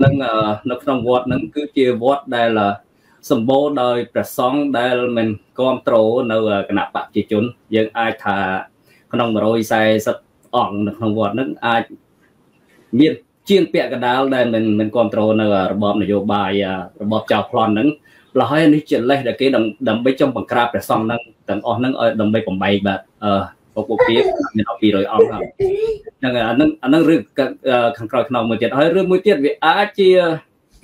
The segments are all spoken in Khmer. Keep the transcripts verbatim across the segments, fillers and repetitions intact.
nâng nâng trong vót nâng cứ chia vót đây là sầm bố đời bẹt song đây mình control nơi cái nạp bạc chỉ chốn nhưng ai thà trong rồi sai sật ỏng trong vót nâng ai miền chiên bẹ cái đào đây mình mình control nơi bom này vô bài bom chào plon nâng là hai anh chuyện lấy để cái đầm đầm bay trong bằng crab bẹt song nâng tận on nâng ở đầm bay bằng bay bẹt một bộ kia mình học kỳ rồi ông không nhưng mà anh anh đang rực khăn còi khăn một chuyện hơi rực mới tiết về á chia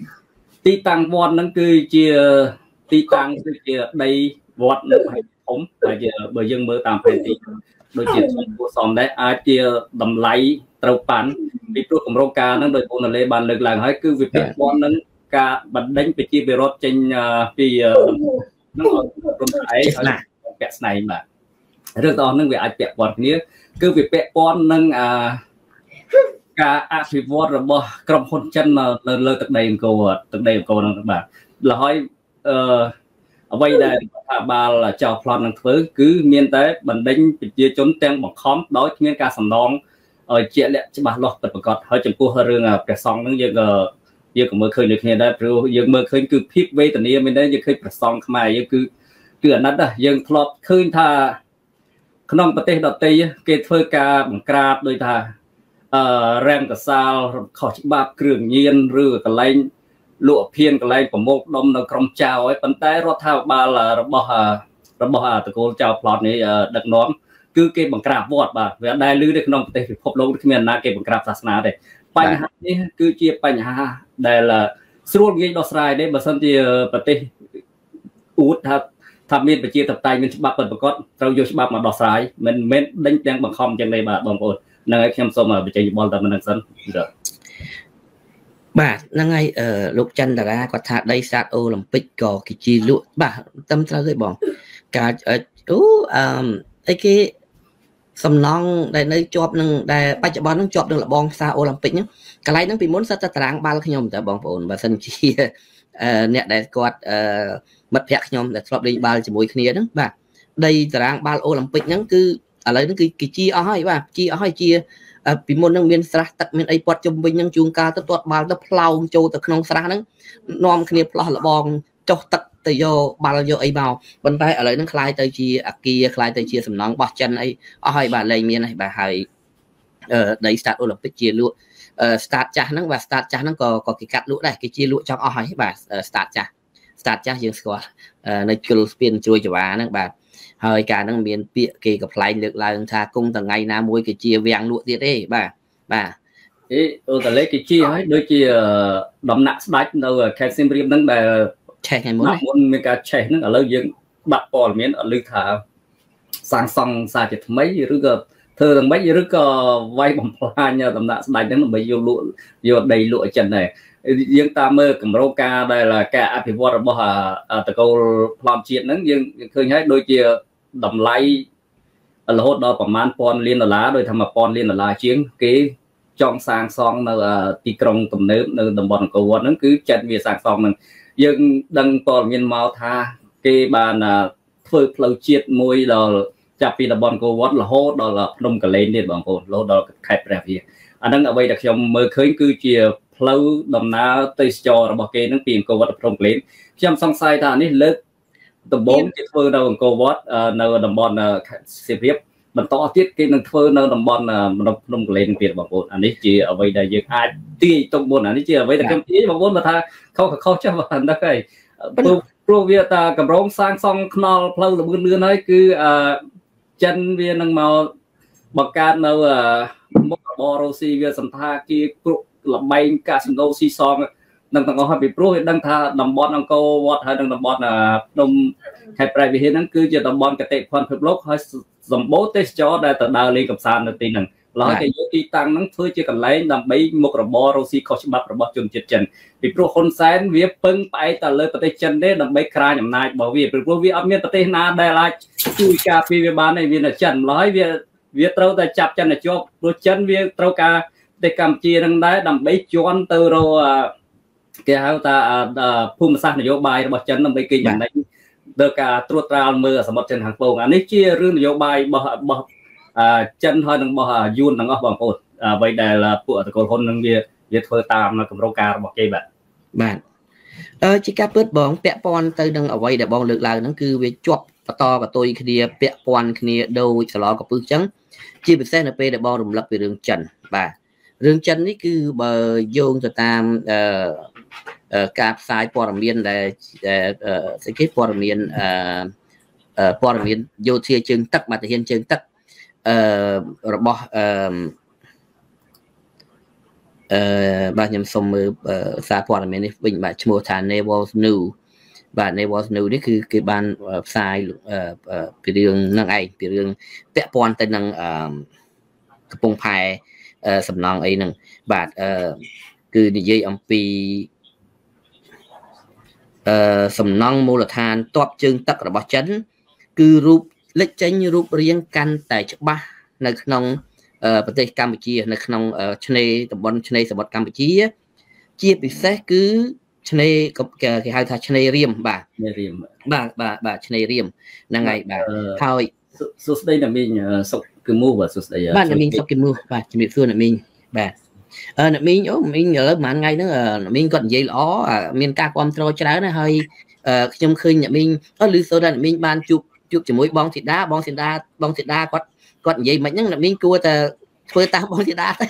ti tăng vòn nó cứ chia ti tăng cứ chia đây vọt nó phải ống phải chia bởi dân mơ tạm phải ti đôi chuyện của sòng đấy á chia đầm lấy trâu pan đi trước cùng roca nó đôi con là lê bàn lực là hỏi cứ việc vòn nó cả bật đánh bị chia về rót trên vì nó còn phải cái này mà rồi tao nâng về ai bẹt quạtนี้cứ việc bẹt con nâng à cả áp phí vót rồi bỏ cầm hôn chân là lời từ đây câu từ đây câu năng các bạn là hỏi ở đây đây thà ba là chào plan năng thứ cứ miền tây bản đánh bị chia trốn tên bằng khóm đó miền ca sầm nón ở chia lệ cho bà lọt bật bật hơi chụp cô hơi rương à bẹt song nâng giờ giờ cũng mới khơi được nghe đây rồi giờ mới khơi cứ phít về từ này bên đây giờ khơi bẹt song không ai giờ cứ cứ anh đó giờ lọt khơi thàขนมประเทศดอตตี้เกตเฟอร์กาบังกราบโดยท่าแรงกระซาวขอชิบาเครื่องเย็นหรือกระไรลวกเพียนกระไรผมโมกดมในกรมเจ้าไอ้ปันแต่รถเท้าบาลระบบระบบตะโกนเจ้าพลอตนี้ดักน้องคือเกตบังกราบวอดบ่าเวลาได้ลื้อได้ขนมประเทศพบโลกที่มีนาเกตบังกราบศาสนาเด็ปัญหานี้คือเจียปัญหาได้ละสรุปยิ่งดอสไรได้บางส่วนที่ประเทศอูดครับทำมีไปเชี่ยตับไตมันฉบับเปิดประกอบเราโยฉบับมาดอกสายมันเม็ดดังแดงบังคอมจังเลยบาดบางคนนั่งไอ้เข้มส้มมาไปเชี่ยบอลแต่มันนั่งสั้นเด้อบาดนั่งไงเอ่อลูกจันดาราก็ท่าได้ซาโอลิมปิกก่อกิจิลุบาดตั้มเราเคยบอกการเอ่อโอ้อ่าไอ้ที่สำนองได้ในจอบนึงได้ปัจจุบันนึงจอบนึงละบองซาโอลิมปิกเนี้ยกระไรนึงปีม้วนสัตว์ตารางบาลขยมแต่บางคนบาสันชีเอ่อเนี่ยได้กอดเอ่อมัดแพะขยมแต่ชอบได้บาลจมูกขี้นั้นบ่าได้ตารางบาลโอลิมปิกนั้นคืออะไรนั่นคือกิจีอ้อยบ่าจีอ้อยจีปีมนนั่งเมียนสระตัดเมียนไอปอดจมบินยังจูงกาตัวตัวบาลตัวเพลาโจตัวขนมสระนั้นนอมขี้เพลาละบองโจตัดตัวโยบาลโยไอเบาบนไปอะไรนั่นคลายตัวจีอักกีคลายตัวจีสำนองบอจันไออ้อยบ่าเลยเมียนไอบ่าให้เอ่อได้สตาร์ทโอลิมปิกจีลุสตาร์ทจ้านั่งว่าสตาร์ทจ้านั่งก็ก็กิกัดลุได้กิจีลุจังอ้อยบ่าสตาร์ทจ้าสตาร์ทจ้ายังสกอร์ในจุลสเปียนช่วยจังหวะนั่งบ่าเฮ้ยการนั่งเมียนเปียกกับพลายเลือกลายทากุ้งต่างไงน้ำมวยกิจีเวียงลุที่ได้บ่าบ่าเออแต่เล็กกิจีให้โดยจีดำหนักสไลด์เราแค่ซิมเรียมนั่งแบบแช่ไงมั้งมันมีการแช่นั่งอะไรยังบัดปอลเมียนลึกขาสางซองสาจิตไม่หรือก็เธอต่างไม่หรือก็ไว้บ่มพลายเนี่ยดำหนักสไลด์นั่งมันไปโยลุโยđầyลวดจันnàyยังตามเมื่อกับโรกาได้ละแกอภิวัตบ่ฮะตะโกพร้อมเชียร์นั้นยังเคยให้โดยเชี่ยดำไล่โลดดอประมาณปอนเลียนดอลลาร์โดยทำมาปอนเลียนดอลลาร์เชียงกี้จองสางซองในตีกรงตุ่มเนื้อในตำบลกวนั้นคือจัดมีสางซองนั้นยังดังปอนเมียนมาทากีบานฝึกเราเชียร์มวยเราจับปีตำบลกวละโหดเราลงกับเลนเดียบางคนโลดเราไข่แปรพีอันนั้นเอาไว้ดักยมเมื่อเคยคือเชียร์เราดำน้ำตีจอระบบเกณฑ์นั่งปีนโกวัตพรมเกณฑ์ยำสังไซตานี่เลิกตบงที่เพื่อเราโกวัตในดำบอลเสียเรียบมันต่อทิศเกณฑ์นั่งเพื่อในดำบอลมันพรมเกณฑ์เปลี่ยนบางคนอันนี้จีเอาไว้ได้ยังไงตีตรงบนอันนี้จีเอาไว้แต่คำที่บางคนมาทาเขาเขาจะมาได้ไงโปรเวียตากับร้องสร้างซองคลอเพลาหรือมือเรือน้อยคือจันเวียนังมาบอกการเรามกบอโรซีเวียสัมภากีกรุหลับใบกาสโนซีซองดังต่างก็ให้ไปโปรยดังท่าดำบอลอังโกวัดให้ดังดำบอลน่ะนมไข่ปลายวิเหนั้นคือจะดำบอลกระเตะควันเพิบโลกให้สมบูรณ์เตสจอได้แต่ดาวลีกับซานในตีหนึ่งแล้วให้ยุติตังนั้นเพื่อจะกันไล่ดำใบมกบอโรซีคอชบับระบบจนเจ็ดจันไปโปรคนแสนเวียปึ้งไปแต่เลยประเทศจันได้ดำใบคลายอย่างนายบอกเวียไปโปรเวียอัพเมียประเทศนาได้ไรคุยกาปีเวียบานในเวียนจันร้อยเวียเวียเต้าแต่จับจันในจบโปรจันเวียเต้ากาแต่กำจีนังได้ดำใบจวนเตอร์โรแกเขาตาภูมิศาสตร์นโยบายระบบจันทร์ดำใบกินอย่างไรเดกาตรวจตราเมื่อสมบัติจันทร์หางโป่งอันนี้เชื่อเรื่องนโยบายบ่บ่จันทร์หอยนังบ่ยูนนังอ๋อบางคนใบได้ละพวกตะโกนคนนังเบียវាធ្វើតាមនៅគម្រោងការរបស់គេបាទបាទអឺជាការពិតបងពាក់ព័ន្ធទៅនឹងអ្វីដែលបងលើកឡើងហ្នឹងគឺវាជាប់បន្តកតុយគ្នាពាក់ព័ន្ធគ្នាដូចសឡកពឹសអញ្ចឹងជាពិសេសនៅពេលដែលបងរំលឹកពីរឿងចិនបាទរឿងចិននេះគឺបើយោងទៅតាមអឺការផ្សាយព័ត៌មានដែលស្អីគេព័ត៌មានអឺព័ត៌មានយោធាជើងទឹកបាទទាហានជើងទឹកអឺរបស់អឺអឺបាទខ្ញុំសូមមើលសារព័ត៌មាននេះវិញបាទឈ្មោះថា Naval News បាទ Naval News នេះគឺគេបានផ្សាយពីរឿងហ្នឹងឯងពីរឿងពាក់ព័ន្ធទៅនឹងអឺកំពង់ផែសំណង់អីហ្នឹងបាទអឺគឺនិយាយអំពីអឺសំណង់មូលដ្ឋានទ័ពជើងទឹករបស់ចិនគឺរូបលេចចេញរូបរាងកាន់តែច្បាស់នៅក្នុងប្រទេសកម្ពុជានៅក្នុងឆ្នេរតំបន់ឆ្នេរសមុទ្រកម្ពុជាជាពិសេសគឺឆ្នេរគេហៅថាឆ្នេររៀមបាទឆ្នេររៀមបាទបាទបាទឆ្នេររៀមហ្នឹងហើយបាទហើយសួស្ដីអ្នកមីងសុកគឹមូបាទសួស្ដីបាទអ្នកមីងសុកគឹមូបាទជំរាបសួរអ្នកមីងបាទអឺអ្នកមីងអូមីងឥឡូវប្រហែលថ្ងៃហ្នឹងអ្នកមីងគាត់និយាយល្អមានការគ្រប់គ្រងច្រើនណាស់ហើយខ្ញុំឃើញអ្នកមីងអឺឮសូរថាអ្នកមីងបានជួបជួបជាមួយបងធីតាបងធីតាបងធីតាគាត់គាត់និយាយមិនហ្នឹងអ្នកមីងគួរតែធ្វើតាមបងធីតាទៅ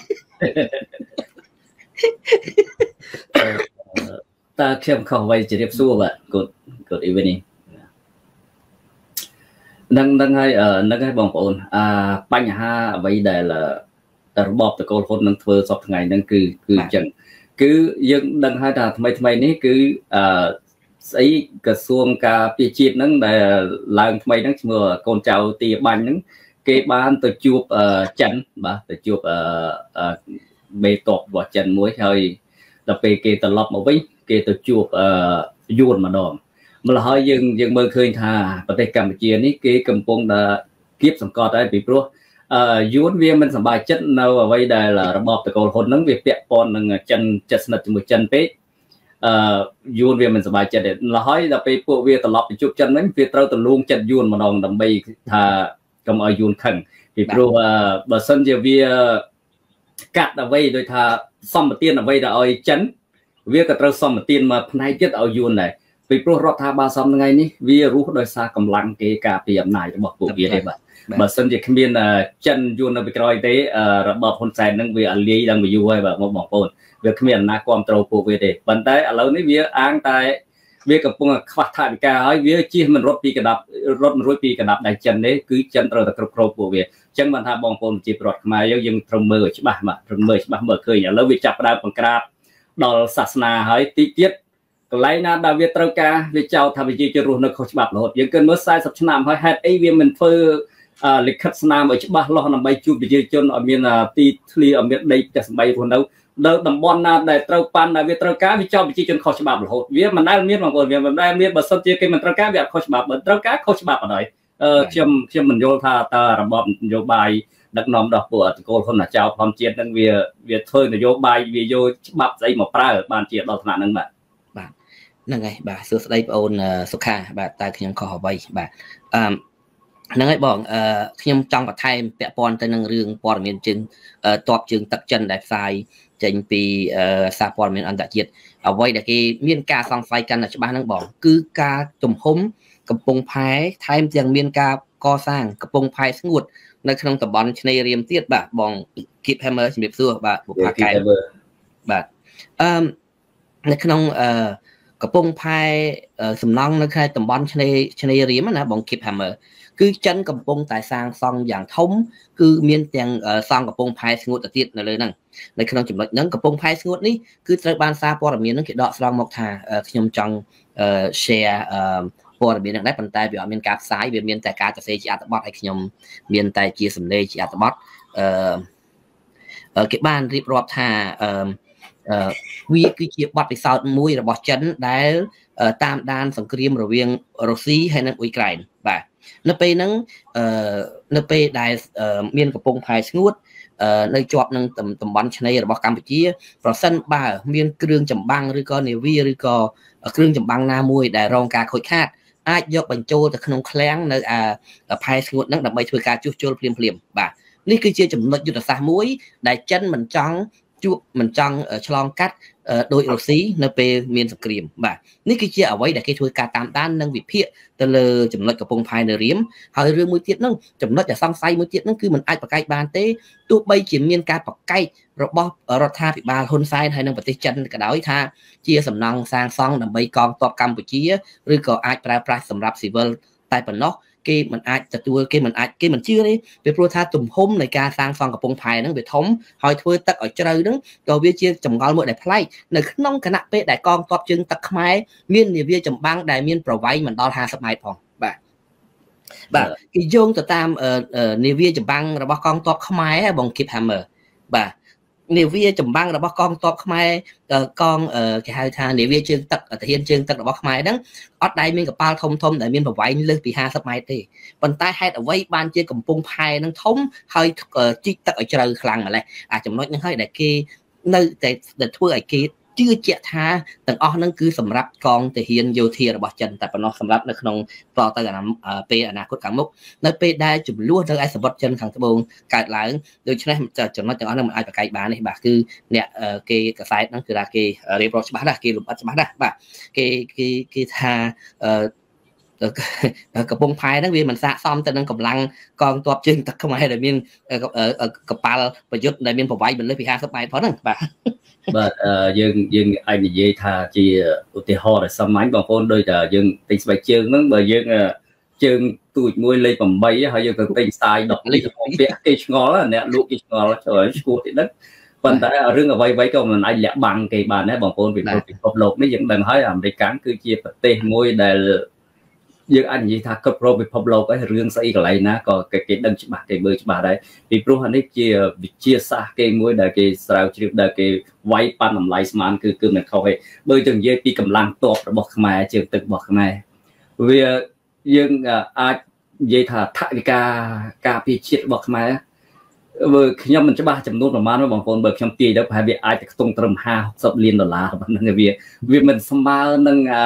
តើខ្ញុំខុសអ្វីជម្រាបសួរបាទគាត់គាត់ evening នឹងនឹងហើយនឹងហើយបងប្អូនអាបញ្ហាអ្វីដែលរបបតកូលហ៊ុននឹងធ្វើសពថ្ងៃហ្នឹងគឺគឺអញ្ចឹងគឺយើងដឹងហើយថាថ្មីថ្មីនេះគឺអឺស្អីក្រសួងការពារជាតិហ្នឹងដែលឡើងថ្មីហ្នឹងឈ្មោះកូនចៅទីបាញ់ហ្នឹងគេបានទៅជួបចិនបាទទៅជួបអឺបេតបរបស់ចិនមួយហើយដល់ពេលគេត្រឡប់មកវិញគេទៅជួបអឺយួនម្ដងម្ល៉េះហើយយើងយើងមើលឃើញថាប្រទេសកម្ពុជានេះគេកំពុងតែគៀបសង្កត់ហើយពីព្រោះអឺយួនវាមិនសប្បាយចិត្តនៅអ្វីដែលរបបតកូលហ៊ុនហ្នឹងវាពាក់ព័ន្ធនឹងចិនចិត្តស្និទ្ធជាមួយចិនពេកអឺយួនវាមិនសប្បាយចិត្តទេម្ល៉េះហើយដល់ពេលពួកវាត្រឡប់ទៅជួបចិនវិញវាត្រូវទៅលួងចិត្តយួនម្ដងដើម្បីថាកុំឲ្យយួនខឹងពីព្រោះបើសិនជាវាកាត់អ្វីដូចថាសម្បទានអ្វីដល់ឲ្យចិនវាក៏ត្រូវសម្បទានមកផ្នែកទៀតឲ្យយួនដែរពីព្រោះរដ្ឋាភិបាលសំថ្ងៃនេះវារស់ដោយសារកម្លាំងគេការពារអំណាចរបស់ពួកវាទេបាទបើសិនជាគ្មានចិនយួននៅពីក្រោយទេរបបហ៊ុនសែននឹងវាអាលាយឡើងមកយូរហើយបាទបងប្អូនវាគ្មានអំណាចគ្រប់គ្រងពួកវាទេប៉ុន្តែឥឡូវនេះវាអាងតែវាកំពុងខ្វះថវិកាហើយវាជិះមិនរត់ពីកណ្ដាប់រត់មិនរួចពីកណ្ដាប់ដៃចិនទេគឺចិនត្រូវតែគ្រប់គ្រងពួកវាអញ្ចឹងបានថាបងប្អូនប្រជាពលរដ្ឋខ្មែរយើងយើងត្រូវមើលឲ្យច្បាស់បាទត្រូវមើលច្បាស់មើលឃើញឥឡូវវាចាប់ផ្ដើមបង្ក្រាបដល់សាសនាហើយទីទៀតកន្លែងណាដែលវាត្រូវការវាចោទថាប្រជាជនរស់នៅខុសច្បាប់រហូតយើងគិតមើលสี่สิบឆ្នាំហើយហេតុអីវាមិនធ្វើលិខិតស្នាមឲ្យច្បាស់លាស់ដើម្បីជួយប្រជាជនឲ្យមានទីធ្លាឲ្យមានដីផ្ទះសម្បែងរស់នៅនៅតំបន់ណាដែលត្រូវប៉ាន់ដែលវាត្រូវការវាចោទប្រជាជនខុសច្បាប់រហូតវាមិនដែលមានបងប្អូនវាមិនដែលមានបើសិនជាគេមិនត្រូវការវាអត់ខុសច្បាប់បើត្រូវការខុសច្បាប់អត់ហើយខ្ញុំខ្ញុំមិនយល់ថាតើរបបនយោបាយដឹកនាំដល់ពួកតកូលហ៊ុនចៅធម្មជាតិនឹងវាវាធ្វើនយោបាយវាយកច្បាប់ស្អីមកប្រើបានជាដល់ថ្នាក់ហ្នឹងបាទបាទហ្នឹងហើយបាទសួស្ដីបងអូនសុខាបាទតើខ្ញុំខុសអ្វីបាទអឺហ្នឹងហើយបងអឺខ្ញុំចង់បន្ថែមពាក់ព័ន្ធទៅនឹងរឿងព័ត៌មានជើងតបជើងទឹកចិនដែលផ្សាយចេញពីសារព័ត៌មានអន្តរជាតិអ្វីដែលគេមានការសង្ស័យកាន់តែច្បាស់ហ្នឹងបងគឺការទំហំកំពង់ផែថែមទាំងមានការកសាងកំពង់ផែស្ងួតនៅក្នុងតំបន់ឆ្នេររៀមទៀតបាទបង Keep Hammer ជំរាបសួរបាទបុព្វកែបាទអឺនៅក្នុងអឺកំពង់ផែសំណង់នៅខេត្តតំបន់ឆ្នេរឆ្នេររៀមណាបង Keep Hammer គឺចិនកំពុងតែសាងសង់យ៉ាងធំគឺមានទាំងសង់កំពង់ផែស្ងួតទៅទៀតនៅលើហ្នឹងនៅក្នុងចំណុចហ្នឹងកំពង់ផែស្ងួតនេះគឺត្រូវបានសារព័ត៌មានហ្នឹងគេដកស្រង់មកថាខ្ញុំចង់ share ព័ត៌មានហ្នឹងដែរប៉ុន្តែវាអត់មានការផ្សាយវាមានតែការសរសេរជាអត្ថបទឲ្យខ្ញុំមានតែជាសម្លេងជាអត្ថបទអឺគេបានរៀបរាប់ថាអឺអឺវាគឺជាបទពិសោធន៍មួយរបស់ចិនដែលតាមដានសង្គ្រាមរវាងរុស្ស៊ីហើយនិងអ៊ុយក្រែនបាទនៅពេលហ្នឹងអឺនៅពេលដែលមានកំពង់ផែស្ងួតនៅជាប់នឹងតំបន់ឆ្នេររបស់កម្ពុជាប្រសិនបើមានគ្រឿងចម្បាំងឬក៏នាវាឬក៏គ្រឿងចម្បាំងណាមួយដែលរងការខូចខាតអាចយកបញ្ចូលទៅក្នុងឃ្លាំងនៅផែស្ងួតហ្នឹងដើម្បីធ្វើការជួសជុលភ្លាមៗបាទនេះគឺជាចំណុចយុទ្ធសាស្ត្រមួយដែលចិនមិនចង់ជួបមិនចង់ឆ្លងកាត់ដោយរុស្ស៊ីនៅពេលមានសង្គ្រាមបាទនេះគឺជាអ្វីដែលគេធ្វើការតាមដាននិងវិភាគទៅលើចំណុចកំពង់ផែនៅរៀមហើយរឿងមួយទៀតហ្នឹងចំណុចដែលសង្ស័យមួយទៀតហ្នឹងគឺมันអាចប្រកែកបានទេទោះបីជាមានការប្រកែករបស់រដ្ឋាភិបាលហ៊ុនសែនហើយនិងប្រទេសចិនក៏ដោយថាជាសំណង់សាងសង់ដើម្បីកងទ័ពកម្ពុជាឬក៏អាចប្រើប្រាស់សម្រាប់ស៊ីវិលតែប៉ុណ្ណោះគេមិនអាចទទួលគេមិនអាចគេមិនជឿទេពីព្រោះថាទំហំនៃការសាងសង់កំពង់ផែហ្នឹងវាធំហើយធ្វើទឹកឲ្យជ្រៅហ្នឹងក៏វាជាចម្ងល់មួយដែលប្លែកនៅក្នុងគណៈពេលដែលកងទ័ពជើងទឹកខ្មែរមាននាវាចម្បាំងដែលមានប្រវែងមិនដល់ห้าสิบម៉ែត្រផងបាទបាទគេយោងទៅតាមនាវាចម្បាំងរបស់កងទ័ពខ្មែរបង Kip Hammer បាទនាវាចម្បាំងរបស់កងទ័ពខ្មែរកងគេហៅថានាវាជើងទឹកទាហានជើងទឹករបស់ខ្មែរហ្នឹងអត់ដែលមានកប៉ាល់ធំធំដែលមានប្រវែងលើសពីห้าสิบម៉ែត្រទេប៉ុន្តែហេតុអ្វីបានជាកំពង់ផែហ្នឹងធំហើយជីកទឹកឲ្យជ្រៅខ្លាំងម្ល៉េះអាចំណុចហ្នឹងហើយដែលគេនៅតែធ្វើឲ្យគេជឿជាក់ថាទាំងអស់ហ្នឹងគឺសម្រាប់កងទាហានយោធារបស់ចិនតែប៉ុណ្ណោះសម្រាប់នៅក្នុងតទៅពេលអនាគតខាងមុខនៅពេលដែលចំនួននៅឯសមុទ្រចិនខាងត្បូងកើតឡើងដូច្នេះចំណុចទាំងអស់ហ្នឹងមិនអាចប្រកែកបានទេបាទគឺអ្នកគេកសែតហ្នឹងគឺថាគេរៀបរាប់ច្បាស់ណាស់គេលម្អិតច្បាស់ណាស់បាទគេគេគេថាកំពង់ផែហ្នឹងវាមិនស័ក្តិសមទៅនឹងកម្លាំងកងទ័ពជើងទឹកខ្មែរដែលមានកប៉ាល់ប្រយុទ្ធដែលមានប្រវែងមិនលើសពីห้าสิบម៉ែត្រផងហ្នឹងបាទបាទយើងយើងអាចនិយាយថាជាឧទាហរណ៍ដែលសាមញ្ញបងប្អូនដូចតែយើងទិញស្បែកជើងហ្នឹងបើយើងជើងទូចមួយលេខeightហើយយើងទៅទិញខ្សែដប់លេខពាក់គេឆ្ងល់អ្នកលក់គេឆ្ងល់ចូលឈួតទីហ្នឹងប៉ុន្តែរឿងអ្វីៗក៏មិនអាចលាក់បាំងគេបានដែរបងប្អូនពីពិភពលោកនេះយើងដឹងហើយអាមេរិកគឺជាប្រទេសមួយដែលយើងអាចនិយាយថាគ្រប់គ្រងពិភពលោកឯងរឿងស្អីកន្លែងណាក៏គេដឹងច្បាស់គេមើលច្បាស់ដែរពីព្រោះអានេះជាវិទ្យាសាស្ត្រគេមួយដែលគេស្រាវជ្រាវដែលគេវាយប៉ាន់តម្លៃស្មានគឺគឺមិនខុសទេបើទៅនិយាយពីកម្លាំងទ័ពរបស់ខ្មែរជើងទឹករបស់ខ្មែរវាយើងអាចនិយាយថាថវិកាការពារជាតិរបស់ខ្មែរបើខ្ញុំមិនច្បាស់ចំនួនប្រមាណបងប្អូនបើខ្ញុំទាយទៅប្រហែលវាអាចទៅខ្ទង់ត្រឹមห้าหกสิบលានដុល្លារហ្នឹងវាវាមិនស្មើនឹងអា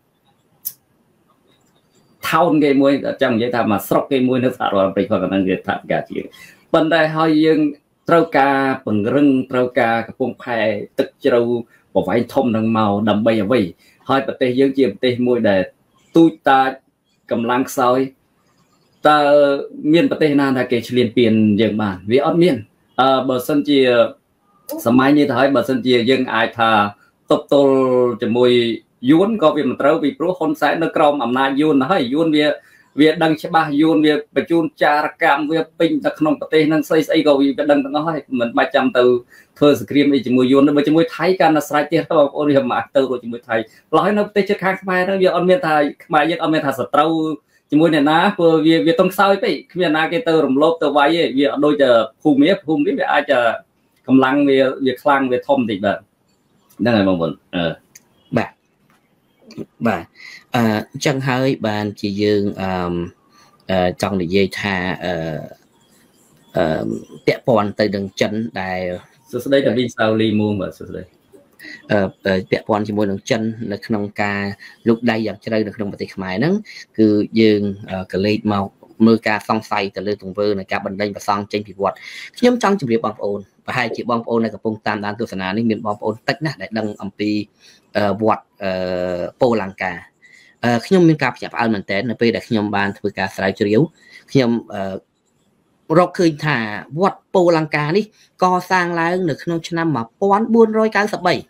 ថោនគេមួយចង់និយាយថាមកស្រុកគេមួយនៅសហរដ្ឋអាមេរិកគាត់ក៏នឹងគេថាការជាប៉ុន្តែហើយយើងត្រូវការពង្រឹងត្រូវការកំពង់ផែទឹកជ្រៅប្រវែងធំនឹងមកដើម្បីអ្វីហើយប្រទេសយើងជាប្រទេសមួយដែលទូចតាចកម្លាំងខ្សោយតើមានប្រទេសណាដែលគេឈ្លានពានយើងបានវាអត់មានអឺបើសិនជាសម័យនេះទៅហើយបើសិនជាយើងអាចថាទប់ទល់ជាមួយយួនក៏វាមិនត្រូវពីព្រោះហ៊ុនសែននៅក្រោមអំណាចយួនហើយយួនវាវាដឹងច្បាស់យួនវាបញ្ជូនចារកម្មវាពេញទៅក្នុងប្រទេសនឹងស្អីស្អីក៏វាដឹងទាំងអស់ហើយមិនបាច់ចាំទៅធ្វើសង្គ្រាមអីជាមួយយួនបើជាមួយថៃកាន់តែស្រេចទៀតបងប្អូនវាមកទៅជាមួយថៃឡើយនៅប្រទេសជិតខាងខ្មែរហ្នឹងវាអត់មានថាខ្មែរយើងអត់មានថាសត្រូវជាមួយអ្នកណាព្រោះវាវាតុងខ្សោយពេកគ្មានណាគេទៅរំលោភទៅវាយទេវាអត់ដូចភូមិភូមិវាអាចកម្លាំងវាវាខ្លាំងវាធំតិចបាទហ្នឹងហើយបងប្អូនអឺបាទបាទអឺអញ្ចឹងហើយបានជាយើងអឺចង់និយាយថាអឺអឺពាក់ព័ន្ធទៅនឹងចិនដែលសួស្ដីតាវីសាវលីមួងបាទសួស្ដីអឺពាក់ព័ន្ធជាមួយនឹងចិននៅក្នុងការលុកដៃយ៉ាងជ្រៅនៅក្នុងប្រទេសខ្មែរហ្នឹងគឺយើងក៏លេខមកមើលការសង្ស័យទៅលើទង្វើនៃការបណ្ដេញប្រសង់ចេញពីវត្តខ្ញុំចង់ជម្រាបបងប្អូនប្រហែលជាបងប្អូនដែលកំពុងតាមដានទស្សនានេះមានបងប្អូនតិចណាស់ដែលដឹងអំពីវត្តពោលង្កាខ្ញុំមានការភ្ញាក់ផ្អើលមែនទែននៅពេលដែលខ្ញុំបានធ្វើការស្រាវជ្រាវខ្ញុំរកឃើញថាវត្តពោលង្កានេះកសាងឡើងនៅក្នុងឆ្នាំone thousand four hundred ninety-three បាទ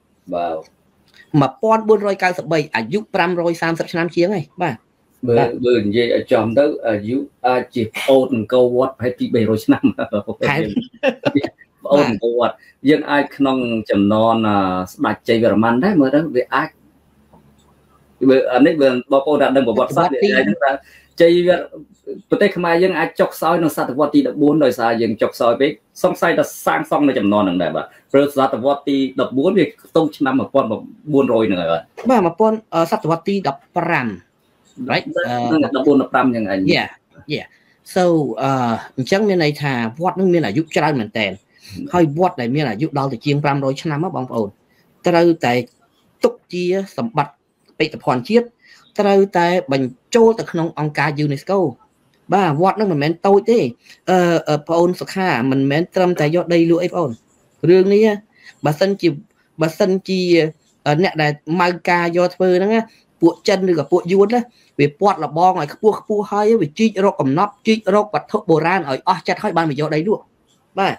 one thousand four hundred ninety-threeអាយុfive hundred thirtyឆ្នាំជាងហើយបាទបើបើនិយាយឲ្យចំទៅអាយុអាចជាប្អូនអង្គរវត្តប្រហែលពីthree hundredឆ្នាំប្អូនអង្គរវត្តយើងអាចក្នុងចំណនស្ដេចជ័យវរ្ម័នដែរមើលទៅវាអាចបើអានេះបើបងប្អូនដែលដឹងប្រវត្តិសាស្ត្រវាអាចថាជ័យប្រទេសខ្មែរយើងអាចចុកខ្សោយនៅសតវត្សទីfourteenដោយសារយើងចុកខ្សោយពេកសង្ស័យថាសាងសង់នៅចំណនហ្នឹងដែរបាទព្រោះសតវត្សទីfourteenវាខ្ទង់ឆ្នាំone thousand four hundredហ្នឹងហើយបាទបាទ1000សតវត្សទីfifteen right fourteen fifteenយ៉ាងអញ yeah yeah so អញ្ចឹងមានន័យថាវត្តនឹងមានអាយុច្រើនមែនតើហើយវត្តដែលមានអាយុដល់ទៅជាងfive hundredឆ្នាំហ្នឹងបងប្អូនត្រូវតែទុកជាសម្បត្តិបេតិកភណ្ឌជាតិត្រូវតែបញ្ចូលទៅក្នុងអង្គការ UNESCO បាទវត្តនឹងមិនមែនតូចទេអឺបងប្អូនសុខាមិនមែនត្រឹមតែយកដីលក់អីបងប្អូន rương ní bà sân chỉ bà sân chỉ nè này mai ca do thơ đó nghe bộ chân được bộ yuan đó vì bọt là bo ngoài các bộ bộ hơi vì chi rô cầm nắp chi rô vật thuốc bồ ran ở ở chặt hơi ban bị do đấy luôn bà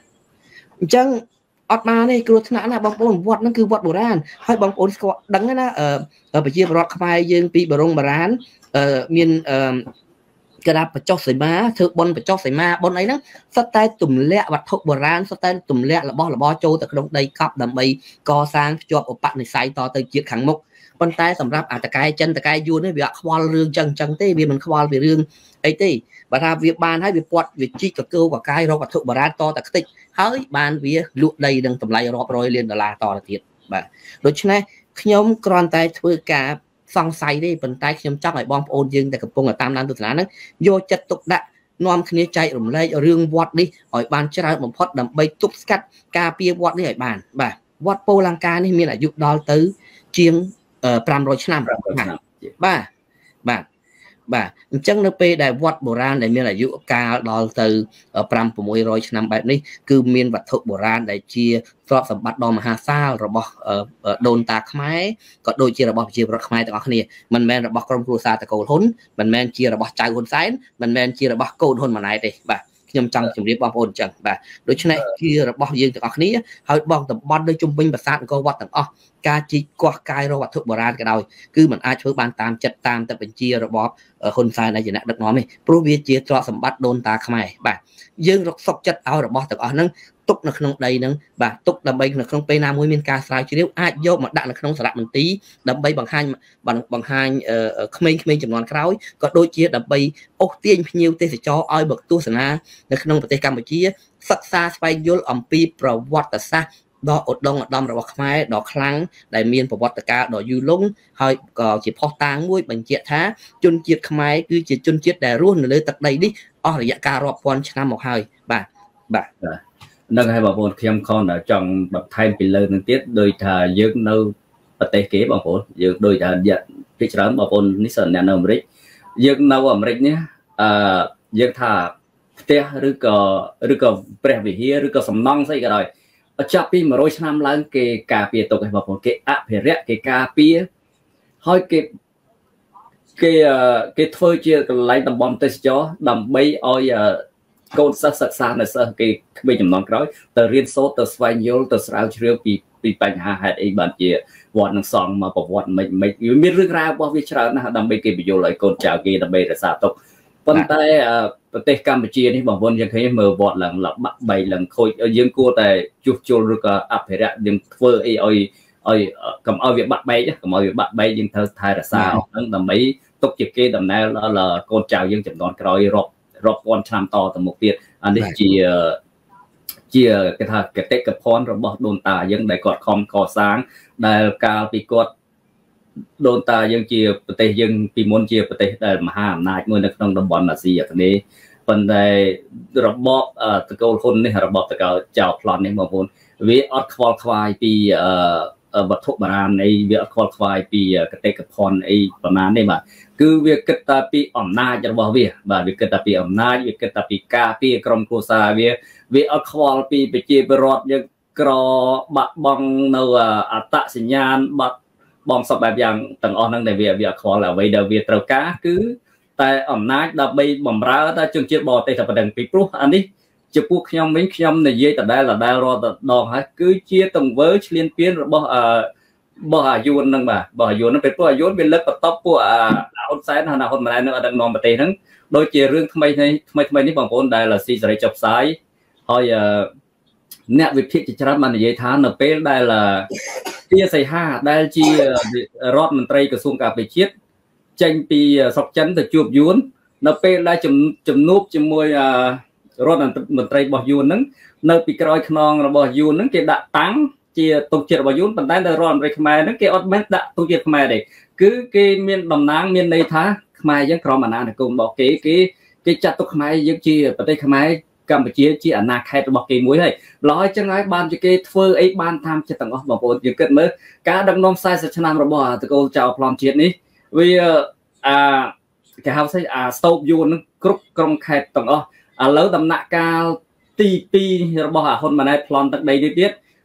chẳng ọtมาเนี่ยคือขนาดน่ะบางคนวัดนั่นคือวัดโบราณให้บางคนก็ดังนะเออเออไปเยี่ยมรอดขมายยืนปีบรงบารานเออมีเออกระดาษประจอกใส่มาเธอบนประจอกใส่มาบนไหนนั้นสไตล์ตุ่มเละวัดทุกโบราณสไตล์ตุ่มเละละบ่ละบ่โจแต่กระดงใดกับดำใบก่อสร้างจวบอุปนิสัยต่อเติมเจียขังมุกบนใต้สำหรับอาตะกายจันตะกายยูนี่เบียควอลเรื่องจังจังเต้เบียมันควอลเรื่องไอ้เต้บรรดาเวียบานให้เวียปวดเวียจีกับเกลือกับกายเราวัดทุกโบราณต่อแต่ติเฮ้ยบานเวียลุใดดังตำไรรอบร้อยเรียนดอลลาร์ต่อละทีแบบโดยเฉพาะขยมกรอนใต้เพื่อกาฟังไซได้เป็นใต้ขยมจับไอ้บอมโอนยิงแต่กับปงกับตามนั้นตัวนั้นนั้นโยจัดตกดะนอมขณีใจหลุมเลยเรื่องวัดนี่อ่อยบานเช้าผมพอดดำใบตุกสกัดกาเปียวัดนี่ไอ้บานแบบวัดโปลังกานี่มีอายุดอลตื้อเชียงเอ่อปรามร้อยชั่วบ้าบ้าบ่าจังในปีได้วัดโบราณได้มีอายุการดอลตือปรำปมวยร้อยชั่วแบบนี้คือมีวัตถุโบราณได้เชียทรัพย์สมบัติดอมหาศาลระบบโดนตาขมายก็โดยเชียระบบเชียระขมายแต่ละคนนี้มันแม่ระบบกรมครูซาตะโกนหุนมันแม่เชียระบบใจคนไซน์มันแม่เชียระบบโกนหุนมาไหนเด้บ่าขยมจังจุ่มเรียบบอลโอนจังบ่าโดยเฉพาะเชียระบบยืนแต่ละคนนี้เขาบอกแต่บอลโดยจุ่มบินประสานก็วัดต่างอ๋อการจีกว่ากายระวัตถุโบราณกันเอาคือมันอาจช่วยบานตามจัดตามแต่เป็นเชียระบบคนไซน์ในจีน่ะดักน้อยไหมโปรเวียเชียทรัพย์สมบัติโดนตาขมายบ่ายืนรักษกจัดเอาระบบต่างอ๋อนั้นตุกในขนมใดนั้นบ่าตุกดำใบในขนมไปนามวยมีการสลายชีวิตอาจโยกมาดักในขนมสลับมันตีดำใบบางหันบางบางหันเอ่อขมิ้นขมิ้นจำนวนคราวก็โดยเชียดำใบโอ้เตี้ยพิ้วเตสิจออ้อยเบิกตัวสนาในขนมประเทศกัมพูชีศึกษาสไปยุลอัมปีประวัติศาสตร์ดอกอดดงอดดำระบบขมายดอกครั้งได้มีประวัติการดอกยูลงให้ก็จีพอตางมุ้ยบังเจียท้าจนเจียดขมายคือจีจนเจียดได้รุ่นเลยตักใดดิอ๋อระยะการรอบพรชนะหมอกให้บ่าบ่านั่งให้บอกคนเข้มข้นở trongแบบไทยเป็นเลยนึงtiếtโดยถ้ายืนនៅประเทศเก๋บอกคนยืนโดยถ้ายัดพิจารณาบอกคนนิสัยในอเมริกยืนនៅอเมริกเนี่ยอ่ายืนถ้าเตะหรือก็หรือก็เปรียบวิธีหรือก็สำนองใส่ก็ได้จับปีมาโรยชนะล้างเกกาเปียตกให้บอกคนเกอะเพเรเกกาเปียให้เกเกเกทเฟอร์เจียกับไลน์ตำบอมเตสจอดำใบอ้อยโกนสักสักสารในเสื้อเกไม่จำนวนร้อยแต่เรียนโซ่แต่สวายโยลแต่สาวเชื่อปีปีปัญหาหายไอ้บานเจียวัดนังสองมาบอกวัดไม่ไม่มีเรื่องราวว่าวิชานะดำไปเก็บโยลเลยโกนจากเกดำไปรักษาตกปัจจัยประเทศกัมพูชีนี่บางคนยังเคยเมื่อวัดหลังหลับใบหลังโคยยังกลัวแต่จุดโจรก็อับเหระยังเฟอร์ไอ้ไอ้ไอ้กับเอาเวียบบัดใบจ้ะกับเอาเวียบบัดใบยังเธอไทยรักษาตั้งดำไปตกจิตเกดำแนวแล้วโกนจากยังจำนวนร้อยรอบรอบวันชามต่อแต่หมกเปียอันนี้จีจีกระทากระเตะกระพรระบบโดนตายังได้กอดคอมก่อสร้างได้การปีกอดโดนตายังจีประเทศยังปีมณจีประเทศได้มหาอำนาจเมื่อในครั้งดำบอลมาซีอย่างนี้เป็นได้ระบบตะโกนคนนี่ระบบตะโกนเจ้าพลอนนี่บางคนวิออดควอลควายปีวัตถุโบราณในวิออดควอลควายปีกระเตะกระพรไอประมาณนี้มาคือวิกตาปีอำนาจระบบวิบ่าวิกตาปีอำนาจวิกตาปีกาปีกรมโคซาวิวิออดควอลปีไปจีบรอดยังกรอบะบังเนื้ออัตสัญญาณบัดบองสแบบอย่างต่างอ่อนนั่งในเวียเวียคอแล้วไว้เดเวียตระก้าคือแต่อำนาจดับใบบอมร้าแต่จึงเชื่อบอกแต่ประเด็นปีปลุกอันนี้จะพูดขยมมิ้งขยมในเย่แต่ได้ละได้รอแต่ดองฮะคือเชื่อตั้งเวอร์เลียนเพี้ยนบ่อ่าบ่อายุนั่งบ่บ่อายุนั่นเป็นพวกอายุเป็นเลิกกับต๊อปพวกอ่าคนไซน์นาคนมาได้นั่งดังนอนประเทศนั้นโดยเชื่อเรื่องทำไมในทำไมทำไมนี่บางคนได้ละซีสไรจับสายหอยเนี่ยวิธีจะรับมันในเย่ท้าเนเป้ได้ละที่ใส่ห้าได้จีรอดมันไตรกระทรวงการไปเชียดจังปีสกจันแต่จูบยุนเนเป้ได้จำจำนุบจมวยรอดมันไตรบ่ยุนนั้นเนปีกรอยขนองบ่ยุนนั้นเกดตั้งเจียตกเจียบ่ยุนปันได้ได้รอดไปขมายนั้นเกอดแม่ดตกเจียขมายเด็กคือเกมีนดำนางมีนในท้าขมายยังครองมานานแต่กูบอกเกเกเกจัดตกขมายยังจีประเทศขมายกัมพูชีจีอนาคตบอกเกมวยให้ร้อยจังไรบ้านจะเกเฟอร์ไอ้บ้านทำจะต่างออกบอกว่าอยู่เกิดเมื่อการดังน้อมไซส์ชนะระบบตะโกนเจ้าพร้อมเชียร์นี้วิอ่าแกเขาใช้อ่าสโตบยูนกรุ๊ปกรงแขกต่างออกอ่าแล้วดำหนักการตีปีระบบคนมาในพร้อมตั้งใดดีเดียด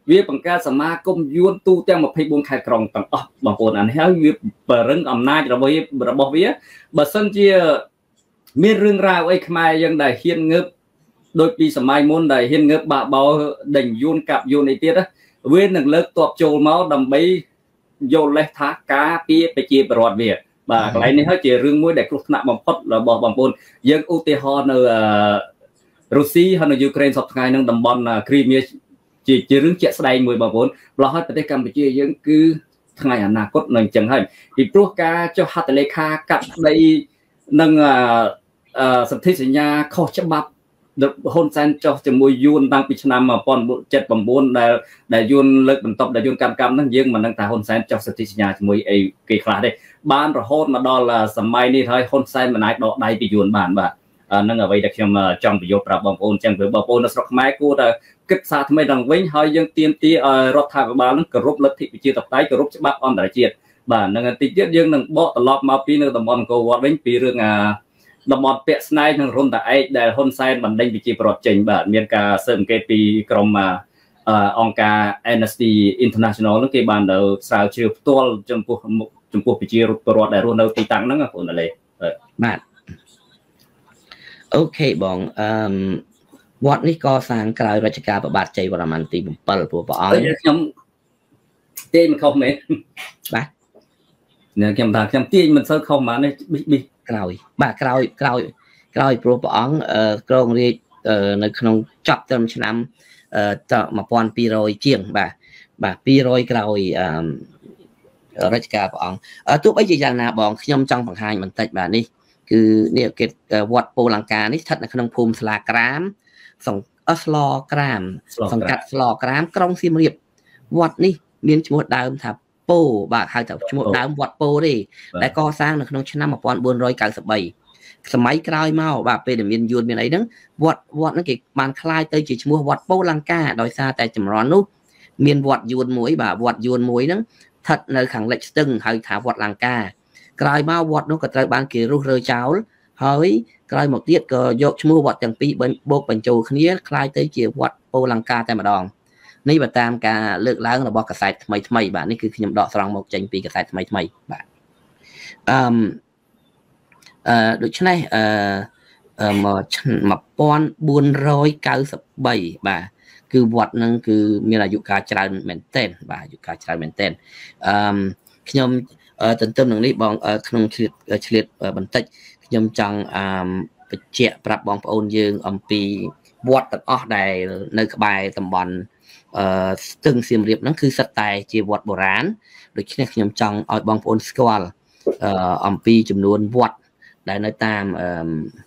វាបង្កើតសមាគមយួនទូទាំងម្ភៃបួនខេត្តក្រុងទាំងអស់បងប្អូនអានេះហើយវាបរឹងអំណាចរបស់របស់វាបើសិនជាមានរឿងរ៉ាវអីខ្មែរយើងដែលហ៊ានងើបដូចពីសម័យមុនដែលហ៊ានងើបបាក់បោដេញយួនកាប់យួនអីទៀតវានឹងលើកតបចូលមកដើម្បីយកលេសថាការពារប្រជាពលរដ្ឋវាបាទកន្លែងនេះហើយជារឿងមួយដែលគ្រោះថ្នាក់បំផុតរបស់បងប្អូនយើងឧទាហរណ៍នៅរុស្ស៊ីហើយនៅយូក្រែនសពថ្ងៃនឹងតំបន់គ្រីមៀជាជារឿងជាក់ស្ដែងមួយបងប្អូនម្ល៉េះហើយប្រទេសកម្ពុជាយើងគឺថ្ងៃអនាគតនៅអញ្ចឹងហើយពីព្រោះការចុះហត្ថលេខាកាត់ដីនិងសន្ធិសញ្ញាខុសច្បាប់ហ៊ុនសែនចុះជាមួយយួនតាំងពីឆ្នាំmột nghìn chín trăm bảy mươi chínដែលដែលយួនលើកបន្ទប់ដែលយួនកម្មកម្មហ្នឹងយើងមិនដឹងថាហ៊ុនសែនចុះសន្ធិសញ្ញាជាមួយអីគេខ្លះទេបានរហូតមកដល់សម័យនេះហើយហ៊ុនសែនមិនអាចដកដៃពីយួនបានបាទហ្នឹងអ្វីដែលខ្ញុំចង់បញ្យល់ប្រាប់បងប្អូនអញ្ចឹងព្រោះបងប្អូននៅស្រុកខ្មែរគួរតែគិតសារថ្មីឡើងវិញហើយយើងទាមទារឲ្យរដ្ឋាភិបាលនឹងគោរពលទ្ធិប្រជាធិបតេយ្យគោរពច្បាប់អន្តរជាតិបាទហ្នឹងតិចទៀតយើងនឹងបកត្រឡប់មកពីនៅតំបន់អង្គរវត្តវិញពីរឿងអាតំបន់ពាក់ស្នែងនិងរុនតាឯកដែលហ៊ុនសែនបណ្ដេញប្រជាពលរដ្ឋចេញបាទមានការស៊ើបអង្កេតពីក្រុមអង្គការ Amnesty International នោះគេបានទៅស្រាវជ្រាវផ្ទាល់ចំពោះចំពោះប្រជាពលរដ្ឋដែលរស់នៅទីតាំងហ្នឹងបងប្អូនលេបាទអូខេបងអឺវត្តនេះក៏សាងក្រោយរជ្ជកាលព្រះបាទជ័យវរ្ម័នទីbảyព្រោះព្រះអង្គខ្ញុំទាញមិនខុសមែនបាទខ្ញុំថាខ្ញុំទាញមិនសូវខុសហ្មងនេះប៊ីក្រោយបាទក្រោយក្រោយក្រោយព្រោះព្រះអង្គគ្រងរាជនៅក្នុងចប់ត្រឹមឆ្នាំmột nghìn hai trămជាងបាទបាទពីររយក្រោយរជ្ជកាលព្រះអង្គទោះបីជាយ៉ាងណាបងខ្ញុំចង់បង្ហាញបន្តិចបាទនេះគឺនេះគេវត្តពោលង្កានេះស្ថិតនៅក្នុងភូមិស្លាក្រាមសង្អស្លក្រាមសង្កាត់ស្លក្រាមក្រុងសៀមរាបវត្តនេះមានឈ្មោះដើមថាពោបាទហៅថាឈ្មោះដើមវត្តពោទេដែលកសាងនៅក្នុងឆ្នាំmột nghìn bốn trăm chín mươi baសម័យក្រោយមកបាទពេលដែលមានយួនមានអីហ្នឹងវត្តវត្តហ្នឹងគេបានคล้ายទៅជាឈ្មោះវត្តពោលង្កាដោយសារតែចម្រន់នោះមានវត្តយួនមួយបាទវត្តយួនមួយហ្នឹងស្ថិតនៅខាងលិចស្ទឹងហៅថាវត្តលង្កាក្រោយមកវត្តនោះក៏ត្រូវបានគេរុះរើចោលហើយក្រោយមកទៀតក៏យកឈ្មោះវត្តទាំងពីរបូកបញ្ចូលគ្នាคล้ายទៅជាវត្តពោលង្កាតែម្ដងនេះបើតាមការលើកឡើងរបស់កាសែតថ្មីថ្មីបាទនេះគឺខ្ញុំដកស្រង់មកចេញពីកាសែតថ្មីថ្មីបាទអឺអឺដូច្នេះអឺមកឆ្នាំmột nghìn bốn trăm chín mươi baបាទគឺវត្តហ្នឹងគឺមានអាយុកាលច្រើនមែនទែនបាទអាយុកាលច្រើនមែនទែនអឺខ្ញុំទន្ទឹមនឹងនេះបងក្នុងឆ្លៀតឆ្លៀតបន្តិចខ្ញុំចង់អឺបញ្ជាក់ប្រាប់បងប្អូនយើងអំពីវត្តទាំងអស់ដែលនៅក្បែរតំបន់អឺស្ទឹងសៀមរាបហ្នឹងគឺសិតតែជាវត្តបុរាណដូច្នេះខ្ញុំចង់ឲ្យបងប្អូនស្គាល់អឺអំពីចំនួនវត្តដែលនៅតាមអឺ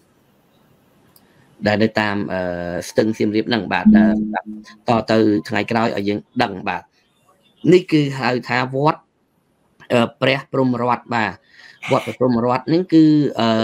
ដែលនៅតាមអឺស្ទឹងសៀមរាបហ្នឹងបាទតទៅថ្ងៃក្រោយឲ្យយើងដឹងបាទនេះគឺហៅថាវត្តព្រះព្រំរតន៍បាទវត្តព្រះព្រំរតន៍ហ្នឹងគឺអឺ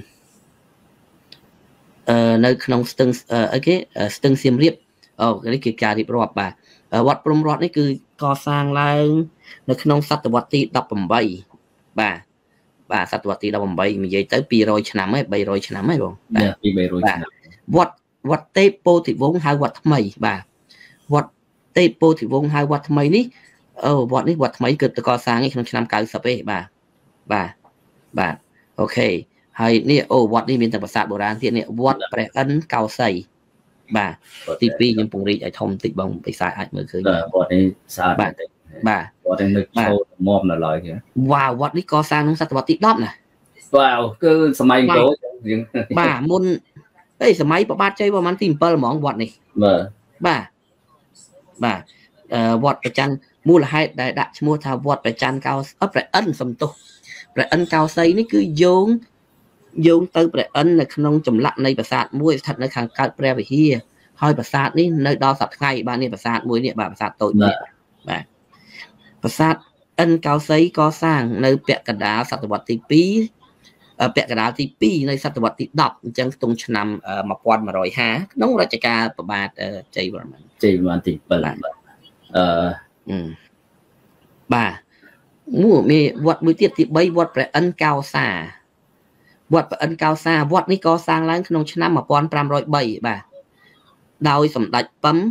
អឺនៅក្នុងស្ទឹងអីគេស្ទឹងសៀមរាបអូនេះគឺការរៀបរាប់បាទវត្តព្រំរតន៍នេះគឺកសាងឡើងនៅក្នុងសតវត្សទីដប់ប្រាំបីបាទបាទសតវត្សទីដប់ប្រាំបីនិយាយទៅពីររយឆ្នាំហើយបីរយឆ្នាំហើយបងបាទពីបីរយឆ្នាំវត្តវត្តទេពពោធិវង្សហៅវត្តថ្មីបាទវត្តទេពពោធិវង្សហៅវត្តថ្មីនេះអូវត្តនេះវត្តថ្មីគឺកសាងក្នុងឆ្នាំ九十ទេបាទបាទបាទអូខេហើយនេះអូវត្តនេះមានតែប្រាសាទបុរាណទៀតនេះវត្តព្រះឥន្ទកោសីបាទទីពីរខ្ញុំពង្រីកឲ្យធំបន្តិចបងបិសាចអាចមើលឃើញវត្តនេះស្អាតបាទបាទវត្តនេះចូលមុំនៅឡើយគេវ៉ាវវត្តនេះកសាងក្នុងសតវត្សទីដប់ណាវ៉ាវគឺសម័យអង្គរយើងបាទមុនអីសម័យព្រះបាទជ័យវរ្ម័នទីbảyហ្មងវត្តនេះបាទបាទបាទអឺវត្តប្រច័នមូលហេតុដែលដាក់ឈ្មោះថាវត្តប្រច័នកោអព្រះឥន្ទសំទោសព្រះឥន្ទកោសីនេះគឺយោងយោងទៅព្រះឥន្ទនៅក្នុងចម្លាក់នៃប្រាសាទមួយស្ថិតនៅខាងកើតព្រះវិហារហើយប្រាសាទនេះនៅដល់សប្តាហ៍ថ្ងៃបាទនេះប្រាសាទមួយនេះបាទប្រាសាទតូចនេះបាទប្រាសាទឥន្ទកោសីកសាងនៅពាក់កណ្ដាលសតវត្សទីពីរពាក់កណ្ដាលទីពីរនៃសតវត្សទីដប់អញ្ចឹងក្នុងឆ្នាំmột nghìn một trămห้าក្នុងរជ្ជកាលព្រះបាទជ័យវរ្ម័នជ័យវរ្ម័នទីbảyបាទអឺបាទមួយមានវត្តមួយទៀតទីបីវត្តព្រះឥន្ទកោសាវត្តព្រះឥន្ទកោសាវត្តនេះកសាងឡើងក្នុងឆ្នាំmột nghìn năm trăm linh baបាទដោយសម្ដេចពឹម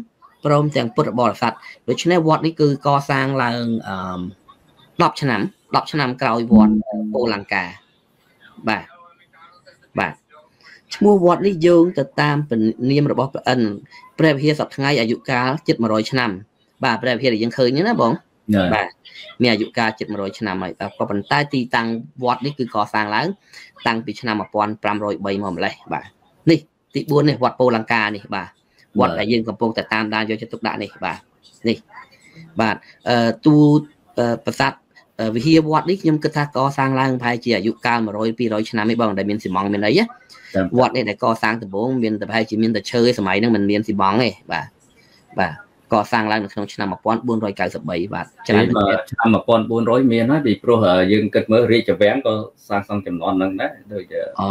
ព្រមទាំងពុទ្ធបរិស័ទដូច្នេះវត្តនេះគឺកសាងឡើងអឺ10ឆ្នាំ10ឆ្នាំក្រោយវត្តពោលង្កាបាទបាទឈ្មោះវត្តនេះយោងទៅតាមពនាមរបស់ព្រះអិនព្រះវិហារសប្តាហ៍ថ្ងៃអាយុកាលជិត100ឆ្នាំបាទព្រះវិហារដែលយើងឃើញណាបងបាទមានអាយុកាលជិត100ឆ្នាំហើយបាទក៏ប៉ុន្តែទីតាំងវត្តនេះគឺកសាងឡើងតាំងពីឆ្នាំ1503មកម្លេះបាទនេះទី4នេះវត្តពោលង្កានេះបាទវត្តដែលយើងកំពុងតែតាមដានយកចិត្តទុកដាក់នេះបាទនេះបាទអឺទូប្រាសាទវិហារវត្តនេះខ្ញុំគិតថាកសាងឡើងប្រហែលជាអាយុកាល100 200ឆ្នាំឯងបងដែលមានស៊ីម៉ង់មានអីវត្តនេះដែលកសាងដំបូងមានតែប្រហែលជាមានតែឈើសម័យហ្នឹងមិនមានស៊ីម៉ង់ទេបាទបាទកសាងឡើងនៅក្នុងឆ្នាំ1493បាទច្រើនឆ្នាំ1400មានហើយពីព្រោះយើងគិតមើលរាជវាំងក៏សាងសង់ចំនួនហ្នឹងដែរដូចអូ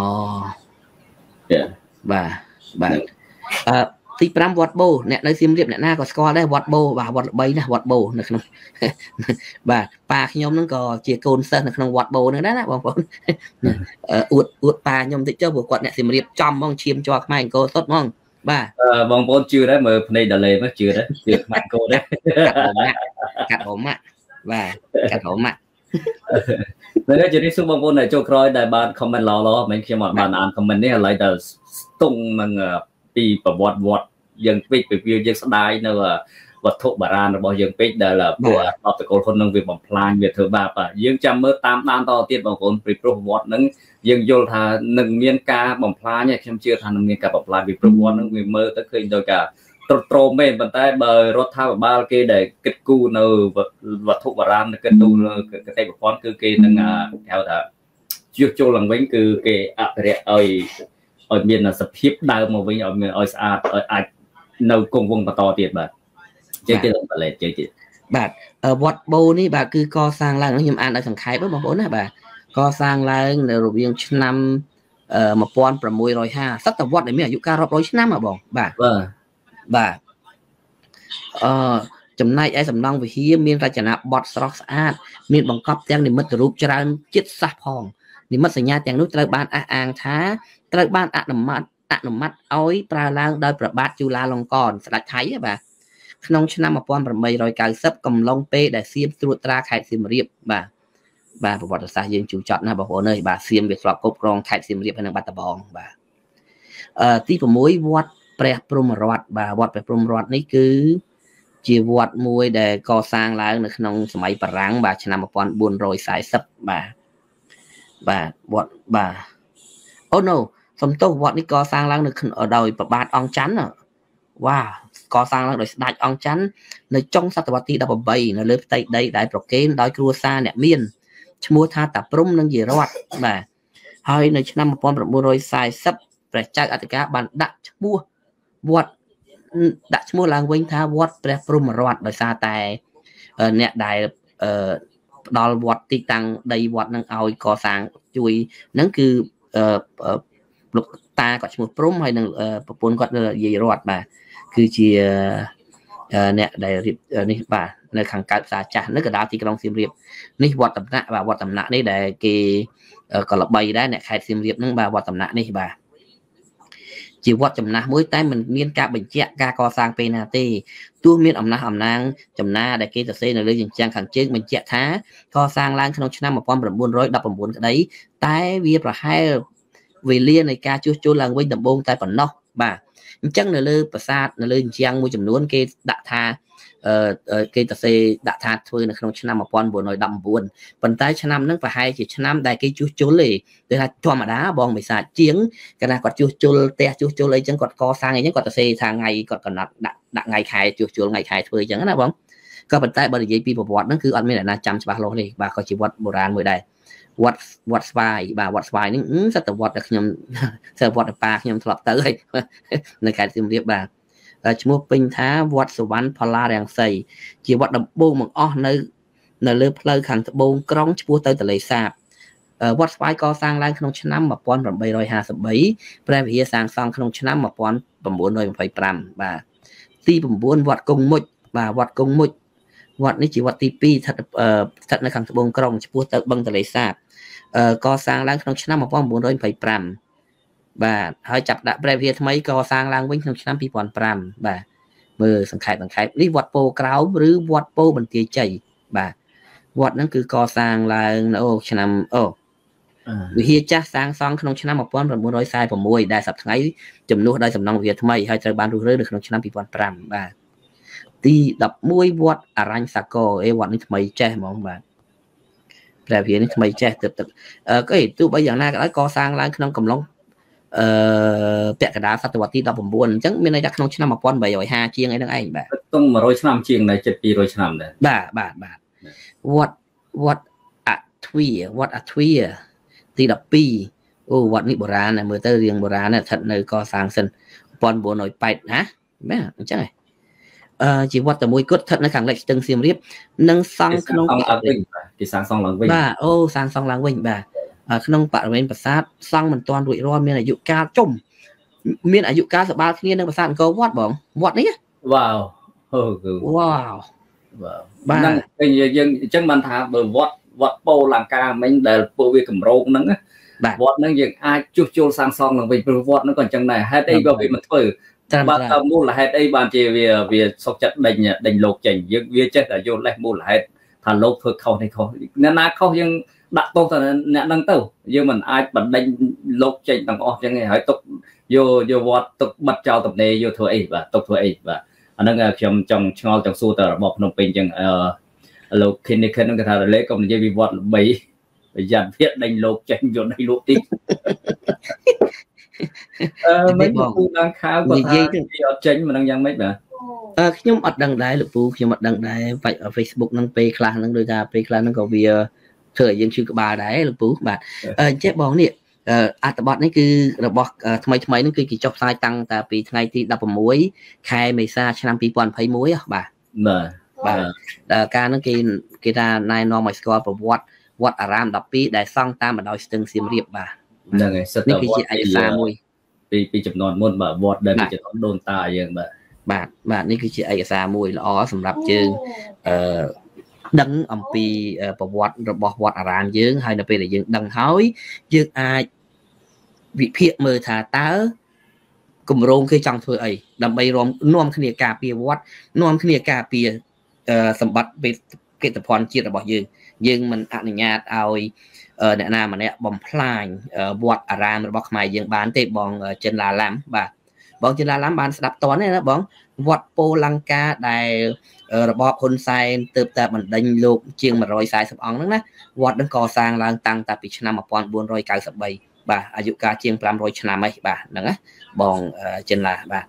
បាទបាទអឺទី5វត្តបូអ្នកនៅសៀមរាបអ្នកណាក៏ស្គាល់ដែរវត្តបូបាទវត្តល្បីណាស់វត្តបូនៅក្នុងបាទប៉ាខ្ញុំហ្នឹងក៏ជាកូនសិស្សនៅក្នុងវត្តបូហ្នឹងដែរណាបងប្អូនអួតអួតប៉ាខ្ញុំតិចចុះព្រោះគាត់អ្នកសៀមរាបចំហ្មងឈាមជាប់ខ្មែរអង្គរសុទ្ធហ្មងបាទបងប្អូនជឿដែរមើលភ្នែកដលេមកជឿដែរជឿខ្មែរអង្គរដែរកាត់ហមបាទកាត់ហមនៅនេះជម្រាបសួរបងប្អូនដែលចូលក្រោយដែលបាន comment ល្អៗមិនខ្ញុំអត់បានអាន comment នេះឥឡូវទៅស្ទង់នឹងពីប្រវត្តិវត្តយើងពេកពីវាយើងស្ដាយនៅវត្ថុបុរាណរបស់យើងពេកដែលពួកអបតកុលហ៊ុននឹងវាបំផ្លាញវាធ្វើបាបយើងចាំមើលតាមដានតទៅទៀតបងប្អូនពីព្រោះវត្តនឹងយើងយល់ថានឹងមានការបំផ្លាញខ្ញុំជឿថានឹងមានការបំផ្លាញពីព្រោះវត្តនឹងវាមើលទៅឃើញដោយការត្រត្រោមមែនប៉ុន្តែបើរដ្ឋាភិបាលគេដែលគិតគូរនៅវត្ថុបុរាណគិតគូរនៅកតិប្រព័ន្ធគឺគេនឹងហៅថាជួសជុលឡើងវិញគឺគេអភិរក្សឲ្យឲ្យមានសភាពដើមមកវិញឲ្យមានឲ្យស្អាតឲ្យអាចនៅគង់វង្សបន្តទៀតបាទជើងទៀតបលែតជើងទៀតបាទវត្តបូនេះបាទគឺកសាងឡើងខ្ញុំអានឲ្យសង្ខេបបងប្អូនណាបាទកសាងឡើងនៅរវាងឆ្នាំ1650សតវត្សដែលមានអាយុកាលរាប់រយឆ្នាំហ៎បងបាទបាទបាទអឺចំណែកឯសំណង់វិហារមានរចនាបថស្រស់ស្អាតមានបង្កប់ទាំងនិមិត្តរូបច្រើនចិត្តសាសផងនិមិត្តសញ្ញាទាំងនោះត្រូវបានអះអាងថាត្រូវបានអនុម័តអនុម័តឲ្យប្រើឡើងដោយព្រះបាទជូឡាលង្កនស្ដេចថៃបាទក្នុងឆ្នាំ1890កំឡុងពេលដែលសៀមត្រួតត្រាខេត្តសៀមរាបបាទបាទប្រវត្តិសាស្ត្រយើងជូរចត់ណាបងប្អូនអើយបាទសៀមវាធ្លាប់គ្រប់គ្រងខេត្តសៀមរាបហើយនិងបាត់ដំបងបាទអឺទី6វត្តព្រះព្រហ្មរតបាទវត្តព្រះព្រហ្មរតនេះគឺជាវត្តមួយដែលកសាងឡើងនៅក្នុងសម័យបារាំងបាទឆ្នាំ1440បាទបាទវត្តបាទអូណូសំទោសវត្តនេះកសាងឡើងនៅដោយព្រះបាទអង្គច័ន្ទវ៉ាកសាងឡើងដោយស្ដេចអង្គច័ន្ទនៅចុងសតវត្សទី18នៅលើផ្ទៃដីដែលប្រគេនដោយគ្រួសារអ្នកមានឈ្មោះថាតាព្រំនិងយារតបាទហើយនៅឆ្នាំ1940ព្រះចៅអធិការបានដាក់ឈ្មោះវត្តដាក់ឈ្មោះឡើងវិញថាវត្តព្រះព្រហ្មរតដោយសារតែអ្នកដែលផ្ដល់វត្តទីតាំងដីវត្តនឹងឲ្យកសាងជួយនឹងគឺលោកតាគាត់ឈ្មោះព្រំហើយនឹងប្រពន្ធគាត់យាយរតបាទគឺជាអ្នកដែលរៀបនេះបាទនៅខាងកើតផ្សារចាស់នៅកណ្ដាលទីក្រុងសៀមរាបនេះវត្តតំណាក់បាទវត្តតំណាក់នេះដែលគេក៏ល្បីដែរអ្នកខេត្តសៀមរាបហ្នឹងបាទវត្តតំណាក់នេះបាទជាវត្តចំណាស់មួយតែមិនមានការបញ្ជាក់ការកសាងពេលណាទេទោះមានអំណះអំណាងចំណាដែលគេសរសេរនៅលើជញ្ជាំងខាងជើងបញ្ជាក់ថាកសាងឡើងក្នុងឆ្នាំ1919ក្តីតែវាប្រហែលវេលានៃការជួសជុលឡើងវិញដំបូងតែប៉ុណ្ណោះបាទអញ្ចឹងនៅលើប្រាសាទនៅលើជញ្ជាំងមួយចំនួនគេដាក់ថាអឺគេសរសេរដាក់ថាធ្វើនៅក្នុងឆ្នាំ1919ប៉ុន្តែឆ្នាំហ្នឹងប្រហែលជាឆ្នាំដែលគេជួសជុលទេគឺថាធម្មតាបងបិសាចជាងកាលណាគាត់ជួសជុលផ្ទះជួសជុលអីចឹងគាត់កសាងអីចឹងគាត់សរសេរថាថ្ងៃគាត់កំណត់ដាក់ដាក់ថ្ងៃខែជួសជុលថ្ងៃខែធ្វើអញ្ចឹងណាបងក៏ប៉ុន្តែបើនិយាយពីប្រវត្តិហ្នឹងគឺអត់មានអ្នកណាចាំច្បាស់លាស់ទេបាទក៏ជាវត្តបុរាណមួយដែរវត្តវត្តស្វាយបាទវត្តស្វាយនេះសតវត្សដែលខ្ញុំសតវត្សដែលប៉ាខ្ញុំធ្លាប់ទៅហើយនៅខេត្តសៀមរាបបាទឈ្មោះពេញថាវត្តសុវណ្ណផល្លារាំងសីជាវត្តដំបូងបង្អស់នៅនៅលើផ្លូវខាងត្បូងក្រុងឆ្ពោះទៅទន្លេសាបវត្តស្វាយកសាងឡើងក្នុងឆ្នាំ1853ព្រះវិហារសាងសង់ក្នុងឆ្នាំ1925បាទទី9វត្តគង់មុជបាទវត្តគង់មុជវត្តនេះជាវត្តទី2ស្ថិតស្ថិតនៅខាងត្បូងក្រុងឆ្ពោះទៅបឹងទន្លេសាបកសាងឡើងក្នុងឆ្នាំ1925បាទហើយចាប់ដាក់ព្រះវិហារថ្មីកសាងឡើងវិញក្នុងឆ្នាំ2005បាទ mơ sẵn khai bằng khai lý vọt po cáo rứ vọt po bằng tia chảy bà vọt nó cứ co sang là ô cho nằm ô vì hiệp chắc sang xong không cho năm một con rồi muốn nói sai vào môi đại sập ngày chùm nuốt đây sầm nong việt mày hay trời ban rú rứ được không cho năm bị vọt pram bà ti đập môi vọt à ranh sako e vọt ní mày che mong bà là vì ní mày che tập tập cái tu bây giờ na cái co sang là không cầm lôngแปะกระดาษศตวรรษที่ดอกบุญจังมีในดักน้องชนะมาป้อนใบใหญ่ห้าเชียงไอ้นั่งไอ้แบบต้องมาร้อยชนะเชียงในเจ็ดปีร้อยชนะเลยบาทบาทบาท what what a three what a three ที่ดับปีโอ้วัดนี้โบราณนะเมื่อเตอร์เรียงโบราณนะถัดในก็สร้างเส้นป้อนบัวหน่อยไปนะแม่จังไงเอ่อจีวัดแต่มวยกดถัดในขังเล็กตึงเสียมเรียบนั่งซังน้องหลังวิ่งที่สร้างซองหลังวิ่งบ้าโอ้สร้างซองหลังวิ่งบ้าขนมปะเป็นภาษาสร้างมันตอนรุ่ยร้อนมีอายุกาจุ่มมีอายุกาสบายที่นี่ในภาษาก็วัดบ่วัดนี้ว้าวเออว้าวบ้านนั่นเป็นยังจังมันถามเบอร์วัดวัดโปลังกาไม่ได้โปรวิกำโรงนั่งวัดนั่งยังอาจุจุสร้างซองหลังวิ่งเป็นวัดนั่งก่อนจังไหนให้ได้ก็เป็นมันเปิดบ้านตามมูลให้ได้บ้านเจเวียเวียสกจัดดังเนี่ยดังโลกจังยังเวียเจ๊แต่โยนแหลกมูลให้ทานโลกเพื่อเขาในเขาเนี่ยนาเขายังđặt tô thì nè nâng tàu nhưng mình ai bật đánh lột trên tầng o chẳng nghe hỏi tục vô vô vót tục bật trao tập này vô thôi ấy và tục thôi ấy và anh đang trong trong trong trong su tờ bọc nông pin chẳng lột khi này khi nó cái thằng lấy công dây bị vót bị bị giàn viết đánh lột trên vô đánh lột tiếp mấy khu đang khá có thằng ở trên mà đang giang mấy bà nhưng mà đăng đài lục phu nhưng mà đăng đài vậy ở Facebook năng pay class năng đưa ra pay class năng có việc thời gian chưa có bà đấy là bố bạn chết bóng nè à tập bọt này cứ là bọt thay thay nó cứ chỉ chọc sai tăng tại vì ngày thì đập muối khai mày xa cho năm pi quan thấy muối à bà bà ca nó kia kia ta nine normal score của what what aram đập pi đại xong ta mà đòi từng xiêm riệp bà này cái gì ai xa muối pi pi chụp nón môn bà bọt đây chỉ có đồn ta vậy bà bà bàนี่คือ ai xa muối là ó สำหรับchương đăng âm pi bảo vật bảo vật à ram dương hay là pi là dương đăng hói dương ai vị phiệt mơ thà tá cùng rong khi trong thôi ấy đầm bay rong nom khnia cà pi vật nom khnia cà pi sầm bát pi cái tập hoàn chiết là bảo dương dương mình ăn nhạt ao nè nam mà nè bom phai vật à ram bảo mày dương bán tệ bong trên là lắm bà bong trên là lắm bán đập toán này đó bong vật po lăng ca đàiระบบคนไซน์เติบโตมันดังโลกเชียงมันรอยสายสับอ่องนั่นนะวัดดังก่อสร้างลางตังแต่ปีชนะมาปอนบุญรอยเก้าสิบใบบ่าอายุการเชียงปรามรอยชนะไหมบ่านั่นนะบองเจนลาบ่า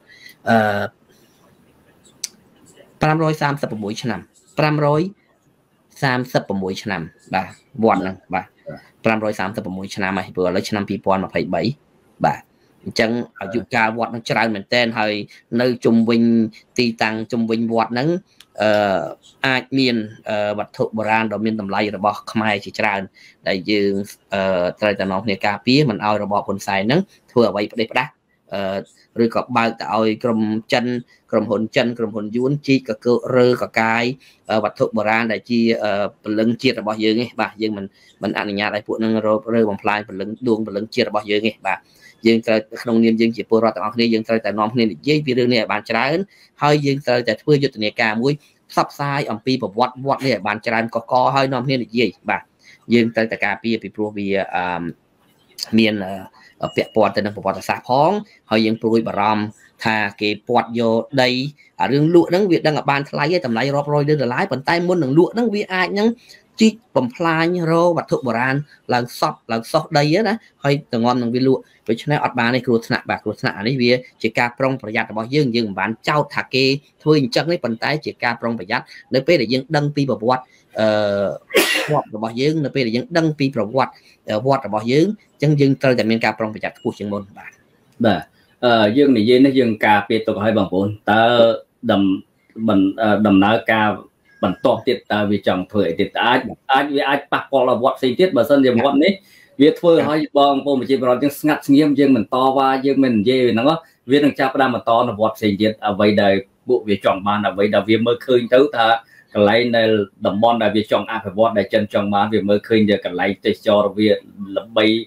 ปรามรอยสามสิบปุ๋ยชนะปรามรอยสามสิบปุ๋ยชนะบ่าวัดนั่นบ่าปรามรอยสามสิบปุ๋ยชนะไหมเบื่อแล้วชนะปีปอนมาไปใบบ่าจังอายุการวัดนั่งจราเหมือนเต้นให้ในจุ่มวิงตีตังจุ่มวิงวัดนั้นอาจมีวัตถุโบราณเรามีตำไลระบบขมายจีจราได้ยืนไตรตะนองในกาปีมันเอาระบบคนใส่นั้นทั่วไว้ได้ปะหรือกับใบแต่เอากรมจันกรมหุ่นจันกรมหุ่นยุนจีกับเกลือเรือกับกายวัตถุโบราณได้จีผลึงจีระบบยืนไงบ่ายืนมันมันอนุญาตให้พวกนั้นเรือบังพลายผลึงดวงผลึงจีระบบยืนไงบ่ายังแต่ขนมเนียมยังจีปูรอต่างๆนี่ยังแต่น้องนี่ยี่ปีเรื่องนี้บานจราให้ยังแต่แต่เพื่อยุติเนกามุ้ยซับไซด์อัมปีแบบวัดวัดเนี่ยบานจราก็ก่อให้น้องนี่ยี่บ่ายังแต่แต่กาปีปีโปรวีเมียนเปียปอดแต่ในประวัติศาสตร์พ้องให้ยังปลุยบารมถ้าเก็บปอดโยได้เรื่องลุ่นั่งเวียดดังกับบานทลายทำลายรอบรอยเดินหลายปันใต้มุนหนึ่งลุ่นั่งเวียอาจยังจีบำพลายโรวัตถุโบราณหลังซอบหลังซอกได้เยอะนะให้แต่งอมหนึ่งวิลุโดยเฉพาะอัดบานในครัวถนัดแบบครัวถนัดนี่เวียจีการปรองประหยัดบ่ยื่นยื่นบานเจ้าถักเกทวีจังในปันใต้จีการปรองประหยัดในเป้ได้ยื่นดังปีประวัติวัดบ่ยื่นในเป้ได้ยื่นดังปีประวัติวัดบ่ยื่นจังยื่นเจอแต่มีการปรองประหยัดผู้เชียงบนบานแบบยื่นในยื่นในยื่นกาเปียตัวให้บางคนแต่ดำบันดำน้ากาบันตอกติดตาวิจังเผยติดอาจอาจวิอาจปักกอลวัดสิ่งที่บันเส้นอย่างวัดนี้เวียดเฟื่อให้บองโปรมันจีบเราจึงงัดเงียบยังเหมือนต่อว่ายังเหมือนเย่นั่นก็เวียดนังจับประดามันต่อในวัดสิ่งที่เอาไว้ได้บุวิจังบ้านเอาไว้ได้เวียเมื่อคืนเท่าท่ากันไล่ในดำบอลได้วิจังอาภวัดได้จันจังบ้านเวียเมื่อคืนเดียวกันไล่เตจอร์เวียลำใบ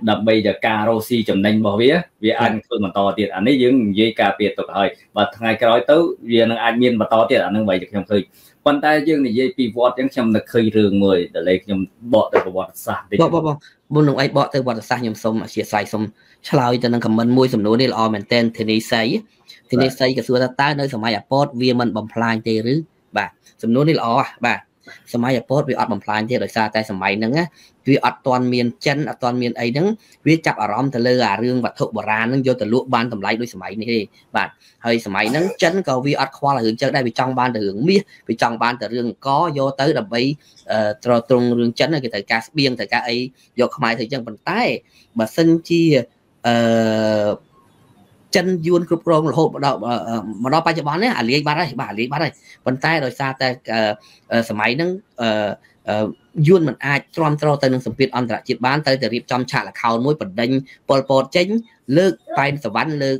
đập bây giờ cà rô xi chấm đánh bảo vía vì anh thường mà to tiền anh ấy dưng dây cà biệt tục hơi và ngày cái nói tới vì nó anh miên mà to tiền anh vậy được không khơi quan tay dương này dây pivot chẳng chăm được khơi rừng người để lấy nhầm bỏ từ bọt sạch bỏ bỏ bỏ buồn nông ấy bỏ từ bọt sạch nhầm xong mà chia sẻ xong chào cho nên comment môi sầm nối đi là maintain thì này xây thì này xây cái xưa ta ta nơi sầm ai apport vì mình bấm plan tê rứ bà sầm nối đi là bàสมัยโพสต์วิอัดบำพลายที่โดยซาแต่สมัยนั้นนะวิอัดตอนเมียนจันอัดตอนเมียนไอ้นั้นวิจับอารมณ์ทะเลอ่ะเรื่องวัตถุโบราณนั้นโยตะลุบ้านทำไรด้วยสมัยนี้บาดเฮ้ยสมัยนั้นจันก็วิอัดคว้าหรือจะได้ไปจ้องบ้านแต่เรื่องเมียไปจ้องบ้านแต่เรื่องก็โยtớiดับไปเอ่อตรงตรงเรื่องจันน่ะคือแต่การเบียงแต่การไอ้โยขมายถึงจังบนใต้บัดซึ่งที่เอ่อchân yuan cướp rong là hộp đó mà đó bây giờ bán đấy à lý bán đây bà lý bán đây vận tải rồi xa taสมัยนั้นyuan mình ai tròn tròn tới nâng sầm việt anh đã chịu bán tới từ riệp trong trả là khâu mối bẩn đánh pol pol chính lược tay sờ bắn lược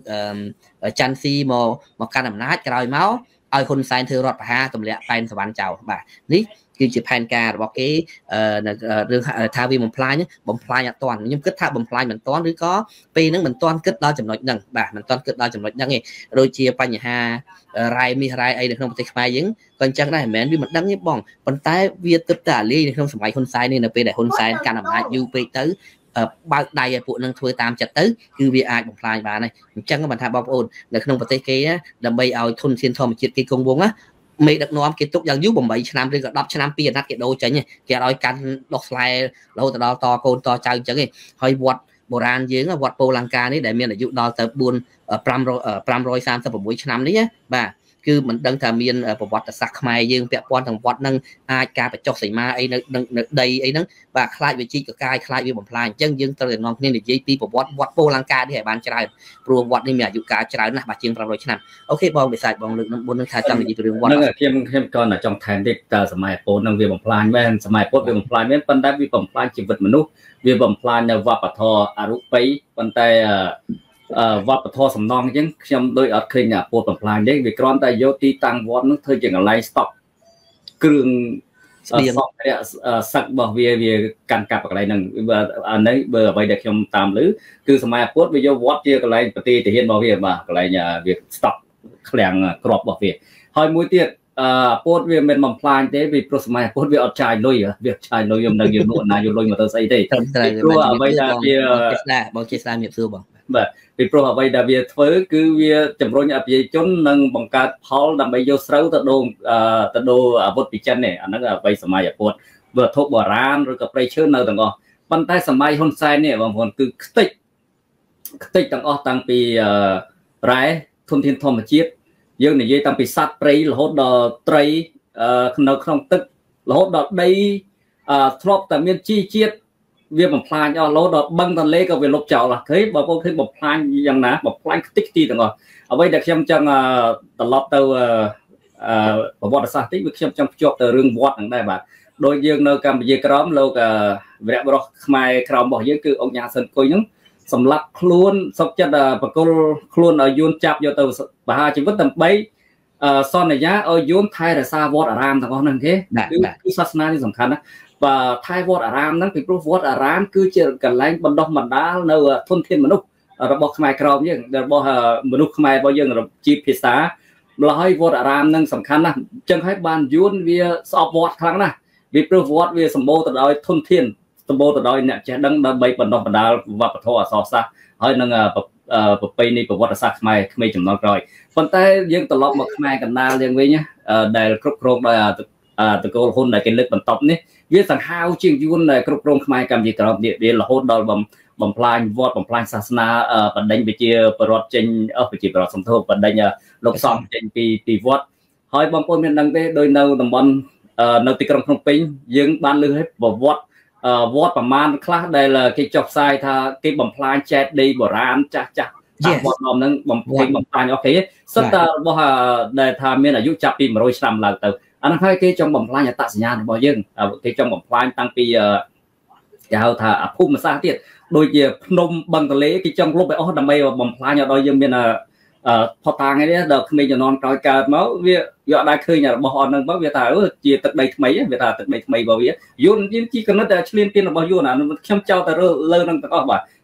chân si mò mò can làm nát cài máu aiคนsai thừa rọt ha tụm lẹ tay sờ bắn chào bà níคือจะแผนการบอกเออเรื่องทาวีบอมพลายเนี่ยบอมพลายตอนยังคิดท่าบอมพลายเหมือนตอนหรือก็ปีนั้นเหมือนตอนคิดเราจำนวนยังบ่ามันตอนคิดเราจำนวนยังไงโดยเชียปัญหารายมีรายไอ้ในขนมติขมายยังก่อนจังได้แม้วิมันดังนี่บ้องปันท้ายเวียตึบตาลีในขนมสมัยคนไซนี่นะเป็นแต่คนไซการทำงานอยู่ไปตื้อบางใดปุ่นนั่งทัวร์ตามจัดตื้อคือวีไอบอมพลายมาเนี่ยจังก็บรรทัดบอมโอนในขนมปฏิกิริยาดำไปเอาทุนเซียนทอมจิตกีกงวงอะไม่ดักน้อมเก็บตุกอย่างยุบบ่มใบชนะหรือกับดับชนะปีนัดเก็บโดจังเนี่ยเกี่ยวกับการดอกสไลด์เราแต่เราต่อโกนต่อใจจังเนี่ยหอยวัดโบราณเยอะวัดโปลังกานี่ได้เมียนอายุดอเตอร์บุญปรามปรามรอยสามสิบปุ่มชนะนี่บ่าคือมันดังทำเมียนประวัติศาสตร์ขมายยังเปียปอนทางวัดนั่งอาการไปจอกใส่มาไอ้นั่งใดไอ้นั่งบ่าคล้ายวิจิกับกายคล้ายวิบ่มพลายจังยังตระหนักเนี่ยเดี๋ยวปีประวัติวัดโปลังกาที่ให้บ้านจรายปลัววัดนี่มีอายุการจรายนะบ่าเชียงปรามรอยชนะโอเคบอลไปใส่บอลลึกบนนั่งทาจังดีไปเรื่องวัดนั่งเข้มเข้มก่อนนะจองแทนที่แต่สมัยโปนั่งวิบ่มพลายแม่สมัยโปวิบ่มพลายแม่ปันได้วิบ่มพลายชีวิตมนุษย์วิบ่มพลายในวัดปะทออารุไปปันแต่วัดปะทอสำนองยังยำโดยอัดเคยเนี่ยปวดปลายยังวิกรอนแต่โยตีตังวัดนึกเธออย่างไรสต็อกเครื่องสอบเนี่ยสักบอกเวียเวียการกลับอะไรหนึ่งอันนี้เบอร์ไปเด็กยำตามหรือคือสมัยปวดวิโยวัดเจออะไรปฏิทินบอกเวียมาอะไรเนี่ยเวียสต็อกแข็งกรอบบอกเวียหอยมวยเตี้ยปวดเวียเป็นมั่มพลายเต้วิปรสมัยปวดเวียเอาใจลอยอ่ะเวียใจลอยยมดังยมโน่นนายยมลอยมาตัวใส่ได้กลัวไปได้เวียบางเคสได้เมียซื้อบอกแบบปีโปรเอาไปดาวิดเฟอร์คือเวียจำรองอับยัยจนนั่งบังการพอลดำไปโยสระตะโดงตะโดบทปิจันเนี่ยอันนั้นไปสมัยปวดเบื่อทุกบ่อร้านหรือกับไปเชิญเราต่างก็ปันใต้สมัยฮอนไซเนี่ยบางคนคือติดติดต่างก็ต่างปีไรทุนเทียนทอมจีดเยอะเนี่ยยี่ต่างปีซัดไปหลอดดอไตรขนมขนมตึกหลอดดอได้ทรอบแต่เมียนจีจีดเวียบพลายเอาโลดบังตอนเล็กก็เวียลบเจ้าละเคยบอกว่าเคยบอกพลายยังนะบอกพลายติ๊กตีต่างก็เอาไว้เด็กเชื่อมจังตลอดตัวประวัติศาสตร์ที่เชื่อมจังจบแต่เรื่องวัดต่างได้แบบโดยยังในการไปยืกร้อมเรากับเวลาเราขมายคราวบอกยังคือองค์ยาสันกุยนึงสำหรับคล้วนสกจัดประกอบคล้วนเอายุนจับโยตัวปะฮาชีวิตต่างไปซ่อนในยะเอายุนไทยแต่ซาวัดอารามต่างก็นั่นแค่คือศาสนาที่สำคัญนะvà thay vót ở ramนั้นเป็นเพราะวอดอารามคือเจอกันแรงบรรดาบรรดาในทุนเทียนมนุษย์ระบบขมายกรอบยังระบบมนุษย์ขมายบ่ยังระบบจีพิษาเราให้วอดอารามนั้นสำคัญนะจึงให้บานยุนเวียสอบวอดครั้งนะวิปรวอดเวียสมบูรณ์ต่อโดยทุนเทียนสมบูรณ์ต่อโดยเนี่ยจะดังใบบรรดาบรรดาวัปทอสอซะให้นั่งไปนี่ประวัติศาสตร์ขมายขมายจำนวนกรอยคนแต่ยังตลอดมาขมายกันนานยังไงเนี่ยได้ครบครองได้ตะโกนคนได้กินเล็กบรรทบนี่วิสังหาวจริงยุนในกรุกรงขมายกรรมยีกรอบเดียเดียละโหดดอลบำบำพลายวอดบำพลายศาสนาปัจจัยไปเจอประวัติจริงเออไปเจอประวัติสมทบปัจจัยลบซ้อมจริงปีปีวอดหอยบางคนเป็นดังเต้โดยในตำบลในติกรมขนมปิ้งยังบ้านเลือให้บวอดวอดประมาณคลาสได้ละกิจจบไซท่ากิจบำพลายแจดดีโบราณจ้าจ้าวอดนอมนั้นบำพลายบำพลายโอเคสุดแต่ว่าได้ทำเมื่ออายุจับปีมาโรยสามหลังเตออันนั้นให้ที่จงบ่มพลายตัดสัญญาณบ่ยังที่จงบ่มพลายตั้งปียาวถ้าพุ่มมาซาเตียโดยเฉพนมบังทะเลที่จงลบไปอ๋อทำไมบ่มพลายโดยยังเป็นพอตางไงเนี่ยเด็กมีจะนอนกอยการเมาเวียยอดได้เคยเนี่ยบ่อนนึงบ่เวียถ่ายเออจีตึกใดทำไมเวียถ่ายตึกใดทำไมบ่เวียยุนยิ่งจีกันนั่นแต่เฉลี่ยเปลี่ยนบ่ยุนอ่ะมันเข้มเจ้าแต่เลิศนั่งตะก้อบ่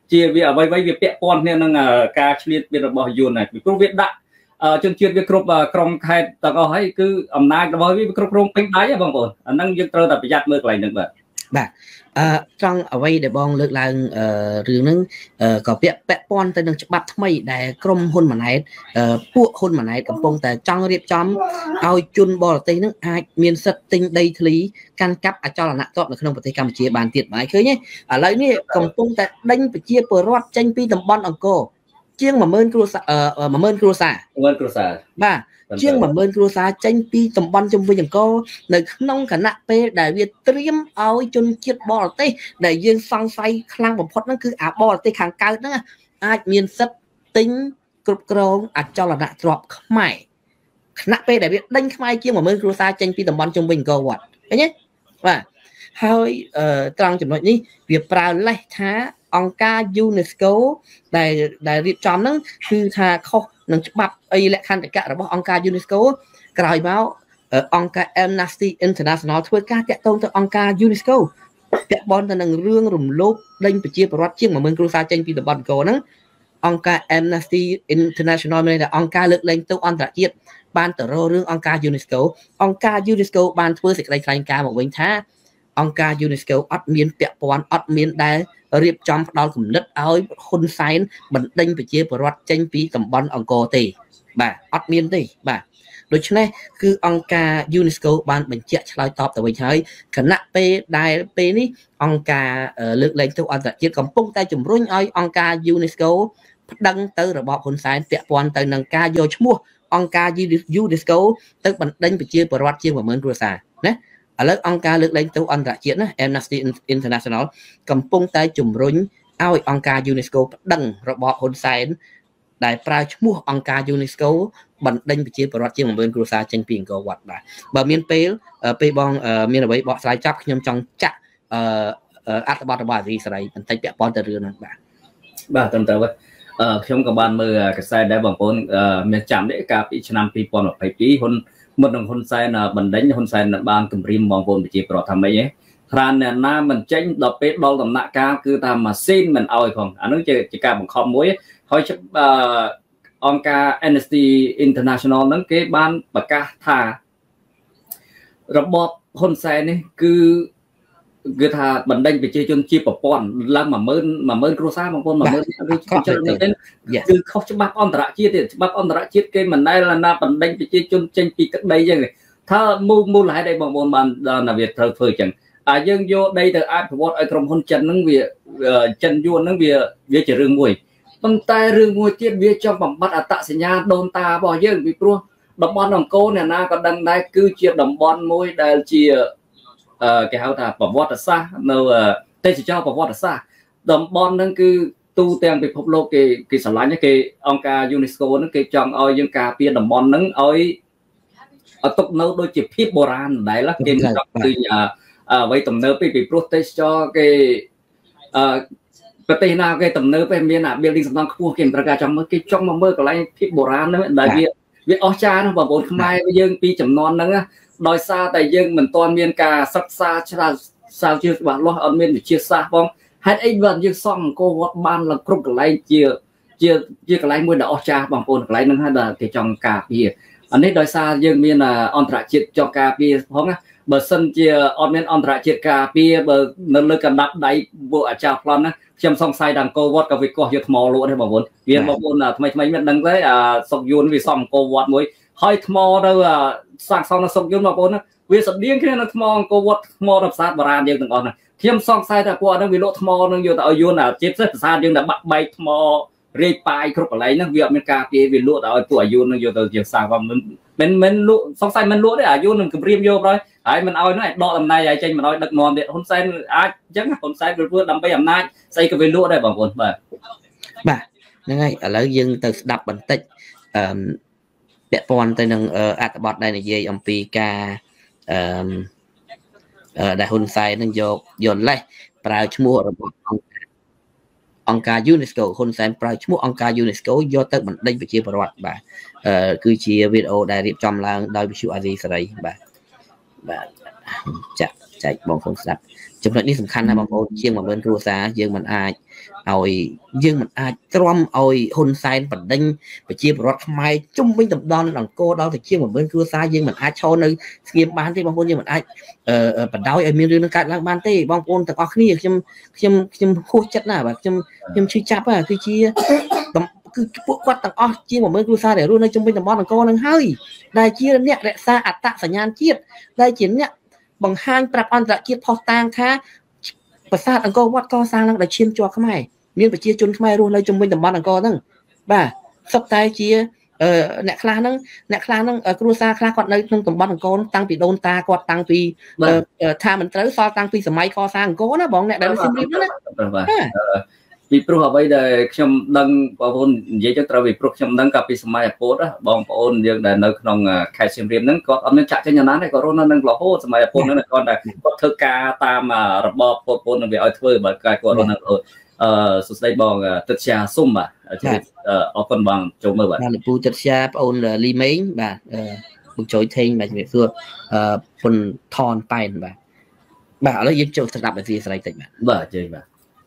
chia việc vay vay việc bẹ pon nên là ca chuyên việcរបស់យួនnày vì việcដាក់ជនជាតិវាគ្រប់ក្រុមខេត្តទាំងអស់ហើយគឺអំណាចរបស់វាគ្រប់គ្រងពេញដៃបងប្អូនអាហ្នឹងយើងត្រូវតែប្រយ័ត្នមើលកន្លែងហ្នឹងបាទបាទអឺត្រង់អ្វីដែលបងលើកឡើងរឿងហ្នឹងក៏ពាក់ពាក់ព័ន្ធទៅនឹងច្បាប់ថ្មីដែលក្រមហ៊ុនម៉ាណែតពួកហ៊ុនម៉ាណែតកំពុងតែចង់រៀបចំឲ្យជនបរទេសហ្នឹងអាចមានសិទ្ធិទិញដីធ្លីកាន់កាប់អចលនទ្រព្យនៅក្នុងប្រទេសកម្ពុជាបានទៀតបាទឃើញទេឥឡូវនេះកំពុងតែដេញប្រជាពលរដ្ឋចេញពីតំបន់អង្គរជាងmột nghìnគ្រួសារmột nghìnគ្រួសារ một nghìnគ្រួសារបាទជាងmột nghìnគ្រួសារចេញពីតំបន់ជុំវិញអង្គរនៅក្នុងគណៈពេលដែលវាត្រៀមឲ្យជនជាតិបរទេសដែលយើងសង្ស័យខ្លាំងបំផុតហ្នឹងគឺអាបរទេសខាងកើតហ្នឹងអាចមានសិទ្ធិទិញគ្រប់គ្រងអចលនទ្រព្យខ្មែរគណៈពេលដែលវាដេញខ្មែរជាងmột nghìnគ្រួសារចេញពីតំបន់ជុំវិញអង្គរវត្តឃើញទេបាទហើយត្រង់ចំណុចនេះវាប្រើលេសថាអង្គការ UNESCO ដែលដែលរៀបចំហ្នឹងគឺថាខុសនឹងច្បាប់អីលក្ខន្តិកៈរបស់អង្គការ UNESCO ក្រោយមកអង្គការ Amnesty International ធ្វើការតាក់ទងទៅអង្គការ UNESCO ពាក់ព័ន្ធទៅនឹងរឿងរំលោភដេញប្រជាពលរដ្ឋជាងmột nghìnគ្រួសារចេញពីតំបន់អង្គរហ្នឹងអង្គការ Amnesty International មានតែអង្គការលើកលែងទោសអន្តរជាតិបានទៅរករឿងអង្គការ UNESCO អង្គការ UNESCO បានធ្វើសេចក្តីថ្លែងការណ៍មកវិញថាអង្គការ UNESCO អត់មានពាក់ព័ន្ធអត់មានដែលរៀបចំផ្ដល់គំនិតឲ្យហ៊ុនសែនបណ្ដេញប្រជាពលរដ្ឋចេញពីតំបន់អង្គរទេបាទអត់មានទេបាទដូច្នេះគឺអង្គការ UNESCO បានបញ្ជាក់ឆ្លើយតបទៅវិញហើយគណៈពេលដែលពេលនេះអង្គការលើកលែងទោសអន្តរជាតិកំពុងតែជំរុញឲ្យអង្គការ UNESCO ប្តឹងទៅរបបហ៊ុនសែនពាក់ព័ន្ធទៅនឹងការយកឈ្មោះអង្គការ UNESCO ទៅបណ្ដេញប្រជាពលរដ្ឋជាងmột nghìnគ្រួសារណាឥឡូវអង្គការលើកលែងទោសអន្តរជាតិណា Amnesty International កំពុងតែជំរុញឲ្យអង្គការ UNESCO ប្តឹងរបបហ៊ុនសែនដែលប្រើឈ្មោះអង្គការ UNESCO បណ្ដេញប្រជាពលរដ្ឋជាងmột nghìnគ្រួសារចេញពីអង្គរវត្តបាទបើមានពេលពេលបងមានអ្វីបកស្រាយចាប់ខ្ញុំចង់ចាក់អត្ថបទរបស់អាស៊ីសេរីបន្តិចពាក់ព័ន្ធទៅរឿងហ្នឹងបាទបាទត្រឹមត្រូវខ្ញុំក៏បានមើលកសែតដែរបងប្អូនមានចាំទេកាលពីឆ្នាំពីរពាន់ยี่สิบสองហ៊ុនមុននឹងហ៊ុនសែនបណ្ដេញហ៊ុនសែនបានគម្រាមបងប្អូនប្រជាពលរដ្ឋថាម៉េចហ៎ថាអ្នកណាមិនចេញដល់ពេលដល់ដំណាក់កាលគឺថាម៉ាស៊ីនមិនអោយផងអានោះជាការបង្ខំមួយហើយអង្គការ Amnesty International ហ្នឹងគេបានប្រកាសថារបបហ៊ុនសែននេះគឺគឺថាបណ្ដេញប្រជាជនជាប្រព័ន្ធឡើងmột nghìn một nghìnគ្រួសារបងប្អូនmột nghìnគឺខុសច្បាប់អន្តរជាតិទេច្បាប់អន្តរជាតិគេមិនដែលណាបណ្ដេញប្រជាជនចេញពីទឹកដីចឹងថាមូលមូលហេតុអីបងប្អូនបានណាវាត្រូវធ្វើចឹងអាយើងយកដីទៅអភិវឌ្ឍឲ្យក្រុមហ៊ុនចិនហ្នឹងវាចិនយួនហ្នឹងវាវាជារឿងមួយប៉ុន្តែរឿងមួយទៀតវាចង់បំបត្តិអត្តសញ្ញាណដូនតារបស់យើងពីព្រោះតំបន់អង្គរអ្នកណាក៏ដឹងដែរគឺជាតំបន់មួយដែលជាគេហៅថាប្រវត្តិសាស្ត្រនៅទេសចរប្រវត្តិសាស្ត្រតំបន់ហ្នឹងគឺទូទាំងពិភពលោកគេគេស្រឡាញ់គេអង្គការ UNESCO ហ្នឹងគេចង់ឲ្យយើងការពារតំបន់ហ្នឹងឲ្យឲ្យទុកនៅដូចជាភាពបុរាណដែរគេមិនចង់ឃើញអ្វីទំនើបពីព្រោះទេសចរគេអឺប្រទេសណាគេទំនើបឯមានអា building សំណង់ខ្ពស់គេមិនត្រូវការចង់មើលគេចង់មកមើលកន្លែងភាពបុរាណហ្នឹងដែលវាវាអស្ចារ្យណាស់បងប្អូនខ្មែរយើងពីចំនួនហ្នឹងដោយសារតែយើងមិនទាន់មានការសិក្សាច្រើនសាវជឿច្បាស់លាស់អត់មានវិទ្យាសាស្ត្រផងហេតុអីបានយើងសង់អង្គរវត្តបានឡើងគ្រប់កន្លែងជាជាជាកន្លែងមួយដ៏អស្ចារ្យបងប្អូនកន្លែងហ្នឹងហើយដែលគេចង់ការពារអានេះដោយសារយើងមានអន្តរជាតិចង់ការពារផងណាបើសិនជាអត់មានអន្តរជាតិការពារបើនៅលើកណ្ដាប់ដៃពួកអាចារ្យប្លន់ណាខ្ញុំសង្ស័យថាអង្គរវត្តក៏វាកោះយកថ្មលក់ដែរបងប្អូនវាបងប្អូនថ្មីថ្មីមានដឹងទេអាសុកយួនវាសំអង្គរវត្តមួយហើយថ្មទៅសាកសង់នៅសុកយួនបងប្អូនវាស្តៀងគ្នានឹងថ្មអង្គរវត្តថ្មរប្រាសាទបុរាណយើងទាំងអស់ហ្នឹងខ្ញុំសង្ស័យថាពួកហ្នឹងវាលក់ថ្មហ្នឹងយកទៅឲ្យយួនអាជាពិសេសប្រាសាទយើងដែលបាក់បែកថ្មរាយប៉ាយគ្រប់កន្លែងហ្នឹងវាអត់មានការពារវាលក់ទៅឲ្យពួកអាយុហ្នឹងយកទៅជាសាវមិនមិនមិនលក់សង្ស័យមិនលក់ទេអាយុនឹងគម្រាមយកហើយហើយមិនឲ្យហ្នឹងដកអំណាចឲ្យចេញមិនឲ្យដឹកនាំទៀតហ៊ុនសែនអាចអញ្ចឹងហ៊ុនសែនវាធ្វើដើម្បីអំណាចស្អីក៏វាលក់ដែរបងប្អូនបាទបាទហ្នឹងហើយឥឡូវយើងទៅស្ដាប់បន្តិចអឺពាក់ព័ន្ធទៅនឹងអត្ថបទដែលនិយាយអំពីការអឺដែលហ៊ុនសែននឹងយកយកលេសប្រើឈ្មោះរបស់អង្គការអង្គការ UNESCO ហ៊ុនសែនប្រើឈ្មោះអង្គការ UNESCO យកទៅបណ្ដេញប្រជាពលរដ្ឋបាទអឺគឺជាវីដេអូដែលរៀបចំឡើងដោយវិទ្យុអាស៊ីសេរីបាទបាទចាក់ចែកបងប្អូនស្ដាប់ចំណុចនេះសំខាន់ណាស់បងប្អូនជាងមួយម៉ឺនគ្រួសារយើងមិនអាចឲ្យយើងមិនអាចទ្រាំឲ្យហ៊ុនសែនបណ្ដេញប្រជាពលរដ្ឋខ្មែរជុំវិញតំបន់អង្គរដល់ទៅជាងមួយម៉ឺនគ្រួសារយើងមិនអាចឈរនៅស្ងៀមបានទេបងប្អូនយើងមិនអាចបណ្ដោយឲ្យមានរឿងនឹងកើតឡើងបានទេបងប្អូនទាំងអស់គ្នាខ្ញុំខ្ញុំខ្ញុំហួសចិត្តណាស់បាទខ្ញុំខ្ញុំឈឺចាប់ហ្នឹងគឺជាគឺពួកគាត់ទាំងអស់ជាងមួយម៉ឺនគ្រួសារដែលរស់នៅជុំវិញតំបន់អង្គរនឹងហើយដែលជាអ្នករក្សាអត្តសញ្ញាណជាតិដែលជាអ្នកបង្ហាញប្រាប់អន្តរជាតិផុសតាងថាប្រាសាទអង្គរវត្តកសាងឡើងដោយឈាមជ័រខ្មែរមានប្រជាជនខ្មែររស់នៅជុំវិញតំបន់អង្គរហ្នឹងបាទសុទ្ធតែជាអ្នកខ្លះហ្នឹងអ្នកខ្លះហ្នឹងគ្រួសារខ្លះគាត់នៅក្នុងតំបន់អង្គរតាំងពីដូនតាគាត់តាំងពីថាមិនត្រូវសល់តាំងពីសម័យកសាងអង្គរណាបងអ្នកដែលនៅសៀមរាបហ្នឹងណាពីព្រោះអ្វីដែលខ្ញុំដឹងបងប្អូននិយាយទៅត្រូវពីព្រោះខ្ញុំដឹងកាលពីសម័យអាពោតបងប្អូនយើងដែលនៅក្នុងខេត្តសៀមរាបហ្នឹងគាត់អត់មានចាក់ចេញណាទេគាត់រស់នៅនឹងរហូតសម័យអាពោតហ្នឹងគាត់តែគាត់ធ្វើការតាមរបបពលពតនឹងវាឲ្យធ្វើបើគាត់គាត់រស់នៅអឺសុស្ដីបងទឹកជាសុំបាទអរគុណបងចូលមើលបាទលោកពូទឹកជាបងអូនលីមេងបាទបងជួយថេងបាទជំរាបសួរពុនថនប៉ែនបាទបាទឥឡូវយើងចូលស្ដាប់អាស៊ីសេរីតិចបាទបាទជ័យបាទ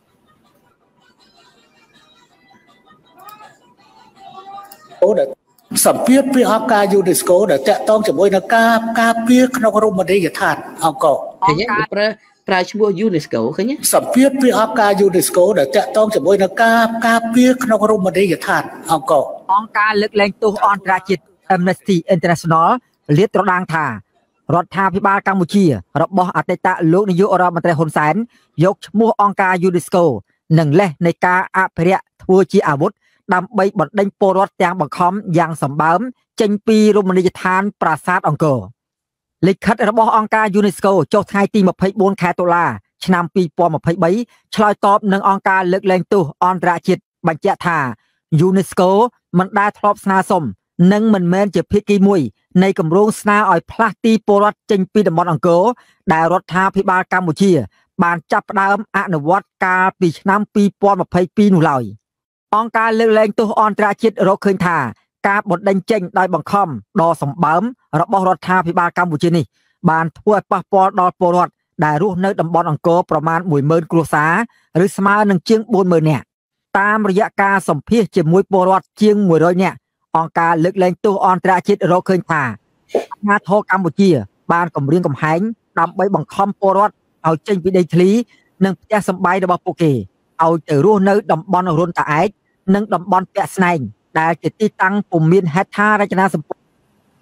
សម្ពាធពីអង្គការ UNESCO ដែលតាក់ទងជាមួយនឹងការការពារក្នុងរមណីយដ្ឋានអង្គរឃើញទេប្រើប្រើឈ្មោះ UNESCO ឃើញទេសម្ពាធពីអង្គការ UNESCO ដែលតាក់ទងជាមួយនឹងការការពារក្នុងរមណីយដ្ឋានអង្គរអង្គការលើកលែងទោសអន្តរជាតិ Amnesty International លាតត្រដាងថារដ្ឋាភិបាលកម្ពុជារបស់អតីតលោកនាយករដ្ឋមន្ត្រីហ៊ុនសែនយកឈ្មោះអង្គការ UNESCO និងលេសនៃការអភិរក្សធ្វើជាអាវុធដើម្បីបណ្ដេញពលរដ្ឋទាំងបង្ខំយ៉ាងសម្បើមចេញពីរមណីយដ្ឋានប្រាសាទអង្គរលិខិតរបស់អង្គការ UNESCO ចុះថ្ងៃទីម្ភៃបួនខែតុលាឆ្នាំពីរពាន់ម្ភៃបីឆ្លើយតបនឹងអង្គការលើកលែងទោសអន្តរជាតិបញ្ជាក់ថា UNESCO មិនដែលធ្លាប់ស្នើសុំនិងមិនមែនជាភាគីមួយនៃគម្រោងស្នើឲ្យផ្លាស់ទីពលរដ្ឋចេញពីតំបន់អង្គរដែលរដ្ឋាភិបាលកម្ពុជាបានចាប់ផ្ដើមអនុវត្តកាលពីឆ្នាំពីរពាន់ម្ភៃពីរនោះឡើយអង្គការលើកលែងទោសអន្តរជាតិរកឃើញថាការបណ្ដេញចេញដោយបង្ខំដ៏សម្បើមរបស់រដ្ឋាភិបាលកម្ពុជានេះបានធ្វើឲ្យប៉ះពាល់ដល់ពលរដ្ឋដែលរស់នៅតំបន់អង្គរប្រមាណមួយម៉ឺនគ្រួសារឬស្មើនឹងជាងបួនម៉ឺននាក់តាមរយៈការសម្ភាសជាមួយពលរដ្ឋជាងមួយរយនាក់អង្គការលើកលែងទោសអន្តរជាតិរកឃើញថាអាជ្ញាធរកម្ពុជាបានគំរាមកំហែងដើម្បីបង្ខំពលរដ្ឋឲ្យចេញពីដីធ្លីនិងផ្ទះសម្បែងរបស់ពួកគេឲ្យទៅរស់នៅតំបន់រុនតាឯកនិងតំបន់ពាក់ស្នែងដែលជាទីតាំងពុំមានហេដ្ឋារចនាសម្ព័ន្ធ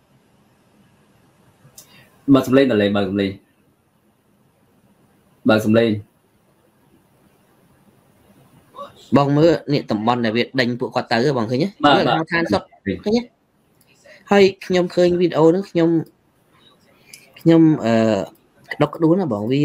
បើសំឡេងតលេបើសំឡេងបើសំឡេងបងមើលនេះតំបន់ដែលវាដេញពួកគាត់ទៅបងឃើញទេមើលឋានសុទ្ធឃើញទេហើយខ្ញុំឃើញវីដេអូហ្នឹងខ្ញុំខ្ញុំអឺដុកក្ដួលណាបងវា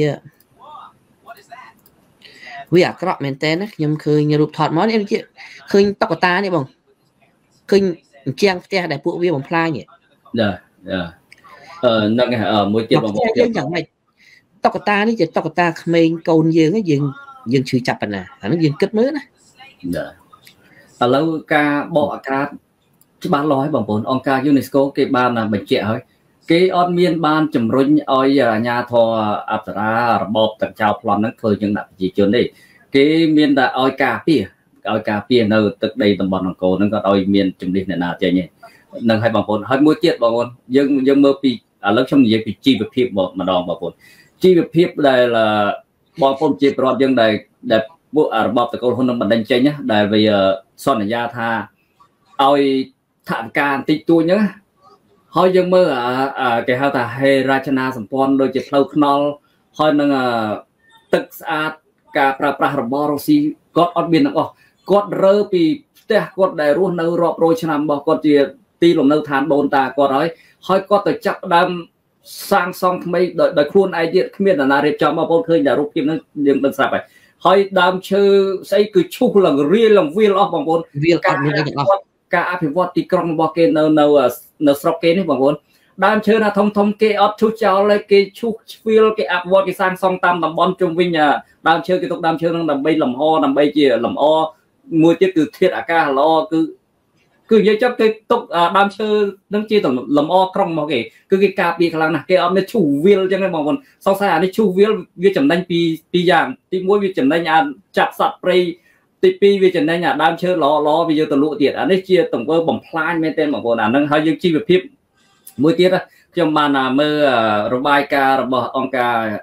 វាអាក្រក់មែនតើណាខ្ញុំឃើញរូបថតមកនេះជាឃើញតុក្កតានេះបងឃើញអញ្ជាងផ្ទះដែលពួកវាបំផ្លាញចាចាអឺហ្នឹងមួយទៀតបងប្អូនយើងយ៉ាងម៉េចតុក្កតានេះជាតុក្កតាក្មេងកូនយើងយើងយើងឈឺចាប់ប៉ុណ្ណាអាហ្នឹងយើងគិតមើលណាចាឥឡូវការបកអាកាសច្បាស់លាស់ហើយបងប្អូនអង្គការ UNESCO គេបានបញ្ជាក់ហើយគេអត់មានបានជំរុញឲ្យអាជ្ញាធរអប្សរារបបទឹកចៅប្លន់ហ្នឹងធ្វើជាងដាក់ប្រជាជនទេគេមានតែឲ្យការពារឲ្យការពារនៅទឹកដីតំបន់អង្គរហ្នឹងក៏ឲ្យមានជំនះអ្នកណាចេញហ្នឹងហើយបងប្អូនហើយមួយទៀតបងប្អូនយើងយើងមើលពីឥឡូវខ្ញុំនិយាយពីជីវភាពម្ដងបងប្អូនជីវភាពដែលបងប្អូនជាប្រវត្តិយើងដែលដែលពួករបបតកូលហ៊ុននឹងបណ្ដេញចេញដែលវាសន្យាថាឲ្យថវិកាបន្តិចតួចហ្នឹងហើយយើងមើលគេហៅថាហេរចនាសម្ព័ន្ធដូចជាផ្លូវថ្នល់ហើយនឹងទឹកស្អាតការប្រើប្រាស់របស់រុស្ស៊ីគាត់អត់មានទាំងអស់គាត់រើពីផ្ទះគាត់ដែលរស់នៅរាប់រយឆ្នាំរបស់គាត់ជាទីលំនៅឋានដូនតាគាត់ហើយហើយគាត់ទៅចាប់ដើមសាងសង់ថ្មីដោយខ្លួនឯងទៀតគ្មានអ្នកណារៀបចំបងប្អូនឃើញតែរូបភាពហ្នឹងយើងដឹងស្រាប់ហើយហើយដើមឈើស្អីគឺឈូសឡើងរៀលឡើងវាលអស់បងប្អូនវាលអត់មានអីទាំងអស់ការអភិវឌ្ឍទីក្រុងរបស់គេនៅនៅនៅស្រុកគេនេះបងប្អូនដើមឈើណាធំធំគេអត់ឈូសចោលទេគេឈូសជ្រៀលគេអភិវឌ្ឍគេសាងសង់តាមតំបន់ជុំវិញដើមឈើគេទុកដើមឈើនឹងដើម្បីលំអដើម្បីជាលំអមួយទៀតគឺធាតុអាកាសល្អគឺ cứ vậy chắc cái tục đam chơi nâng chi tổng làm o trong mà cái cứ cái cà pi khang nè cái ông này chủ viên cho nên mọi người sau sai này chủ viên viên chấm đánh pi pi dạng tí mỗi viên chấm đánh nhà chặt sạt prey tí pi viên chấm đánh nhà đam chơi lò lò bây giờ tụi lụa tiệt anh ấy chia tổng cơ bằng plan mấy tên mọi người là nâng hai dương chi về phim mỗi tiết á trong mà là mơ robot ca robot ông ca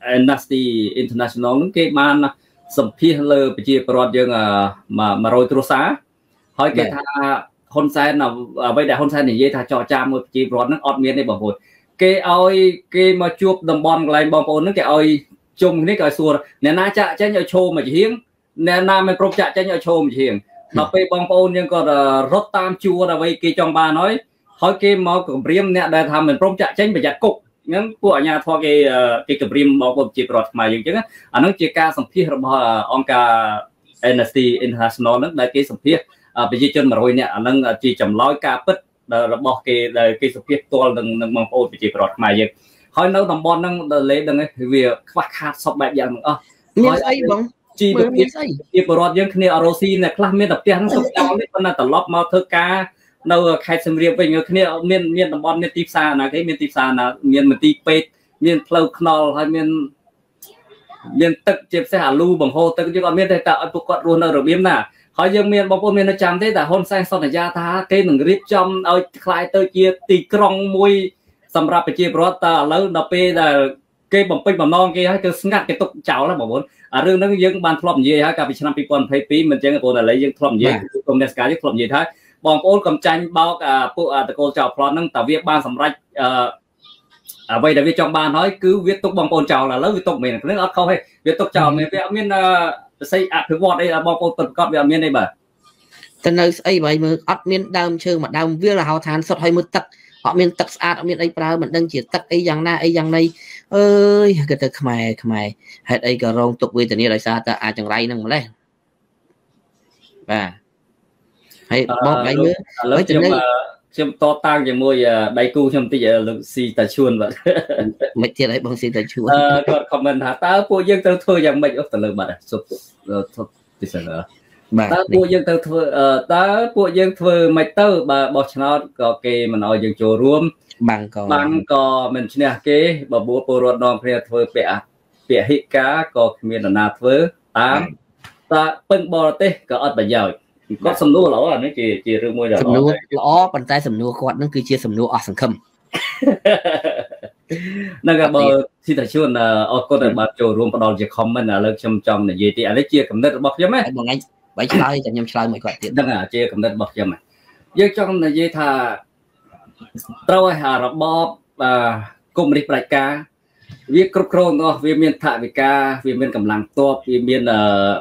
Nasty International cái man sầm phi lơ bị chia pro dương mà mà rồi trôi xá hỏi cái tha hôn sai nào bây giờ hôn sai này dây tha cho cha một chia pro nó ọt miên đây bảo hồn cái oi cái mà chuột đầm bòn lại bom ôn nó cái oi chung cái cái xua nè na chạ trái nhậu show mà chỉ hiếng nè na mình pro chạ trái nhậu show mà chỉ hiếng nóไปบองôn nhưng còn rót tam chua là vậy cái trong ba nói hỏi cái mà cũng riêng nè để tham mình pro chạ trái bây giờ cụcงั้นพวกญาติพอเกเกกบริมบอกว่าจีบรอดมาอย่างเช่นอันนั้นจีการสัมผัสระบบองค์การ เอ็น เอส ที International นั้นได้เกสัมผัสไปจีจนมาโรยเนี่ยอันนั้นจีจำลอยการปิดระบบเกได้เกสัมผัสตัวหนึ่งหนึ่งมองโอ้ไปจีบรอดมาอย่างเขาเนื้อตำบลนั่งเละดังไงเวียควักขาดสอบแบบอย่างอ๋อเนี่ยไอ้บ้งจีบจีบรอดยังเนี่ยอารซีเนี่ยคลาสเมตแบบเตี้ยทั้งสองอย่างนี่มันน่าตลบมาเถอะกาเราใครสมเรียบไปเงี้ยเนี่ยเมียนเมียนตำบลเมียนตีซานะcáiเมียนตีซานะเมียนมันตีเป็ดเมียนเพลย์คลอลให้เมียนเมียนตึกเจ็บเสียหาลูบังโฮตึกยังเอาเมียนได้แต่ตัวกอดรัวเนอร์เบียมน่ะเขายังเมียนบางคนเมียนจำได้แต่คนแซงสอนยาท่าเกหนึ่งริบจำเอาคลายเตอเจียตีกรองมวยสำหรับไปเจียบรถตาแล้วดับไปแต่เกบังเป็นบังนองเกให้เกสงัดเกตกเจ้าแล้วบอกว่าเรื่องนั้นยังบานทลอมเย่ฮะกับพิชนาปีปอนไพปีมันเจงกับตัวอะไรยังทลอมเย่ตรงเนสกายยังทลอมเย่ท้ายบองโอนกำจันเบากับพวกตะโกเจ้าพลอนนั่งแต่เวียบ้านสำรัจไปแต่เวียจองบ้านน้อยคือเวียตุกบองโอนเจ้าlàแล้วเวียตุกเมนนึกเอาเขาให้เวียตุกเจ้าเมนเวียเมียนใส่อัดถือวอดไอ้บองโอนประกอบเวียเมียนได้บ่แต่ในไอ้ใบมืออัดเมียนดำเชิงมาดำเวียlà hàoทานสดให้มือตักhọเมียนตักสะอาดเมียนไอ้ปลาเหมือนดังจีตักไอ้ยังหน้าไอ้ยังในเอ้ยก็จะขมายขมายให้ไอ้กระรองตกเวียแต่นี้ไรซาแต่อาจจังไรนั่งมาเลยบ่าhay bom đánh nữa lấy chấm chấm to tang về môi đầy cu chấm tí giờ xì tà chuồn vậy mấy chuyện đấy bông xì tà chuồn còn comment hả ta cô dân tao thôi rằng mình ốc tờ lợn bật sụp thôi thì sao nữa ta cô dân tao thôi ta cô dân thôi mày tao bà bọt nó có cái mà nói dân chùa rùm bằng cò bằng cò mình nè cái bà bố bố rọt non kia thôi bẹ bẹ hít cá có miền là nát thôi tám ta phân bò tê có ở bây giờ có sầm nua lỗ à nó chỉ chỉ rương môi rồi sầm nua lỗ bàn tay sầm nua quạt nó cứ chia sầm nua ở sầm khâmนั่นก็บอกที่แต่ชวนออกก็แต่บัดโจรวมประดอนจะคอมมันอะไรชมจอมเนี่ยยี่ที่อะไรเชี่ยกับเน็ตบอกยังไหมบอกไงใบชลายจะยังชลายไม่กว่าติดนั่นอ่ะเชี่ยกับเน็ตบอกยังไหมยี่จอมเนี่ยยี่ท่าเราหาระบอบกลุ่มริบรายการวิกรุโครนก็วิเมียนถาวิกาวิเมียนกำลังตัววิเมียน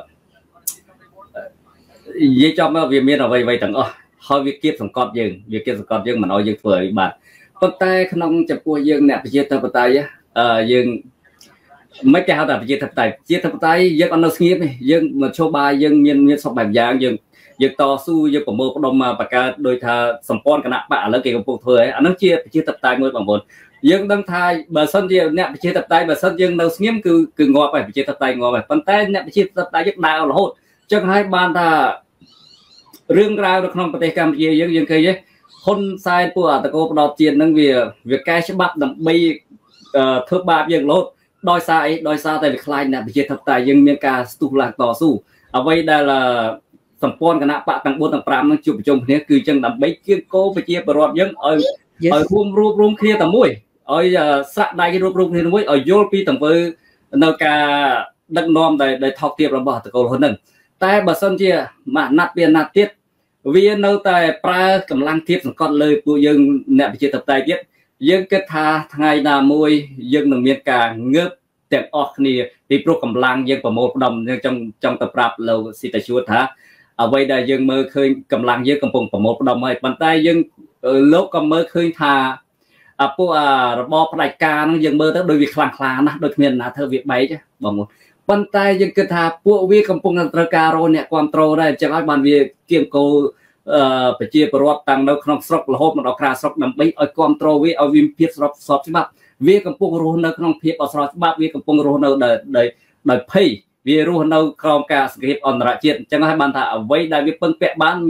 ยี่จอมว่าวิเมียนเอาไว้ไว้ตั้งอ๋อเขาวิเก็บสังกัดยังวิเก็บสังกัดยังมันเอายังเผยบาดปัจจัยขนมจะป่วยยังเนี่ยปัจจัยทัพปัจจัยเอ่อยังไม่แก่เขาแต่ปัจจัยทัพปัจจัยปัจจัยทัพปัจจัยยังอันนั้นงี้ไหมยังมาโชว์บายยังยังยังสอบแบบอย่างยังยังต่อสู้ยังประเมินประดมมาประกาศโดยทางสัมปอนคณะปะแล้วเกี่ยวกับพวกเธออันนั้นเชี่ยปัจจัยทัพปัจจัยงวยบางคนยังดังทายบาสันเดียวเนี่ยปัจจัยทัพปัจจัยบาสันยังเรางี้คือคืองอไปปัจจัยทัพปัจจัยงอไปปัจจัยเนี่ยปัจจัยทัพปัจจัยยังดาวเราโหดจังให้บานตาเรื่องราวในขนมปฏิกรรมเยอะยังยังเคยคนทรายปวดตะโกนดอกเจียนนั่งเวียเวียแก่ฉบับดำบีเอ่อเทือกบาปยังลดดอยทรายดอยทรายแต่คลายเนี่ยไปเจอทับตายยังมีการสู้หลักต่อสู้เอาไว้ได้ละสัมปอนคณะปะต่างบนต่างปรามนั่งจุบจมนี้คือจังดำบีเกี่ยโก้ไปเจียบรอดยังเอ่ยเอ่ยรวมรวมรวมเคลียร์ต่างมวยเอ่ยสะได้รวมรวมเคลียร์มวยเอ่ยโยลปีต่างเบอร์นกาดักนอมได้ได้ทอกเทียบระบาดตะโกนคนนั้นแต่บัดซันเจียมานัดเปลี่ยนนัดเทียวินเอาแต่ปลากำลังเทียบสังกัดเลยปูยังเนี่ยไปเจอตับไตเทียบยังกระทาทางไงนามวยยังหนึ่งเมียนกาเงือบแต่ออกนี่ตีโปรกำลังยังประโมทดำยังจังจังตะปราบเราสิแต่ชัวท้าเอาไว้ได้ยังเมื่อเคยกำลังยังกำปงประโมทดำให้ปันใต้ยังโลกก็เมื่อเคยทาอ่ะพวกระบอบรายการยังเมื่อตั้งโดยวิคลางคลานะโดยเมียนนาเธอวิใบจ้ะบอกหมดปันใต้ยังกระทาพวกวิกำปงตระการโรเนี่ยความโตได้จะให้บานวิเกี่ยงโกไปเจียบรอดตังเราขนมสกละหอบมันเอาคราสกนำไปเอาความโตวิเอาวิมเพียรสอบสอบใช่ไหมวิกำปงรูนเอาขนมเพียรเอาสอบใช่ไหมวิกำปงรูนเอาเดย์เดย์เดย์พี่วิรูนเอาครองกาสกิปอันระเจียนจังให้บานถาเอาไว้ได้วิปเปิลเปะบ้านเมียนแต่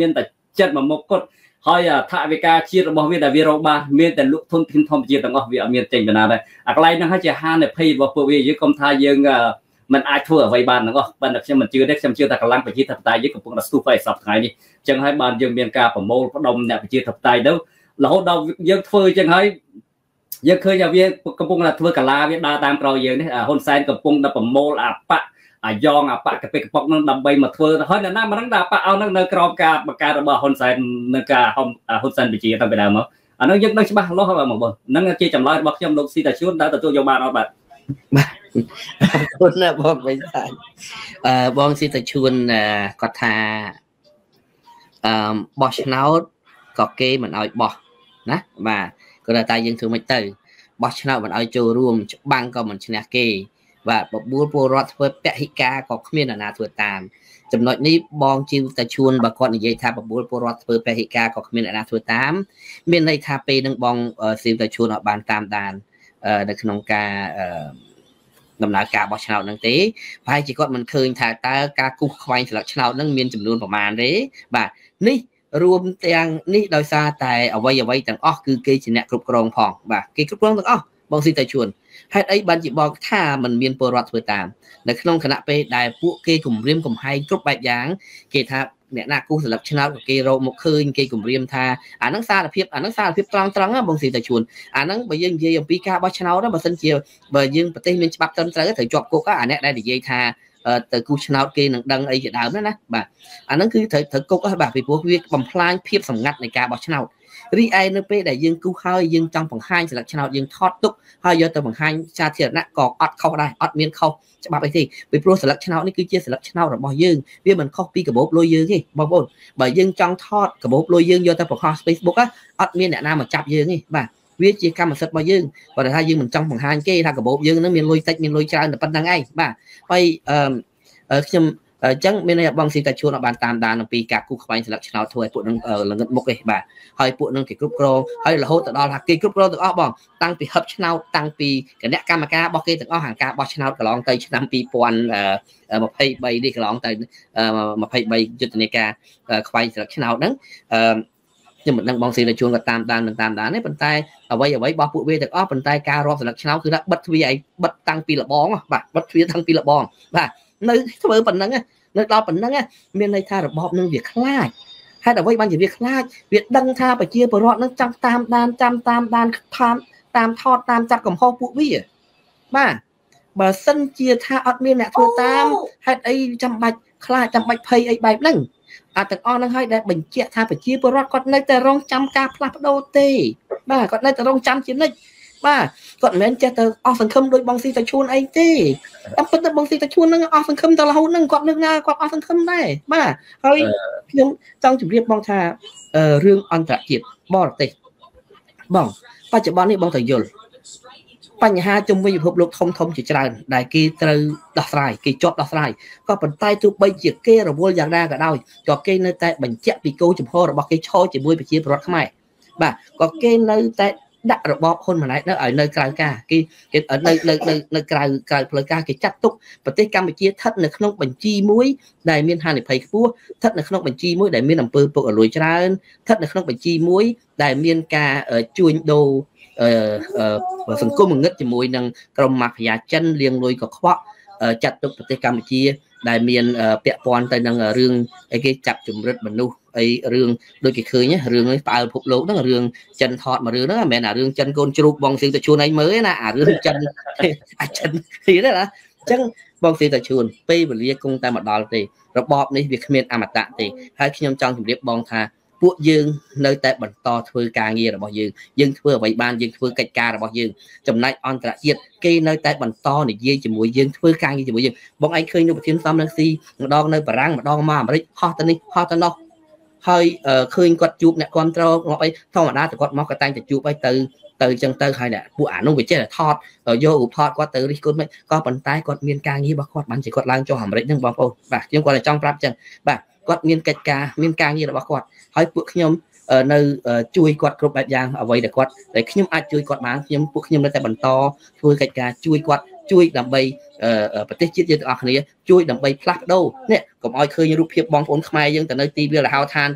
ចិត្តមកមុខគាត់ហើយថាវិការជាតិរបស់វាដែលវារកបានមានតែលក់ធនធានធម្មជាតិទាំងអស់វាអត់មានចេញបណ្ដាដែរអាកន្លែងហ្នឹងហើយជាហានិភ័យរបស់ពួកវាយើងកុំថាយើងមិនអាចធ្វើអ្វីបានទាំងអស់ប៉ុន្តែខ្ញុំមិនជឿទេខ្ញុំជឿថាកម្លាំងប្រជាធិបតេយ្យយើងកំពុងតែស្ទុះទៅសប្តាហ៍ថ្ងៃនេះអញ្ចឹងហើយបានយើងមានការប្រមូលផ្ដុំអ្នកប្រជាធិបតេយ្យទៅរហូតដល់យើងធ្វើអញ្ចឹងហើយយើងឃើញថាវាកំពុងតែធ្វើកាឡាវាដើរតាមក្រោយយើងនេះហ៊ុនសែនកំពុងតែប្រមូលអាបៈអាយ៉ងអាបៈកពេកកប៉ុកនឹងដើម្បីមកធ្វើហើយអ្នកណាមកនឹងដាក់អាបៈអស់នឹងនៅក្រោមការបង្កើតរបស់ហ៊ុនសែននៅការហ៊ុនសែនវិជាតាំងពីដើមមកអានោះយើងដឹងច្បាស់លាស់ហើយបងប្អូនហ្នឹងជាចម្លើយរបស់ខ្ញុំលោកស៊ីតាជួនដែលទទួលយកបានអត់បាទបាទអរគុណណាបងវិញថាអឺបងស៊ីតាជួនគាត់ថាអឺបោះឆ្នោតក៏គេមិនឲ្យបោះណាបាទគាត់ថាយើងធ្វើមិនទៅបោះឆ្នោតមិនឲ្យចូលរួមច្បាំងក៏មិនឈ្នះគេបាទបបួលពលរដ្ឋធ្វើពហិការក៏គ្មានអ្នកណាធ្វើតាមចំណុចនេះបងជីវតាជួនបើគាត់និយាយថាបបួលពលរដ្ឋធ្វើពហិការក៏គ្មានអ្នកណាធ្វើតាមមានន័យថាពេលនឹងបងជីវតាជួនអត់បានតាមដាននៅក្នុងការដំណើរការបោះឆ្នោតហ្នឹងទេប្រហែលជាគាត់មិនឃើញថាតើការគូសខ្វែងស្លឹកឆ្នោតហ្នឹងមានចំនួនប្រមាណទេបាទនេះរួមទាំងនេះដោយសារតែអ្វីអ្វីទាំងអស់គឺគេជាអ្នកគ្រប់គ្រងផងបាទគេគ្រប់គ្រងទាំងអស់បងស៊ីតាជួនហេតុអីបានជាបងថាมันមានពលរដ្ឋធ្វើតាមនៅក្នុងគណៈពេលដែលពួកគេគម្រាមកំហែងគ្រប់បែបយ៉ាងគេថាអ្នកណាគូសស្លឹកឆ្នោតក៏គេរកមកឃើញគេគម្រាមថាអាហ្នឹងសារភាពអាហ្នឹងសារភាពត្រង់ត្រង់ណាបងស៊ីតាជួនអាហ្នឹងបើយើងនិយាយអំពីការបោះឆ្នោតបើសិនជាបើយើងប្រទេសមានច្បាប់ត្រឹមត្រូវត្រូវជាប់គុកអាអ្នកដែលនិយាយថាទៅគូឆ្នោតគេនឹងដឹងអីជាដើមណាណាបាទអាហ្នឹងគឺត្រូវត្រូវគុកហើយបាទពីព្រោះវាបំផ្លាញភាពសម្ងាត់នៃការបោះឆ្នោតរីឯនៅពេលដែលយើងគូសហើយយើងចង់បង្ហាញស្លឹកឆ្នោតយើងថតទុកហើយយកទៅបង្ហាញសាធារណៈក៏អត់ខុសដែរអត់មានខុសច្បាប់អីទេពីព្រោះស្លឹកឆ្នោតនេះគឺជាស្លឹកឆ្នោតរបស់យើងវាមិនខុសពីកាបូបលុយយើងទេបងប្អូនបើយើងចង់ថតកាបូបលុយយើងយកទៅបង្ហោះ Facebook អត់មានអ្នកណាមកចាប់យើងទេបាទវាជាកម្មសិទ្ធិរបស់យើងបើថាយើងមិនចង់បង្ហាញគេថាកាបូបយើងនឹងមានលុយតិចមានលុយច្រើនតែប៉ុណ្្នឹងឯងបាទហើយអឺខ្ញុំអញ្ចឹងមានន័យថាបងស៊ីតាជួនអត់បានតាមដានអំពីការគូសខ្វែងស្លឹកឆ្នោតធ្វើឲ្យពួកនឹងល្ងឹតមុខទេបាទហើយពួកនឹងគេគ្រប់គ្រងហើយរហូតទៅដល់ថាគេគ្រប់គ្រងទាំងអស់បងតាំងពីហឹបឆ្នោតតាំងពីគណៈកម្មការរបស់គេទាំងអស់ហាងការបោះឆ្នោតកន្លងទៅឆ្នាំពីរពាន់ម្ភៃបីនេះកន្លងទៅម្ភៃបីយុទ្ធនាការខ្វែងស្លឹកឆ្នោតហ្នឹងអឺខ្ញុំមិនដឹងបងស៊ីតាជួនក៏តាមដានមិនតាមដានទេប៉ុន្តែអ្វីអ្វីរបស់ពួកវាទាំងអស់ប៉ុន្តែការរាប់ស្លឹកឆ្នោតគឺថាបិទទ្វារឯងបិទតាំងពីលបងបាទបិទទ្វារតាំងពីលបងបាទនៅធ្វើប៉ុណ្ណឹងនៅដល់ប៉ុណ្ណឹងមានន័យថារបបនឹងវាខ្លាចហេតុអ្វីបានជាវាខ្លាចវាដឹងថាប្រជាពលរដ្ឋនឹងចង់តាមដានចាំតាមដានតាមតាមថតតាមចាប់កំហុសពួកវាបាទបើសិនជាថាអត់មានអ្នកធ្វើតាមហេតុអីចាំបាច់ខ្លាចចាំបាច់ភ័យអីបែបហ្នឹងអាទាំងអស់ហ្នឹងហើយដែលបញ្ជាក់ថាប្រជាពលរដ្ឋគាត់នៅតែរងចាំការផ្លាស់ប្ដូរទេបាទគាត់នៅតែរងចាំជានិច្ចបាទគាត់មិនមែនចេះទៅអស់សង្ឃឹមដោយបងស៊ីតាជួនអីទេតែប៉ុន្តែបងស៊ីតាជួនហ្នឹងអស់សង្ឃឹមទៅរហូតហ្នឹងគាត់លើកណាគាត់អស់សង្ឃឹមដែរបាទហើយខ្ញុំចង់ជម្រាបបងថារឿងអន្តរជាតិបរទេសបងបច្ចុប្បន្ននេះបងត្រូវយល់បញ្ហាជំវិញពិភពលោកធំធំជាច្រើនដែលគេត្រូវដោះស្រាយគេជាប់ដោះស្រាយក៏ប៉ុន្តែទោះបីជាគេរវល់យ៉ាងណាក៏ដោយក៏គេនៅតែបញ្ជាក់ពីគោលចំហរបស់គេឈរជាមួយប្រជាពលរដ្ឋខ្មែរបាទក៏គេនៅតែដាក់របបហ៊ុនម៉ាណែតនៅឲ្យនៅក្រៅការគេគេនៅនៅនៅនៅក្រៅក្រៅផ្លូវការគេចាត់ទុកប្រទេសកម្ពុជាស្ថិតនៅក្នុងបញ្ជីមួយដែលមានហានិភ័យខ្ពស់ស្ថិតនៅក្នុងបញ្ជីមួយដែលមានអំពើពុករលួយច្រើនស្ថិតនៅក្នុងបញ្ជីមួយដែលមានការជួញដូរអឺសង្គមងឹតជាមួយនឹងក្រុមម៉ាហ្វីយ៉ាចិនលាងលុយកខ្វក់ចាត់ទុកប្រទេសកម្ពុជាដែលមានពាក់ព័ន្ធទៅនឹងរឿងអីគេចាប់ជំរិតមនុស្សអីរឿងដូចគេឃើញរឿងនេះផ្អើលភពលោកហ្នឹងរឿងចិនថតមករឿងហ្នឹងមិនមែនអារឿងចិនកូនជ្រូកបងស៊ីតាជួនឯងមើលណាអារឿងចិនអាចិនទៀតណាអញ្ចឹងបងស៊ីតាជួនពេលវេលាគង់តែមកដល់ទេរបបនេះវាគ្មានអមតៈទេហើយខ្ញុំចង់ជម្រាបបងថាពួកយើងនៅតែបន្តធ្វើការងាររបស់យើងយើងធ្វើអ្វីបានយើងធ្វើកិច្ចការរបស់យើងចំណែកអន្តរជាតិគេនៅតែបន្តនិយាយជាមួយយើងធ្វើការងារជាមួយយើងបងឯងឃើញនៅប្រធានសំនឹងស៊ីម្ដងនៅបារាំងម្ដងមកអាមេរិកហោះទៅនេះហោះទៅនោះហើយឃើញគាត់ជួបអ្នកគ្រប់គ្រងមកអីធម្មតាតែគាត់មកក៏តែងតែជួបអីទៅទៅអញ្ចឹងទៅហើយអ្នកពួកអានោះវាចេះតែថតយករូបថតគាត់ទៅរិះគន់មិនក៏ប៉ុន្តែគាត់មានការងាររបស់គាត់បានជាគាត់ឡើងចុះអាមេរិកហ្នឹងបងប្អូនបាទខ្ញុំគាត់តែចង់ប្រាប់អញ្ចឹងបាទគាត់មានកិច្ចការមានការងាររបស់គាត់ហើយពួកខ្ញុំនៅជួយគាត់គ្រប់បែបយ៉ាងអ្វីដែលគាត់ដែលខ្ញុំអាចជួយគាត់បានខ្ញុំពួកខ្ញុំនៅតែបន្តធ្វើកិច្ចការជួយគាត់ជួយដើម្បីប្រទេសជាតិយើងទាំងអស់គ្នាជួយដើម្បីផ្លាស់ប្ដូរនេះកុំឲ្យឃើញរូបភាពបងប្អូនខ្មែរយើងទៅនៅទីវាលហោឋានអញ្ចឹង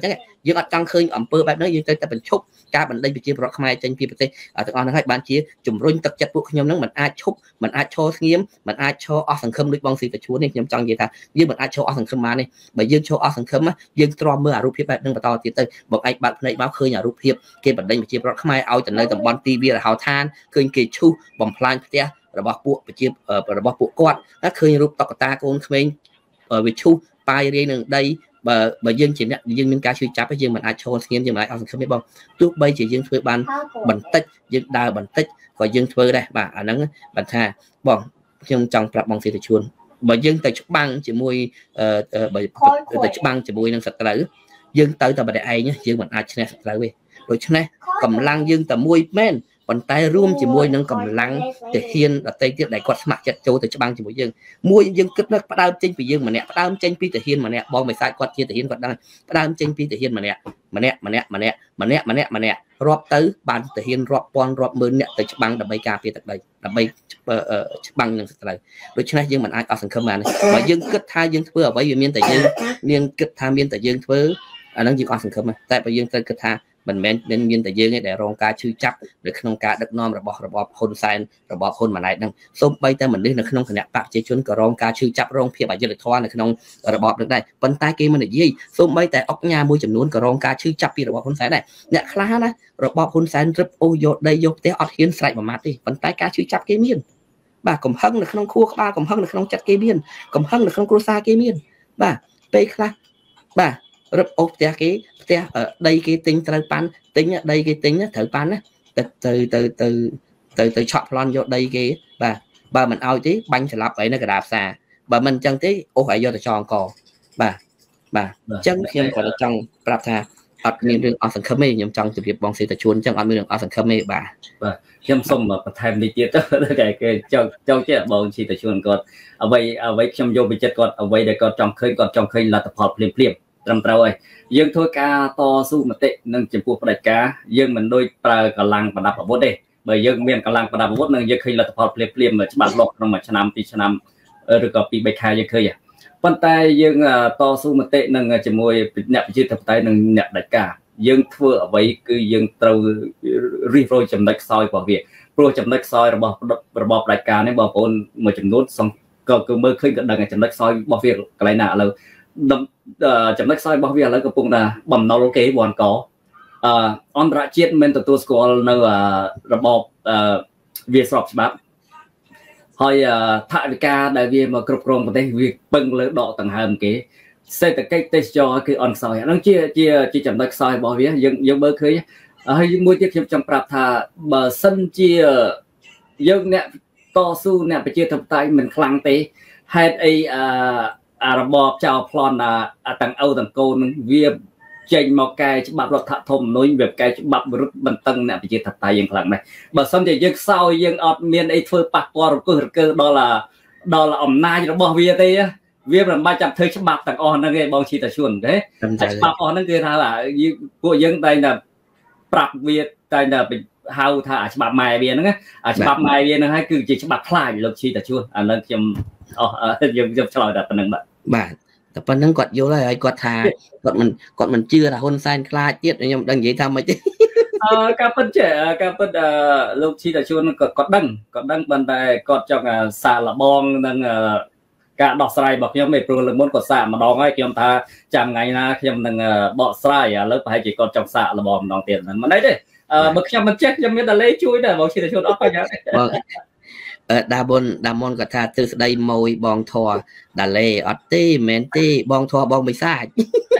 យើងអត់ចង់ឃើញអំពើបែបហ្នឹងយើងត្រូវតែបញ្ឈប់ការបណ្ដេញប្រជាពលរដ្ឋខ្មែរចេញពីប្រទេសទាំងអស់ហ្នឹងហើយបានជាជំរុញទឹកចិត្តពួកខ្ញុំហ្នឹងមិនអាចឈប់មិនអាចឈរស្ងៀមមិនអាចឈរអស់សង្ឃឹមដូចបងស៊ីតាជួននេះខ្ញុំចង់និយាយថាយើងមិនអាចឈរអស់សង្ឃឹមបានទេបើយើងឈរអស់សង្ឃឹមយើងទ្រាំមើលអារូបភាពបែបហ្នឹងបន្តទៀតទៅបងឯងបាត់ភ្នែកមកឃើញអារូបភាពគេបណ្ដេញប្រជាពលរដ្ឋខ្មែរឲ្យទៅនៅតំបន់ទីវាលរហោឋានឃើញគេឈូសបំផ្លាញផ្ទះរបស់ពួកប្រជារបស់ពួកគាត់ឃើញរូបតុក្កតាកូនក្មេងវាឈូសប៉ាយរាយនឹងដីបើបើយើងជាអ្នកយើងមានការជួយចាប់យើងមិនអាចឈរស្ងៀមយើងមិនអាចអស់សង្ឃឹមទេបងទោះបីជាយើងធ្វើបានបន្តិចយើងដើរបន្តិចក៏យើងធ្វើដែរបាទអាហ្នឹងបានថាបងខ្ញុំចង់ប្រាប់បងសេដ្ឋជួនបើយើងទៅច្បាំងជាមួយបើទៅច្បាំងជាមួយនឹងសត្រូវយើងទៅតែម្នាក់ឯងយើងមិនអាចឈ្នះសត្រូវទេដូច្នេះកម្លាំងយើងតែមួយមែនប៉ុន្តែរួមជាមួយនឹងកម្លាំងទាហានដទៃទៀតដែលគាត់ស្ម័គ្រចិត្តចូលទៅច្បាំងជាមួយយើងមួយយើងគិតនៅផ្ដើមចេញពីយើងម្នាក់ផ្ដើមចេញពីទាហានម្នាក់បងមិនសាច់គាត់ជាទាហានគាត់ដឹងផ្ដើមចេញពីទាហានម្នាក់ម្នាក់ម្នាក់ម្នាក់ម្នាក់ម្នាក់ម្នាក់រាប់ទៅបានទាហានរាប់ពាន់រាប់ម៉ឺនអ្នកទៅច្បាំងដើម្បីការពារទឹកដីដើម្បីច្បាំងនឹងសត្រូវដូច្នេះយើងមិនអាចអស់សង្ឃឹមបានបើយើងគិតថាយើងធ្វើអ្វីវាមានតែយើងនាងគិតថាមានតែយើងធ្វើអាហ្នឹងយើងអស់សង្ឃឹមតែបើយើងត្រូវគិតថាមិនមែនមានតែយើងទេដែលរងការឈឺចាប់នៅក្នុងការដឹកនាំរបស់របបហ៊ុនសែនរបបហ៊ុនម៉ាណែតហ្នឹងសូម្បីតែមនុស្សនៅក្នុងគណៈបកប្រជាជនក៏រងការឈឺចាប់រងភាពអយុត្តិធម៌នៅក្នុងរបបនេះដែរប៉ុន្តែគេមិននិយាយសូម្បីតែអុកញ៉ាមួយចំនួនក៏រងការឈឺចាប់ពីរបបហ៊ុនសែនដែរអ្នកខ្លះណារបបហ៊ុនសែនរឹបអូសយកដីយកផ្ទះអត់ហ៊ានស្រែកមួយម៉ាត់ទេប៉ុន្តែការឈឺចាប់គេមានបាទកំហឹងនៅក្នុងខួរក្បាលកំហឹងនៅក្នុងចិត្តគេមានកំហឹងនៅក្នុងគ្រួសារគេមានបាទពេលខ្លះបាទរឹបអូសផ្ទះគេផ្ទះដីគេទិញត្រូវប៉ាន់ទិញដីគេទិញត្រូវប៉ាន់ណាទៅទៅទៅទៅទៅទៅឆក់ប្លន់យកដីគេបាទបើមិនឲ្យទេបាញ់ស្លាប់អីនៅកណ្ដាលផ្សារបើមិនអញ្ចឹងទេអូសឲ្យយកទៅចងកបាទបាទអញ្ចឹងខ្ញុំក៏ចង់ប្រាប់ថាអត់មានរឿងអស់សង្ឃឹមទេខ្ញុំចង់ជម្រាបបងសេតាជួនអញ្ចឹងអត់មានរឿងអស់សង្ឃឹមទេបាទបាទខ្ញុំសូមបន្ថែមនេះទៀតទៅគេចង់ចង់ចេះបងសេតាជួនគាត់អ្វីអ្វីខ្ញុំយកពីចិត្តគាត់អ្វីដែលគាត់ចង់ឃើញគាត់ចង់ឃើញលទ្ធផលភ្លាមភ្លាមត្រឹមត្រូវហើយយើងធ្វើការតស៊ូមតិនឹងចំពោះផ្ដាច់ការយើងមិនដូចប្រើកម្លាំងប្រដាប់អាវុធទេបើយើងមានកម្លាំងប្រដាប់អាវុធនឹងយើងឃើញលទ្ធផលភ្លាមភ្លាមច្បាស់លាស់ក្នុងមួយឆ្នាំពីរឆ្នាំឬក៏ពីរបីខែយើងឃើញប៉ុន្តែយើងតស៊ូមតិនឹងជាមួយអ្នកប្រជាធិបតេយ្យនិងអ្នកផ្ដាច់ការយើងធ្វើអ្វីគឺយើងត្រូវរិះរយចំណុចខ្សោយរបស់វាព្រោះចំណុចខ្សោយរបស់របបផ្ដាច់ការនេះបងប្អូនមួយចំនួនក៏គឺមើលឃើញក៏ដឹងចំណុចខ្សោយរបស់វាកន្លែងណាឥឡូវចំណុចខ្សោយរបស់វាឥឡូវកំពុងតែបំណុលគេវ៉ាន់កអអន្តរជាតិមិនទទួលស្គាល់នៅរបបវាស្របច្បាប់ហើយថវិកាដែលវាមកគ្រប់គ្រងប្រទេសវាពឹងលើដកដង្ហើមគេសេដ្ឋកិច្ចទេសចរគឺអន់ខ្សោយហ្នឹងជាជាជាចំណុចខ្សោយរបស់វាយើងយើងមើលឃើញហើយមួយទៀតខ្ញុំចង់ប្រាប់ថាបើសិនជាយើងអ្នកតស៊ូអ្នកប្រជាធិបតេយ្យមិនខ្លាំងទេហេតុអីអអារបបចៅប្លន់អាទាំងឪទាំងកូននឹងវាចេញមកកែច្បាប់រដ្ឋធម្មនុញ្ញវាកែច្បាប់វិរុទ្ធបន្តឹងអ្នកប្រជាធិបតេយ្យយ៉ាងខ្លាំងណាស់បើសិនជាយើងខ្សោយយើងអត់មានអីធ្វើប៉ះពាល់រង្គោះរង្គើដល់ដល់អំណាចរបស់វាទេវាមិនបាច់ចាំធ្វើច្បាប់ទាំងអស់ហ្នឹងទេបងឈីតាជួនទេច្បាប់អស់ហ្នឹងគឺថាពួកយើងតែតែប្រាប់វាតែតែហៅថាអាច្បាប់ម៉ែវាហ្នឹងអាច្បាប់ម៉ែវាហ្នឹងហើយគឺជាច្បាប់ខ្លាចលោកឈីតាជួនអាហ្នឹងខ្ញុំអស់យើងខ្ញុំឆ្លើយតែប៉ុណ្្នឹងបាទបាទតែប៉ុណ្្នឹងគាត់យល់ហើយគាត់ថាគាត់មិនគាត់មិនជឿថាហ៊ុនសែនខ្លាចទៀតខ្ញុំមិនដឹងនិយាយថាម៉េចទេអឺការពិតចេះការពិតលោកឈីតាជួនគាត់គាត់ដឹងគាត់ដឹងប៉ុន្តែគាត់ចង់សាកល្បងនឹងការដោះស្រាយរបស់ខ្ញុំឯងព្រោះលើមុនគាត់សាកម្ដងហើយខ្ញុំថាចាំថ្ងៃណាខ្ញុំនឹងបកស្រាយឥឡូវប្រហែលជាគាត់ចង់សាកល្បងម្ដងទៀតមិនមិនអីទេអឺបើខ្ញុំមិនចេះខ្ញុំមានតែលេជួយដែរបងឈីតាជួនអត់បញ្ហាបងអឺដាមុនដាមុនគាត់ថាទិស្ដីម៉ួយបងធរដាលេអត់ទេមែនទេបងធរបងបិសាច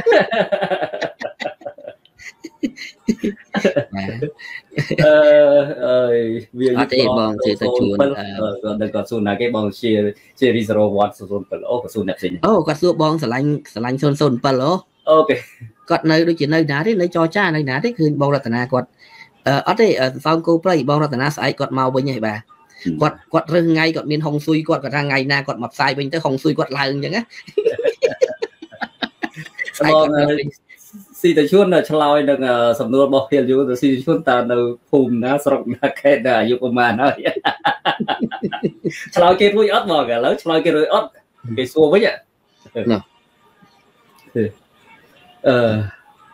អឺអើយវាអត់ទេបងជឿទៅជួនគាត់ដឹងគាត់សួរណាគេបងជាជា zero one ศูนย์bảyអូគាត់សួរអ្នកផ្សេងអូគាត់សួរបងស្រឡាញ់ស្រឡាញ់ศูนย์ศูนย์bảyអូអូខេគាត់នៅដូចជានៅណាទេនៅចរចានៅណាទេឃើញបងរតនាគាត់អត់ទេសោមគោព្រៃបងរតនាស្អែកគាត់មកវិញហើយបាទគាត់គាត់រើសថ្ងៃគាត់មានហុងស៊ុយគាត់គាត់ថាថ្ងៃណាគាត់មកផ្សាយវិញទៅហុងស៊ុយគាត់ឡើងអញ្ចឹងណាស្អែកស៊ីតាជួនឆ្លើយនឹងសំណួររបស់ភាលយូទៅស៊ីតាជួនតើនៅភូមិណាស្រុកណាខេត្តណាអាយុប្រហែលហើយឆ្លើយគេរួចអត់បងឥឡូវឆ្លើយគេរួចអត់គេសួរវិញណាអឺ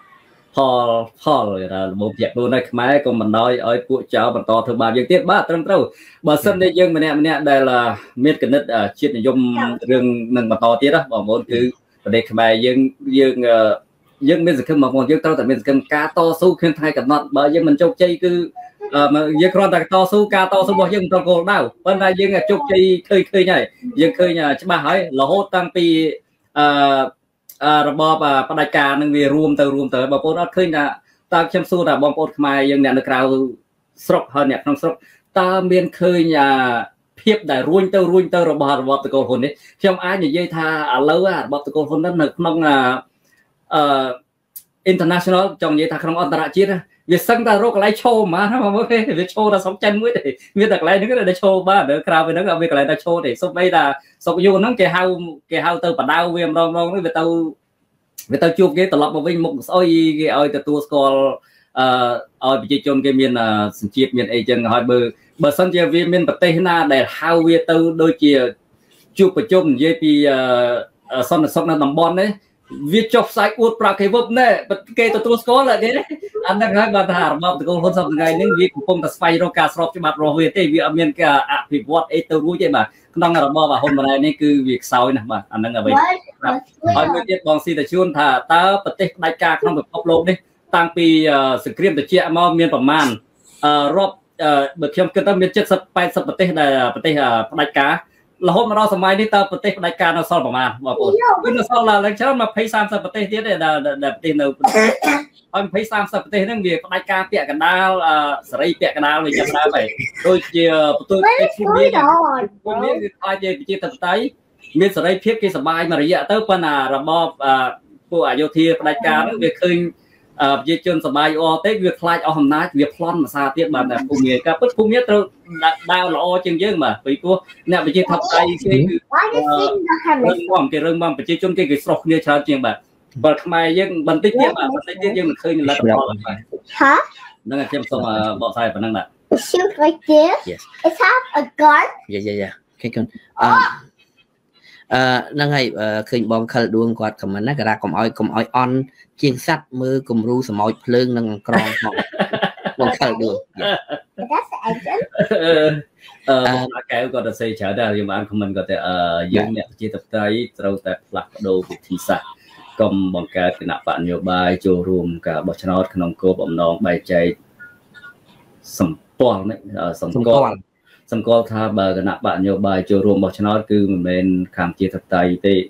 ផលផលរបបជាក់ខ្លួននៅខ្មែរក៏មិនដោយឲ្យពួកចៅបន្តធ្វើបាបយើងទៀតបាទត្រឹមត្រូវបើសិនតែយើងម្នាក់ម្នាក់ដែលមានគណិតជាតិនិយមរឿងនឹងបន្តទៀតណាបងប្អូនគឺប្រទេសខ្មែរយើងយើងយើងមានសង្ឃឹមបងប្អូនយើងត្រូវតែមានសង្ឃឹមការតស៊ូគ្មានថ្ងៃកំណត់បើយើងមិនជោគជ័យគឺយើងគ្រាន់តែតស៊ូការតស៊ូរបស់យើងមិនត្រូវគោលដៅប៉ុន្តែយើងជោគជ័យឃើញឃើញហើយយើងឃើញច្បាស់ហើយរហូតតាំងពីអឺរបបផ្ដាច់ការនឹងវារួមទៅរួមទៅបងប្អូនអត់ឃើញថាតើខ្ញុំសួរថាបងប្អូនខ្មែរយើងអ្នកនៅក្រៅស្រុកហើយអ្នកក្នុងស្រុកតើមានឃើញភាពដែលរួញទៅរួញទៅរបស់របបតកូលហ៊ុននេះខ្ញុំអាចនិយាយថាឥឡូវរបបតកូលហ៊ុនហ្នឹងនៅក្នុងអឺ international ចង់និយាយថាក្នុងអន្តរជាតិវាសឹងតែរកកន្លែងឈោមកបងប្អូនវាឈោតែស្រុកចិនមួយទេមានតែកន្លែងហ្នឹងដែលឈោបាននៅក្រៅពីហ្នឹងអត់មានកន្លែងតែឈោទេសូម្បីតែស្រុកយួនហ្នឹងគេហៅគេហៅទៅបដៅវាម្ដងម្ដងនេះវាទៅវាទៅជួបគេត្រឡប់មកវិញមុខស្អុយគេឲ្យទទួលស្គាល់អឺឲ្យប្រជាជនគេមានសញ្ជាតិមានអីចឹងហើយបើបើសិនជាវាមានប្រទេសណាដែលហៅវាទៅដូចជាជួបប្រជុំនិយាយពីសន្តិសុខនៅតំបន់នេះវាចុះផ្សាយអួតប្រាប់គេវឹបណែគេទទួលស្គាល់គេអាហ្នឹងហើយបើថារបបតកូលហ៊ុនសពថ្ងៃនេះវាកំពុងតែស្វែងរកការស្របច្បាប់របស់វាទេវាអត់មានការអភិវឌ្ឍអីទៅរួចទេបាទក្នុងរបបហ៊ុនម៉ាណែតនេះគឺវាខ្សោយណាស់បាទអាហ្នឹងអ្វីហើយមួយទៀតបងស៊ីតាជួនថាតើប្រទេសផ្ដាច់ការក្នុងពិភពលោកនេះតាំងពីសង្គ្រាមត្រជាក់មកមានប្រមាណរាប់បើខ្ញុំគិតទៅមានเจ็ดสิบ แปดสิบប្រទេសដែលប្រទេសផ្ដាច់ការរហូតមកដល់សម័យនេះតើប្រទេសផ្ដាច់ការនៅសល់ប្រមាណបងប្អូនគឺនៅសល់ឡើងច្រើនยี่สิบ สามสิบប្រទេសទៀតដែលដែលប្រទេសនៅហើយยี่สิบ สามสิบប្រទេសហ្នឹងវាផ្ដាច់ការពាក់កណ្ដាលសេរីពាក់កណ្ដាលវាចាប់ដើមហើយដូចជាប្រទេសភូមាភូមាគឺខ្លាចជាប្រជាធិបតេយ្យមានសេរីភាពគេសប្បាយមួយរយៈទៅប៉ុន្តែរបបពួកអយោធាផ្ដាច់ការហ្នឹងវាឃើញប្រជាជនសប្បាយអត់ទេវាខ្លាចអស់អំណាចវាប្លន់ភាសាទៀតបាទតែភូមិការពិតភូមិត្រូវដើរល្អជាងយើងបាទពីព្រោះអ្នកប្រជាធិបតេយ្យគេគឺរឹងមាំគេរឹងមាំប្រជាជនគេគេស្រស់គ្នាច្រើនជាងបាទបើខ្មែរយើងបន្តិចទៀតបាទបន្តិចទៀតយើងមិនឃើញលទ្ធផលបាទហាហ្នឹងខ្ញុំសូមបកស្រាយប៉ុណ្ណឹងបាទ shoot right there yes it's have a gun yeah yeah yeah គេកូនអឺហ្នឹងហើយឃើញបងខលដួងគាត់ខមមិនណាគេថាកុំឲ្យកុំឲ្យអន់ជាងសัตว์មើលគំរូសម្ោចភ្លើងនឹងក្រងមកបងខលដួង that's the engine អឺកែវគាត់ទៅសេច្រើនដែរយើងបានខមមិនគាត់ទៅយើងអ្នកប្រជាធិបតេយ្យត្រូវតែផ្លាស់ប្ដូរវិធីសាស្ត្រកុំបង្កើតគណៈបកនយោបាយចូលរួមការបោះឆ្នោតក្នុងគោលបំណងបែងចែកសម្ព័ន្ធសម្គាល់សម្គាល់ថាបើគណៈបកនយោបាយចូលរួមបោះឆ្នោតគឺមិនមែនខាងជាធិបតេយ្យទេ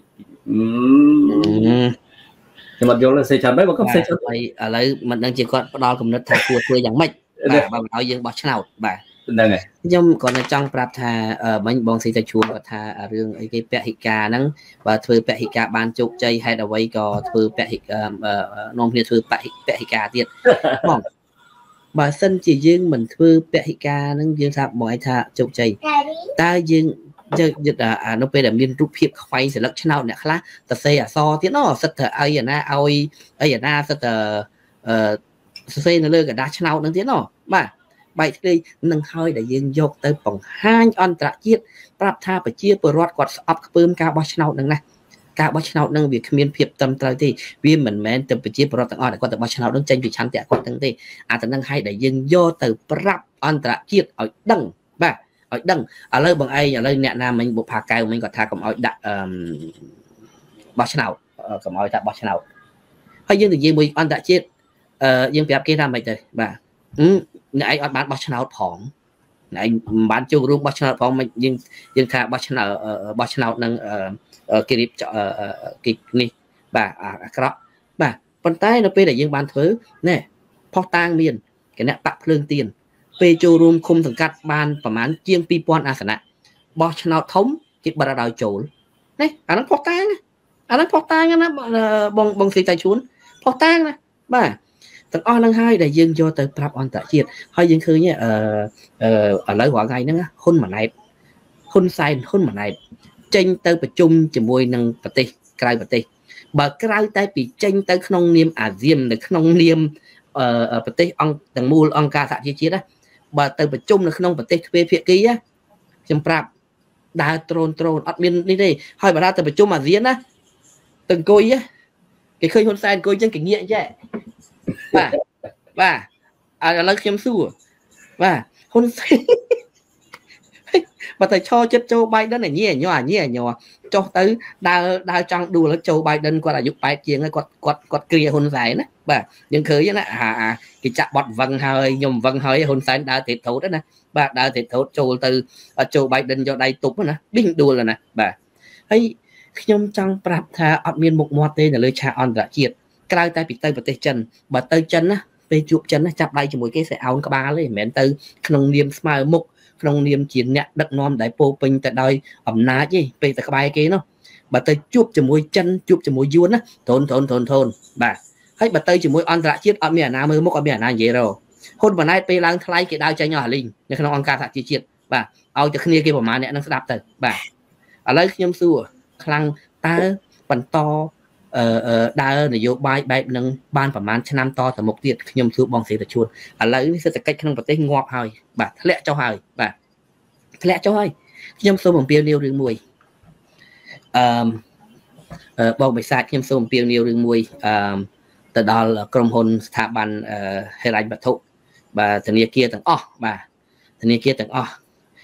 ខ្ញុំអត់យល់ទេសេច្រើនដែរបើគាត់សេច្រើនហើយឥឡូវមិនដឹងជាគាត់ផ្ដល់គំនិតថាគួរធ្វើយ៉ាងម៉េចបាទបើឲ្យយើងបោះឆ្នោតបាទហ្នឹងហើយខ្ញុំគាត់នៅចង់ប្រាប់ថាមិញបងស៊ីតាជួនគាត់ថារឿងអីគេពហិការហ្នឹងបើធ្វើពហិការបានជោគជ័យហេតុអ្វីក៏ធ្វើពហិនាំគ្នាធ្វើពហិពហិការទៀតបងបើសិនជាយើងមិនធ្វើពហិការហ្នឹងយើងថាបងឯងថាជោគជ័យតើយើងយើងនៅពេលដែលមានរូបភាពខ្វែងសិលឹកឆ្នោតអ្នកខ្លះសរសេរអក្សរទៀតណោះសិតទៅអីអាណាឲ្យអីអាណាសិតទៅអឺសរសេរនៅលើกระดาษឆ្នោតហ្នឹងទៀតណោះបាទបែកគ្នានឹងហើយដែលយើងយកទៅបង្ហាញអន្តរជាតិប្រាប់ថាប្រជាពលរដ្ឋគាត់ស្អប់ខ្ពើមការបោះឆ្នោតហ្នឹងណាការបោះឆ្នោតហ្នឹងវាគ្មានភាពត្រឹមត្រូវទេវាមិនមែនតែប្រជាពលរដ្ឋទាំងអស់ដែលគាត់ទៅបោះឆ្នោតហ្នឹងចេញពីឆន្ទៈគាត់ហ្នឹងទេអាទៅនឹងហើយដែលយើងយកទៅប្រាប់អន្តរជាតិឲ្យដឹងបាទឲ្យដឹងឥឡូវបងឯងឥឡូវអ្នកណាមិញបុផាកែវមិញគាត់ថាកុំឲ្យដាក់អឺបោះឆ្នោតកុំឲ្យថាបោះឆ្នោតហើយយើងនិយាយមួយអន្តរជាតិអឺយើងប្រាប់គេថាមិនទេបាទអ្នកឯងអត់បានបោះឆ្នោតផងអ្នកឯងមិនបានចូលរួមបោះឆ្នោតផងយើងយើងថាបោះឆ្នោតបោះឆ្នោតនឹងគេរៀបគេនេះបាទអាក្រក់បាទប៉ុន្តែនៅពេលដែលយើងបានធ្វើណែផុសតាងមានគណៈបកភ្លើងទៀនពេលចូលរួមឃុំសង្កាត់បានប្រមាណជាងពីរពាន់អាសនៈបោះឆ្នោតធំគេបិទឲ្យចូលនេះអាហ្នឹងផុសតាងអាហ្នឹងផុសតាងណាបងបងស៊ីតៃជួនផុសតាងណាបាទទាំងអស់ហ្នឹងហើយដែលយើងយកទៅប្រាប់អន្តរជាតិហើយយើងឃើញអឺឥឡូវរាល់ថ្ងៃហ្នឹងហ៊ុនម៉ាណែតហ៊ុនសែនហ៊ុនម៉ាណែតចេញទៅប្រជុំជាមួយនឹងប្រទេសក្រៅប្រទេសបើក្រៅតែពីចេញទៅក្នុងនាមអាស៊ាននៅក្នុងនាមអឺប្រទេសអង្គទាំងមូលអង្គការសហជីវជាតិណាបើទៅប្រជុំនៅក្នុងប្រទេសទ្វេភាគីខ្ញុំប្រាប់ដើរដ្រូនដ្រូនអត់មាននេះទេហើយបើដើរទៅប្រជុំអាស៊ានណាទៅអង្គុយគេឃើញហ៊ុនសែនអង្គុយចឹងគេងាកចេះ bà bà à là khiêm xua bà hôn và thầy cho chất Joe Biden này nhẹ nhỏ nhẹ nhỏ cho tới đa đa trang đùa là Joe Biden qua là giúp bài chuyện quạt quạt quạt kia hôn giải đó bà nhưng khởi vậy nè à cái chạm bọt vâng hơi nhom vâng hơi hôn giải đã thiệt thấu đó nè bà đã thiệt thấu Joe từ Joe Biden cho đây tục nè bình đùa là nè bà hay nhom trang prap tha ở miền một mọt tên là lời cha on đã triệt cái tay bị tay bật tay chân bật tay chân á về chụp chân á chạm đây cho mỗi cái sẽ áo cái ba lấy mến từ nông niệm smile mục nông niệm chiến nhẹ đất non đại po pin tại đây ẩm ná chứ về tại cái bài kia nó bà tay chụp cho mỗi chân chụp cho mỗi yuan á thôn thôn thôn thôn bà hay bà tay cho mỗi on đã triệt ở miền nam mới mốc ở miền nam vậy rồi hôn bà nay pe lang thay cái đao trái nhỏ linh nhưng không on ca thật chi triệt bà ao cho kia kia bà má nè nó sẽ đạp tới bà ở đây nhom xua khăng ta bắn to đa là vô bài bài nâng ban phẩm man năm to từ một tiệt nhom xua bong xì từ chuột ở lấy sẽ cách không có tên ngọt hơi bà lẽ cho hơi bà lẽ cho hơi nhom xua bằng piêu liêu đường mùi bong bạch sạch nhom xua bằng piêu liêu đường mùi từ đó là công hồn thả bàn hay lạnh bật thụ bà thằng kia thằng o bà thằng kia thằng o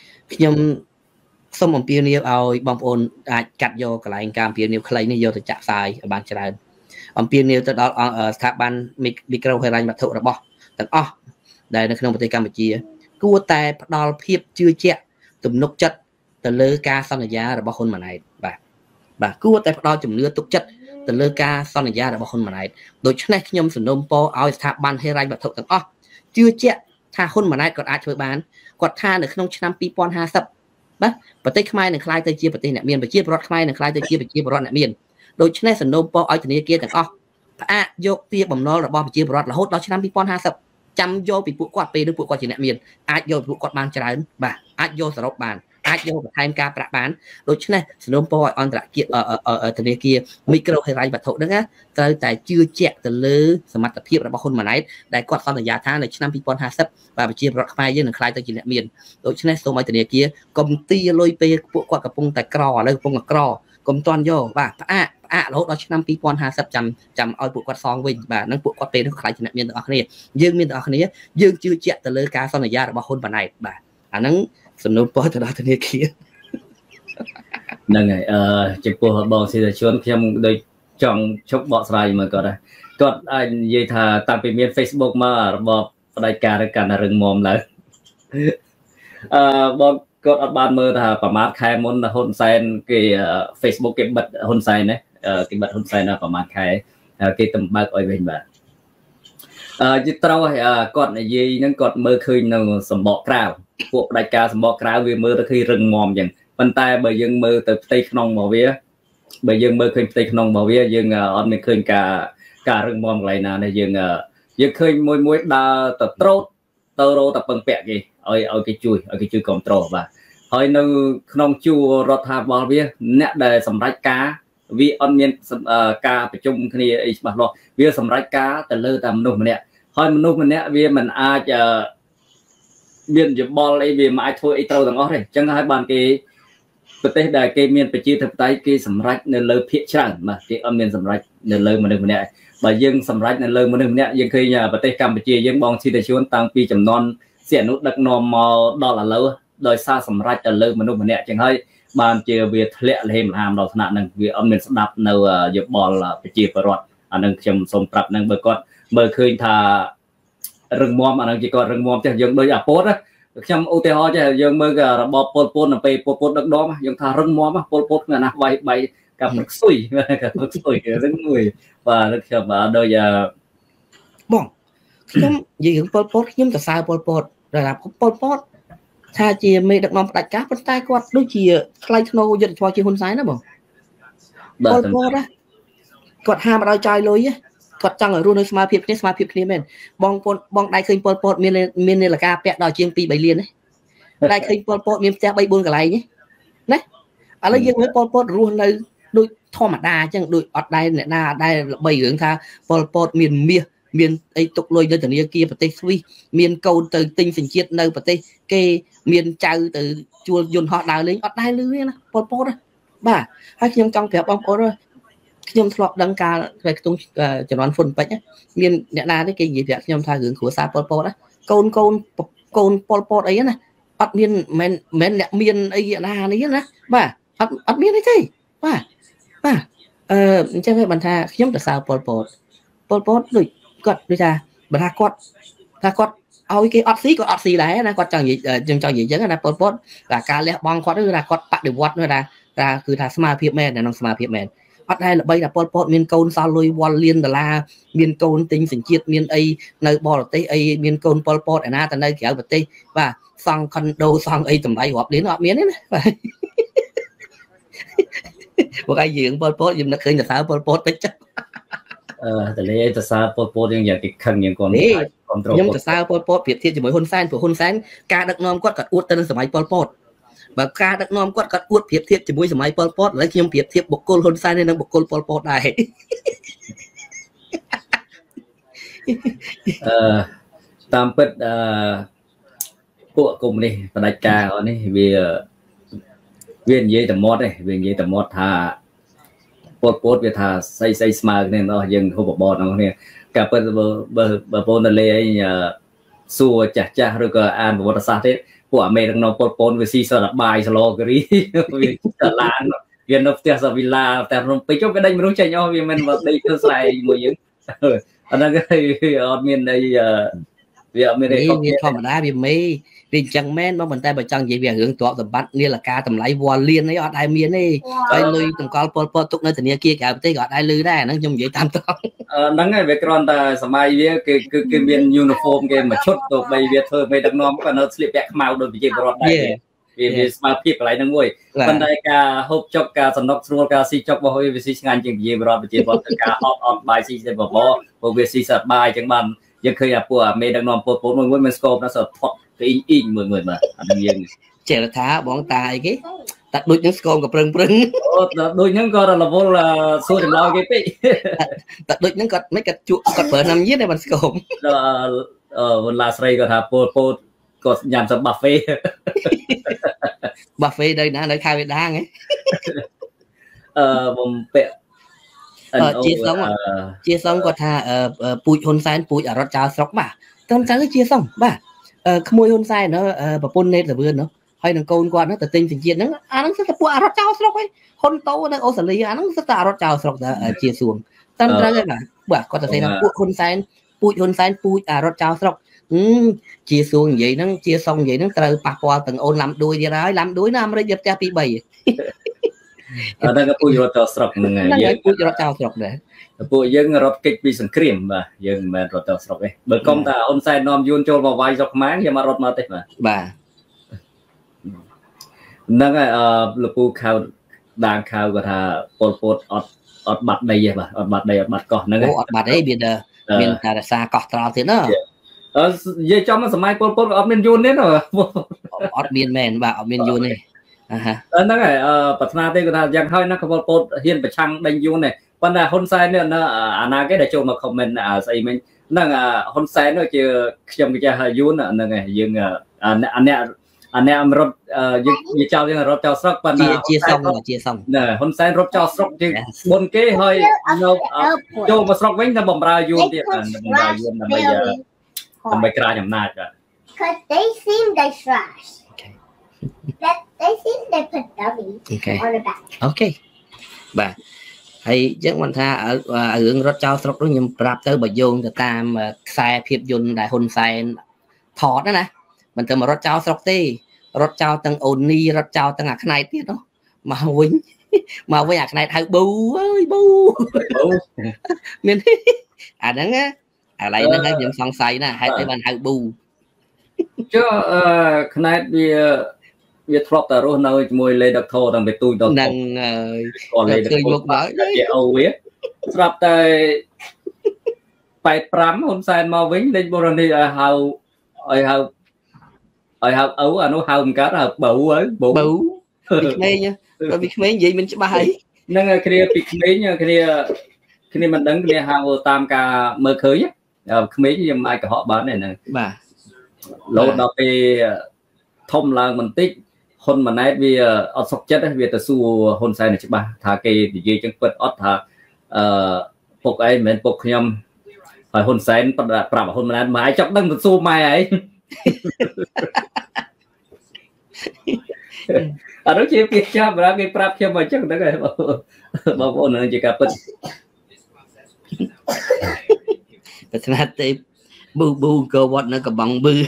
nhom xong một piêu niêu ao bom ôn chặt vô cái lại cam piêu niêu clay này vô từ chạm sai ở bàn trái ông piêu niêu từ đó ở tháp ban micro hay lạnh bật thụ là bỏ tận o đây là không một tay Campuchia cua tay đo phiệp chưa chẹt tụm nốc chất từ lơ ca son là giá là bao hôn mà này bà bà cua tay đo chùm lưa túc chất từ lơ ca son là giá là bao hôn mà này đối cho này nhom sườn nôm po ao tháp ban hay lạnh bật thụ tận o chưa chẹt tha hôn mà này còn ai chơi bán còn tha được không năm pi pon hai sập bác và tây khai này khai tây chia và tây nẹt miền và chia bọt khai này khai tây chia và chia bọt nẹt miền đôi chân này sần nôm po ở trên kia cả à vô tia bầm nó là bom chia bọt là hốt đó năm pipon hai sập chăm vô bị buộc quạt pe được buộc quạt trên nẹt miền ai vô buộc quạt bàn trái bà ai vô sờ rốc bàn ai vô và thay ca bạc bán đôi chân này sần nôm po ở trên kia ở ở ở trên kia micro hay rai bật thổ đó á tới tại chưa chẹt từ lư sờ mặt tập hiệp là bao khôn mà nãy đại quạt son là giá tháng này năm pipon hai sập và chia bọt khai với khai tây trên nẹt miền đôi chân này số mấy từ kia công ty lôi pe buộc quạtกับpungแต่กรอเลยpungกับกรอกลมตอนโยบ่าอ่ะอ่ะแล้วเราชั้นปีปอนห้าสิบจำจำเอาบุกกวาดซองวิ่งบ่านั่งบุกกวาดเป็นทุกใครจะเนี่ยมีตัวอันนี้ยืงมีตัวอันนี้ยืงชื่อเจ้าแต่เลยการสอนยาบางคนแบบไหนบ่าอันนั้นสนุกพอจะได้ตัวนี้คิดนั่นไงเออจะพูดบอกสิจะชวนเพียงโดยจ่องชกบอกสไลมาก็ได้ก็ไอ้ยี่ถ้าตามไปมี Facebook มาบอกรายการรายการเรื่องมอมเลยเออบอกก็อัดบานมือถ้าประมาณใครมุนฮุนไซน์กี่เฟซบุ๊กเก็บบัตรฮุนไซน์เนี่ยเอ่อเก็บบัตรฮุนไซน์นะประมาณใครเอ่อเก็บตำบักอ้อยเป็นแบบเอ่อจิตเราเอ่อกดในยีนั่งกดมือคืนนั่งสมบอกกล่าวพวกรายการสมบอกกล่าววิมือตะคีรึงมอมอย่างบรรทายใบยังมือเติบโตขนมบ่อเวียใบยังมือคืนเติบขนมบ่อเวียยังอ่อนไม่คืนกาการึงมอมอะไรนะเนี่ยยังเอ่อยังคืนมวยมวยดาเติบโตเตอโรตับเปิงแปะกี่เอาเอากี่จุยเอากี่จุยคอนโทรลบ่าเฮ้ยนึงขนมจูรถทาบอลเวียเนี่ยได้สำหรับกาวิออนเมียนกาประชุมคณีไอ้บ้าหรอวิสำหรับกาแต่เลือดตามมนุษย์มันเนี่ยเฮ้ยมนุษย์มันเนี่ยวิมันอาจจะเบียนจะบอลไอ้วิมาช่วยไอ้เต้าต่างอ้อเลยจังให้บางกีประเทศใดกีเมียนไปจีทับไตกีสำหรับเนื้อเลือดเพี้ยช่างมากีออนเมียนสำหรับเนื้อเลือดมนุษย์มันเนี่ยบ่ยังสำหรับเนื้อเลือดมนุษย์มันเนี่ยยังเคยเนี่ยประเทศกัมพูชียังบองซีเดชวนตั้งปีจำนวนเสียนุดักนอมมาดอลลาร์เลยโดยซาสำหรับจะเลิกมนุษย์มันเนี่ยจังให้บางเจอเวียทะเลเลมหามเราขนาดนึงเวียอเมริกาดับในยุบบอลไปจีบรอดอันนึงจำสมปรับนึงเบอร์ก่อนเบอร์คืนทาเรื่องมอมอันนึงจีก่อนเรื่องมอมจะยังโดยอาโพสนะจำอุทหรณ์จะยังเมื่อกับระบบโพลโพลไปโพลโพลดักดอมยังทาเรื่องมอมโพลโพลเนี่ยนะใบใบกับนักสุยกับนักสุยกับเรื่องมวยvà được chậm đôi giờ bon nhưng gì cũng Pol Pot nhưng tại sao Pol Pot rồi làm Pol Pot tha chia mày đặt nòng đặt cá bên tay quạt đôi chia khai thô dân cho chia hôn sái đó bon Pol Pot á quạt hai mà đôi trai lối á quạt trăng ở luôn smart pip smart pip này men bong Pol bong đại khơi Pol Pot miền miền này là cá pẹt đòi chiên pi bảy liền đấy đại khơi Pol Pot miền cha bay buôn cả lại nhé đấy à lấy dân với Pol Pot luôn này đôi thò mặt đà chẳng đôi ọt đây này đà đây là bảy hướng tha Pol Pot miền mía miền ấy tục lôi nơi từ nơi kia và tây suy miền cầu từ tinh sinh chiết nơi và tây kê miền trao từ chùa dồn họ đào lên ọt đây lưới nè Pol Pot đó bà hai nhóm trong kẹp bom Pol rồi ខ្ញុំធ្លាប់ដឹងការvềក្នុងចំនួនហ្វុនពេជ្រមានអ្នកណាទេគេនិយាយប្រាប់ខ្ញុំថារឿងគ្រួសារប៉ុលពតណាកូនកូនកូនប៉ុលពតអីណាអត់មានមិនមិនអ្នកមានអីណានេះណាបាទអត់អត់មានអីទេបាទបាទអឺអញ្ចឹងបានថាខ្ញុំទៅសើប៉ុលពតប៉ុលពតដូចគាត់ដូចថាបើថាគាត់ថាគាត់ឲ្យគេអត់ស៊ីគាត់អត់ស៊ីដែរណាគាត់ចង់និយាយខ្ញុំចង់និយាយអញ្ចឹងណាប៉ុលពតតែការលះបង់គាត់គឺថាគាត់បដិវត្តនោះថាថាគឺថាស្មារតីមែនក្នុងស្មារតីមែនអត់ដែលល្បីថាប៉ុលពតមានកូនសល់លុយវល់លានដុល្លារមានកូនទិញសញ្ជាតិមានអីនៅបរទេសអីមានកូនប៉ុលពតឯណាទៅនៅក្រៅប្រទេសបាទសង់ខុនដូសង់អីតម្លៃរាប់លានអត់មានទេណាបាទពួកឯងយើងប៉ុលពតយើងនឹកឃើញតែសើប៉ុលពតពេចចាអឺតលេទៅសើប៉ុលពតយើងយ៉ាងគេខឹងយ៉ាងគាត់ខ្ញុំទៅសើប៉ុលពតប្រៀបធៀបជាមួយហ៊ុនសែនព្រោះហ៊ុនសែនការដឹកនាំគាត់គាត់អួតទៅនឹងសម័យប៉ុលពតបើការដឹកនាំគាត់គាត់អួតប្រៀបធៀបជាមួយសម័យប៉ុលពតឥឡូវខ្ញុំប្រៀបធៀបបុគ្គលហ៊ុនសែននិងបុគ្គលប៉ុលពតដែរអឺតាមពិតអឺពួកកុំនេះបដិការនេះវាវានិយាយតែមាត់ទេវានិយាយតែមាត់ថាប៉ុលពតវាថាស្អីស្អីស្មើគ្នាអស់យើងហូបបបដល់គ្នាការពិតបើបើបងតលេអីសួរចាស់ចាស់ឬក៏អានប្រវត្តិសាស្ត្រទេពួកអាមេរិកនៅប៉ុលពតវាស៊ីសរបាយសឡគិរីវាតឡានវានៅផ្ទះសាវីឡាតែភ្នំពេញវាដេញមនុស្សចេញអស់វាមិនមកដេកធ្វើស្រែជាមួយយើងអាហ្នឹងគេអត់មានអីវាអត់មានអីធម្មតាវាមេវាអញ្ចឹងមែនមកប៉ុន្តែបើចង់និយាយវារឿងទ្រព្យសម្បត្តិនាឡិកាតម្លៃវល់លានអីអត់ដែរមានទេហើយលុយតម្កល់ប៉ុលពតទុកនៅធនាគារក្រៅប្រទេសក៏អត់ដែរលឺដែរហ្នឹងខ្ញុំនិយាយតាមត្រង់ហ្នឹងហើយវាគ្រាន់តែសម័យវាគេគឺគេមាន uniform គេមួយឈុតទៅបីវាធ្វើមេដឹកនាំក៏នៅស្លៀកពាក់ខ្មៅដូចប្រជាពលរដ្ឋដែរវាវាស្មើភាពកន្លែងហ្នឹងមួយប៉ុន្តែការហូបចុកការសំណុកស្រួលការស៊ីចុករបស់វាវាស៊ីឆ្ងាញ់ជាងប្រជាពលរដ្ឋប្រជាពលរដ្ឋការអត់អត់បាយស៊ីតែបបោព្រោះវាស៊ីសត្វបាយអញ្ចឹងបានយើងឃើញអាពួកអាមេដឹកនាំពលពតមួយមួយមិនស្គប់ណាសថត់ទៅអ៊ីងអ៊ីងមួយមួយបាទអានឹងយើងចេះថាបងតាអីគេតែដូចនឹងស្គមក៏ប្រឹងប្រឹងអូដូចហ្នឹងក៏រវល់សួរចម្លើយគេពេកតែដូចហ្នឹងគាត់មិនគាត់ជក់គាត់ប្រើnămទៀតតែមិនស្គមអឺវណ្ឡាស្រីគាត់ថាពលពតគាត់ញ៉ាំសបាហ្វេបាហ្វេនៅណានៅខេត្តវៀតណាមហ៎អឺបំពាក់អឺជាសងជាសងគាត់ថាពូជហ៊ុនសែនពូជអរត់ចោលស្រុកបាទត្រឹមត្រូវជាសងបាទក្មួយហ៊ុនសែនប្រពន្ធនេតសាវឿននោះហើយនឹងកូនគាត់ទៅទិញសញ្ជាតិហ្នឹងអាហ្នឹងគឺតែពួកអរត់ចោលស្រុកហ្នឹងហ៊ុនតូនៅអូស្ត្រាលីអាហ្នឹងគឺតែអរត់ចោលស្រុកតែជាសួងត្រឹមត្រូវហើយបាទបាទគាត់ទៅថាពួកហ៊ុនសែនពូជហ៊ុនសែនពូជអរត់ចោលស្រុកជាសួងនិយាយហ្នឹងជាសងនិយាយហ្នឹងត្រូវប៉ះពាល់ទាំងអូនឡាំដួយទៀតហើយឡាំដួយនៅអាមេរិកយកផ្ទះពីរបីអត់ដល់ពូជរត់ចោលស្រុកហ្នឹងហើយយើងពូជរត់ចោលស្រុកដែរពួកយើងរត់គេចពីសង្គ្រាមបាទយើងមិនមែនរត់ទៅស្រុកទេបើកុំថាហ៊ុនសែននាំយួនចូលមកវាយស្រុកខ្មែរខ្ញុំអត់រត់មកទេបាទបាទហ្នឹងហើយអឺលោកពូខៅដាងខៅគាត់ថាពលពតអត់អត់បាត់ដីទេបាទអត់បាត់ដីអត់បាត់កោះហ្នឹងអូអត់បាត់ទេមានមានតែរសារកោះត្រល់ទៀតណាអឺនិយាយចំសម័យពលពតអត់មានយួនទេណាអត់មានមែនបាទអត់មានយួនទេអាហាហ្នឹងហើយអឺប្រាថ្នាទេគាត់ថាយ៉ាងហើយណាពលពតហ៊ានប្រឆាំងដេញយួនទេប៉ុន្តែហ៊ុនសែននេះនៅអាណាគេដែលចូលមក comment ស្អីមិញហ្នឹងហ៊ុនសែននោះជាខ្ញុំគេថាយួនហ្នឹងហើយយើងអាអ្នកអាអ្នករត់យើងនិយាយចោលយើងរត់ចោលស្រុកប៉ុន្តែជាសងជាសងណែហ៊ុនសែនរត់ចោលស្រុកជាបុនគេហើយនៅចូលមកស្រុកវិញទៅបំរើយួនទៀតបំរើយួនដើម្បីដើម្បីក្រាញអំណាចបាទ Because they seem they trash. Okay. That they seem they put dummies okay. on the back. Okay. បាទហើយយើងមិនថារឿងរត់ចោលស្រុកនោះខ្ញុំប្រាប់ទៅបើយោងទៅតាមខ្សែភាពយន្តដែលហ៊ុនសែនថតណាណាមិនទៅមករត់ចោលស្រុកទេរត់ចោលទាំងអូនីរត់ចោលទាំងអាខ្នែតទៀតនោះមកវិញមកវិញអាខ្នែតហៅប៊ូអើយប៊ូប៊ូមានអាហ្នឹងអាឡៃហ្នឹងខ្ញុំសង្ស័យណាហេតុអីបានហៅប៊ូចុះអឺខ្នែតវាវាធ្លាប់តែរស់នៅជាមួយលេដកធរតាំងពីទូចដល់ហ្នឹងហើយគាត់លេដកធរមកជាអូវាស្រាប់តែប៉ែតប្រាំហ៊ុនសែនមកវិញលេខបូរនីឲ្យហៅឲ្យហៅឲ្យហៅអូអានោះហៅមិនកើតហៅប៊ូហើយប៊ូពីក្មេងដល់ពីក្មេងនិយាយមិនច្បាស់ហើយហ្នឹងហើយគ្នាពីក្មេងគ្នាគ្នាមិនដឹងគ្នាហៅតាមការមើលឃើញក្មេងខ្ញុំអាចកុហកបានទេហ្នឹងបាទលោដល់ពេលធំឡើងបន្តិចហ៊ុនម៉ាណែតវាអត់សុខចិត្តវាទៅសួរហ៊ុនសែនច្បាស់ថាគេនិយាយចឹងពិតអត់ថាពុកអីមិនមែនពុកខ្ញុំហើយហ៊ុនសែនប្រាប់ហ៊ុនម៉ាណែតម៉ែចង់ដឹងទៅសួរម៉ែអីអត់ជាពាក្យចាប់បើគេប្រាប់ខ្ញុំមកអញ្ចឹងហ្នឹងហើយបងប្អូននឹងជាការពិតតែស្នាទេប៊ូប៊ូក៏វត្តនៅកំបងប៊ឺ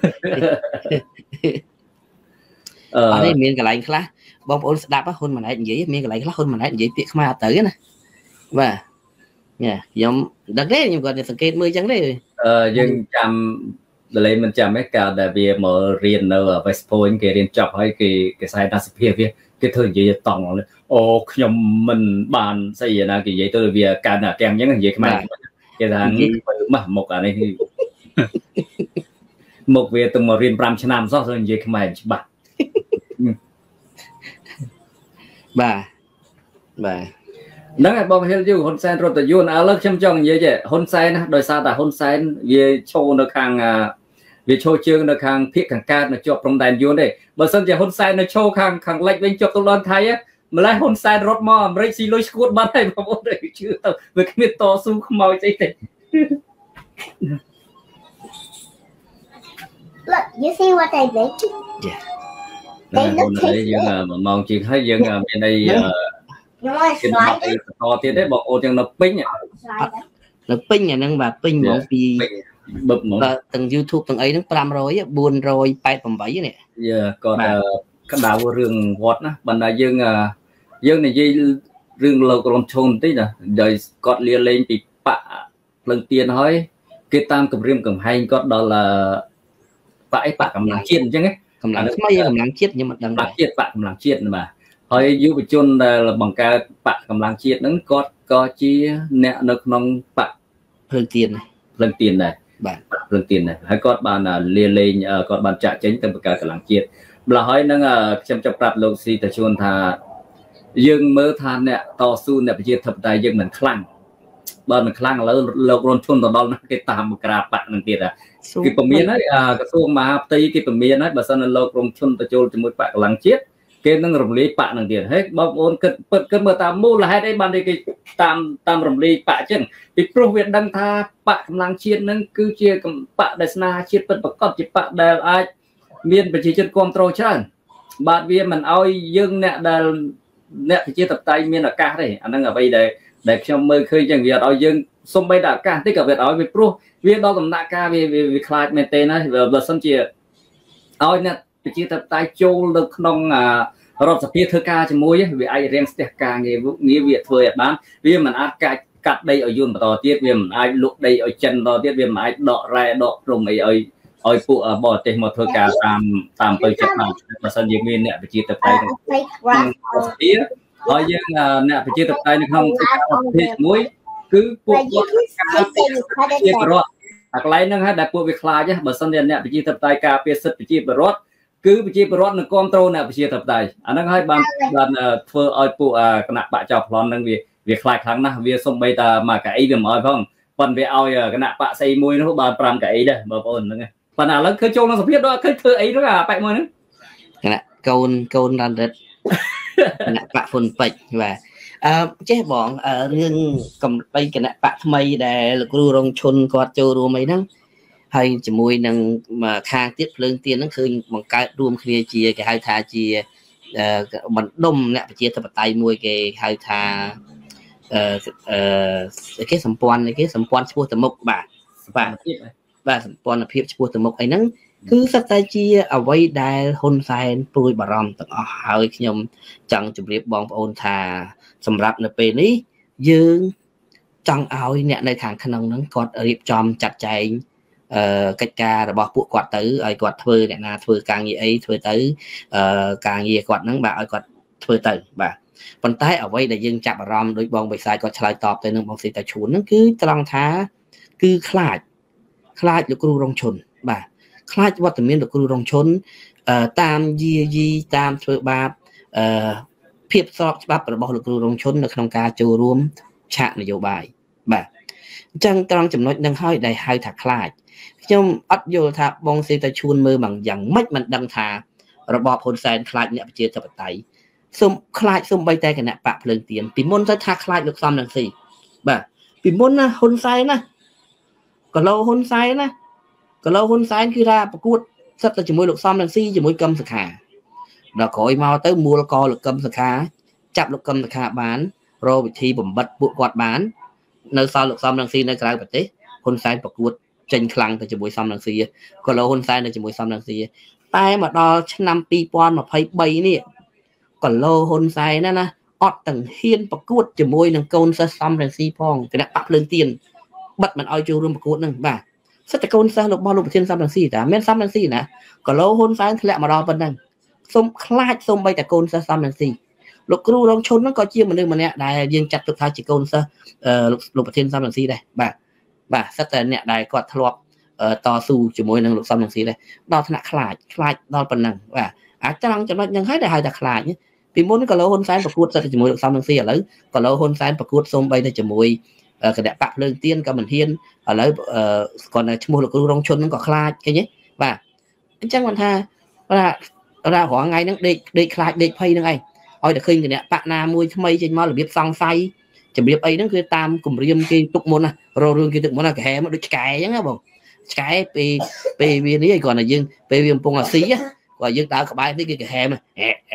អឺនេះមានកន្លែងខ្លះបងប្អូនស្ដាប់ហ៊ុនម៉ាណែតនិយាយមានកន្លែងខ្លះហ៊ុនម៉ាណែតនិយាយពាក្យខ្មែរអត់ទៅណាបាទញ៉ាខ្ញុំដឹងទេខ្ញុំគាត់សង្កេតមើលអញ្ចឹងទេអឺយើងចាំដលេមិនចាំទេកាលដែលវាមករៀននៅ West Point គេរៀនចប់ហើយគេគេសាយតាសភាវាគេធ្វើនិយាយតង់អូខ្ញុំមិនបានស្អីណាគេនិយាយទៅវាកើតតែទាំងអញ្ចឹងនិយាយខ្មែរគេថាម៉ាស់មុខអានេះមុខវាទៅមករៀន5ឆ្នាំសោះទៅនិយាយខ្មែរច្បាស់បាទបាទហ្នឹងហើយបងហេលយូហ៊ុនសែនរត់ទៅយួនឥឡូវខ្ញុំចង់និយាយចេះហ៊ុនសែនណាដោយសារតែហ៊ុនសែនវាឈោនៅខាងវាឈោជើងនៅខាងភៀកខាងកើតនៅជាប់ព្រំដែនយួនទេបើសិនជាហ៊ុនសែននៅឈោខាងខាងលិចវិញជាប់ទៅដល់ថៃម្ល៉េះហ៊ុនសែនរត់មកអាមេរិកស៊ីលុយស្គួតបាត់ហើយបងប្អូនជឿទៅវាគ្មានតស៊ូខ្មោចអីទេ Look, you see what I did? Yeah. They look tasty. យើងមកជាងហើយយើងមានអី You want to slide it? តទៀតទេបងប្អូនទាំងនៅពេញ Slide it. នៅពេញអាហ្នឹងបាទពេញហ្មងពីបឹបហ្មងបាទទាំង YouTube ទាំងអីហ្នឹង500 488នេះយើគាត់ក្តៅរឿងវត្តណាបណ្ដាយើងយើងនិយាយរឿងលោករំឈុនបន្តិចណាដោយគាត់លាលែងពីបកភ្លឹងទៀនហើយគេតាមគម្រាមកំហែងគាត់ដល់បកអីបកកម្លាំងជាតិអញ្ចឹងកម្លាំងថ្មីកម្លាំងជាតិខ្ញុំមិនដឹងដែរជាតិបកកម្លាំងជាតិបាទហើយយុវជនដែលបង្កើតបកកម្លាំងជាតិហ្នឹងគាត់ក៏ជាអ្នកនៅក្នុងបកភ្លឹងទៀនភ្លឹងទៀនដែរបាទភ្លឹងទៀនដែរហើយគាត់បានលាលែងគាត់បានចាក់ចេញទៅបង្កើតកម្លាំងជាតិម្ល៉េះហើយនឹងខ្ញុំចាប់ប្រាប់លោកស៊ីតាជួនថាយើងមើលថាអ្នកតស៊ូអ្នកប្រជាធិបតេយ្យយើងមិនខ្លាំងបើមិនខ្លាំងឥឡូវលោករនឈុនទៅដល់ណាគេតាមក្រាបបាក់នឹងទៀតគេពមៀនហើយក្រសួងមហាផ្ទៃគេពមៀនហើយបើសិននៅលោករនឈុនទៅចូលជាមួយបកកម្លាំងជាតិគេនឹងរំលាយបកនឹងទៀតហើយបងប្អូនគិតពិតគិតមើលតាមមូលហេតុអីបានគេតាមតាមរំលាយបកអញ្ចឹងពីព្រោះវាដឹងថាបកកម្លាំងជាតិនឹងគឺជាបកដែលស្នេហាជាតិពិតប្រកបជាបកដែលអាចមានប្រជាជនគ្រប់គ្រងច្រើនបាទវាមិនអោយយើងអ្នកដែលអ្នកប្រជាធិបតេយ្យមានឱកាសទេអាហ្នឹងអ្វីដែលដែលខ្ញុំមើលឃើញចឹងវាអត់ឲ្យយើងសំបីតែឱកាសតិចក៏វាអត់ឲ្យវាព្រោះវាដល់ដំណាក់កាលវាវាខ្លាចមែនទេណាបើសិនជាឲ្យអ្នកប្រជាធិបតេយ្យចូលនៅក្នុងរដ្ឋសភាធ្វើការជាមួយវាអាចរៀងស្ទះការងារងារវាធ្វើឲ្យបានវាមិនអាចកាច់កាត់ដីឲ្យយួនបន្តទៀតវាមិនអាចលក់ដីឲ្យចិនបន្តទៀតវាមិនអាចដករ៉ែដកព្រំអីឲ្យឲ្យពួកបរទេសមកធ្វើការតាមតាមទៅចិត្តបានបើសិនយើងមានអ្នកប្រជាធិបតេយ្យក្នុងរដ្ឋសភាហើយយើងអ្នកប្រជាធិបតេយ្យនៅក្នុងរដ្ឋសភាមួយគឺពួកគាត់ជាបរដ្ឋអាកន្លែងហ្នឹងហើយដែលពួកវាខ្លាចបើសិនជាអ្នកប្រជាធិបតេយ្យការពារសិទ្ធិប្រជាពលរដ្ឋគឺប្រជាពលរដ្ឋនឹងគ្រប់គ្រងអ្នកប្រជាធិបតេយ្យអាហ្នឹងហើយបានបានធ្វើឲ្យពួកគណៈបកចៅប្លន់ហ្នឹងវាវាខ្លាចខ្លាំងណាស់វាសំបីតាមកកៅអីវាមិនឲ្យផងប៉ុន្តែវាឲ្យគណៈបកស្អីមួយនោះបាន5កៅអីដែរបងប្អូនហ្នឹងប៉ុន្តែឥឡូវឃើញចូលក្នុងសភាដល់ឃើញធ្វើអីនោះអាបែកមួយហ្នឹងគណៈកូនកូនរ៉ាន់រិតគណៈបកហ៊ុនពេជ្របាទអឺចេះបងរឿងកំបីគណៈបកថ្មីដែលលោកគ្រូរងឈុនគាត់ចូលរួមអីហ្នឹងហើយជាមួយនឹងខាងទៀតភ្លើងទៀនហ្នឹងឃើញបង្កើតរួមគ្នាជាគេហៅថាជាបណ្ដុំអ្នកប្រជាធិបតេយ្យមួយគេហៅថាអឺអឺគេសម្ព័ន្ធគេសម្ព័ន្ធឈ្មោះទៅមុខបាទបាទបាទសម្ព័ន្ធភាពឈ្មោះទៅមុខអីហ្នឹងគឺសិតតែជាអ្វីដែលហ៊ុនសែនព្រួយបារម្ភទាំងអស់ហើយខ្ញុំចង់ជម្រាបបងប្អូនថាសម្រាប់នៅពេលនេះយើងចង់ឲ្យអ្នកនៅខាងក្នុងហ្នឹងគាត់រៀបចំចាត់ចែងអឺកិច្ចការរបស់ពួកគាត់ទៅឲ្យគាត់ធ្វើអ្នកណាធ្វើការងារអីធ្វើទៅអឺការងារគាត់ហ្នឹងបាទឲ្យគាត់ធ្វើទៅបាទប៉ុន្តែអ្វីដែលយើងចាប់អារម្មណ៍ដោយបងបិសាយគាត់ឆ្លើយតបទៅនឹងបងស៊ីតាឈួនហ្នឹងគឺត្រង់ថាគឺខ្លាចខ្លាចលោកគ្រូរងឈុនបាទខ្លាចវត្តមានលោកគ្រូរងឈុនតាមយាយីតាមធ្វើបាបអឺភាពស្របច្បាប់របស់លោកគ្រូរងឈុននៅក្នុងការចូលរួមឆាកនយោបាយបាទអញ្ចឹងត្រង់ចំណុចនឹងហើយដែលហៅថាខ្លាចខ្ញុំអត់យល់ថាបងសេតាឈួនមើលមកយ៉ាងម៉េចមិនដឹងថារបបហ៊ុនសែនខ្លាចអ្នកប្រជាធិបតេយ្យសុំខ្លាចសុំបីតែគណៈបកភ្លើងទៀនពីមុនទៅថាខ្លាចលោកសំរងស៊ី bà vì muốn hôn sai nè còn lâu hôn sai nè còn lâu hôn sai khi ra bạc cuột rất là chỉ môi lục xóm đang si chỉ môi cầm sạc hà đã có mau tới mua co lục cầm sạc hà chạm lục cầm sạc hà bán rồi bị thi bẩm bật bộ quạt bán nơi sau lục xóm đang si nơi cái bật tế hôn sai bạc cuột tranh khăn thì chỉ môi xóm đang si còn lâu hôn sai nơi chỉ môi xóm đang si tay mà đo năm pi pon mà phải bay nè còn lâu hôn sai nè nè ọt tầng hiên bạc cuột chỉ môi nâng côn sa xóm đang si phong cái đã bắt lên tiền bật mình oi chu luôn bạc cuột nâng bà rất là côn sa lục bao lục thiên xóm đang si đã men xóm đang si nè còn lâu hôn sai thì lại mà đo bên nâng xôm khai xôm bay tại côn sa xóm đang si lục cừu đông chôn nó có chia một nơi mà nè đài riêng chặt lục thái chỉ côn sa lục lục thiên xóm đang si đây bà bà rất là nè đài quạt thọtต่อสู้จมวยนังลูกซ้ำนังสีเลยดอถนัดคลายคลายดอปนังว่าอาจจะลังจะนัดยังให้ได้ให้แต่คลายเนี่ยปีม้วนก็เราคนซ้ายประกวดจะจมวยลูกซ้ำนังสีอะไรก็เราคนซ้ายประกวดส้มไปในจมวยกระดาษปะเรื่องเตี้ยนก็เหมือนเฮียนอะไรก่อนในจมวยลูกรองชนนั่นก็คลายแค่นี้ว่าจังวันท่าว่าเราหัวไงนั่งเด็กเด็กคลายเด็กไพ่นั่งไงเอาแต่ขึ้นกันเนี่ยปะนามวยทำไมจะมาหรือเบียบซองไฟจะเบียบไอ้นั่นคือตามกลุ่มเรียมกีตุกมนนะเราเรื่องกีตุกมนนะแกมันดูแก่ยังไงบอกcái pe pe viên này còn là dương pe viên pung là xí á còn dương ta có bài cái cái hè mà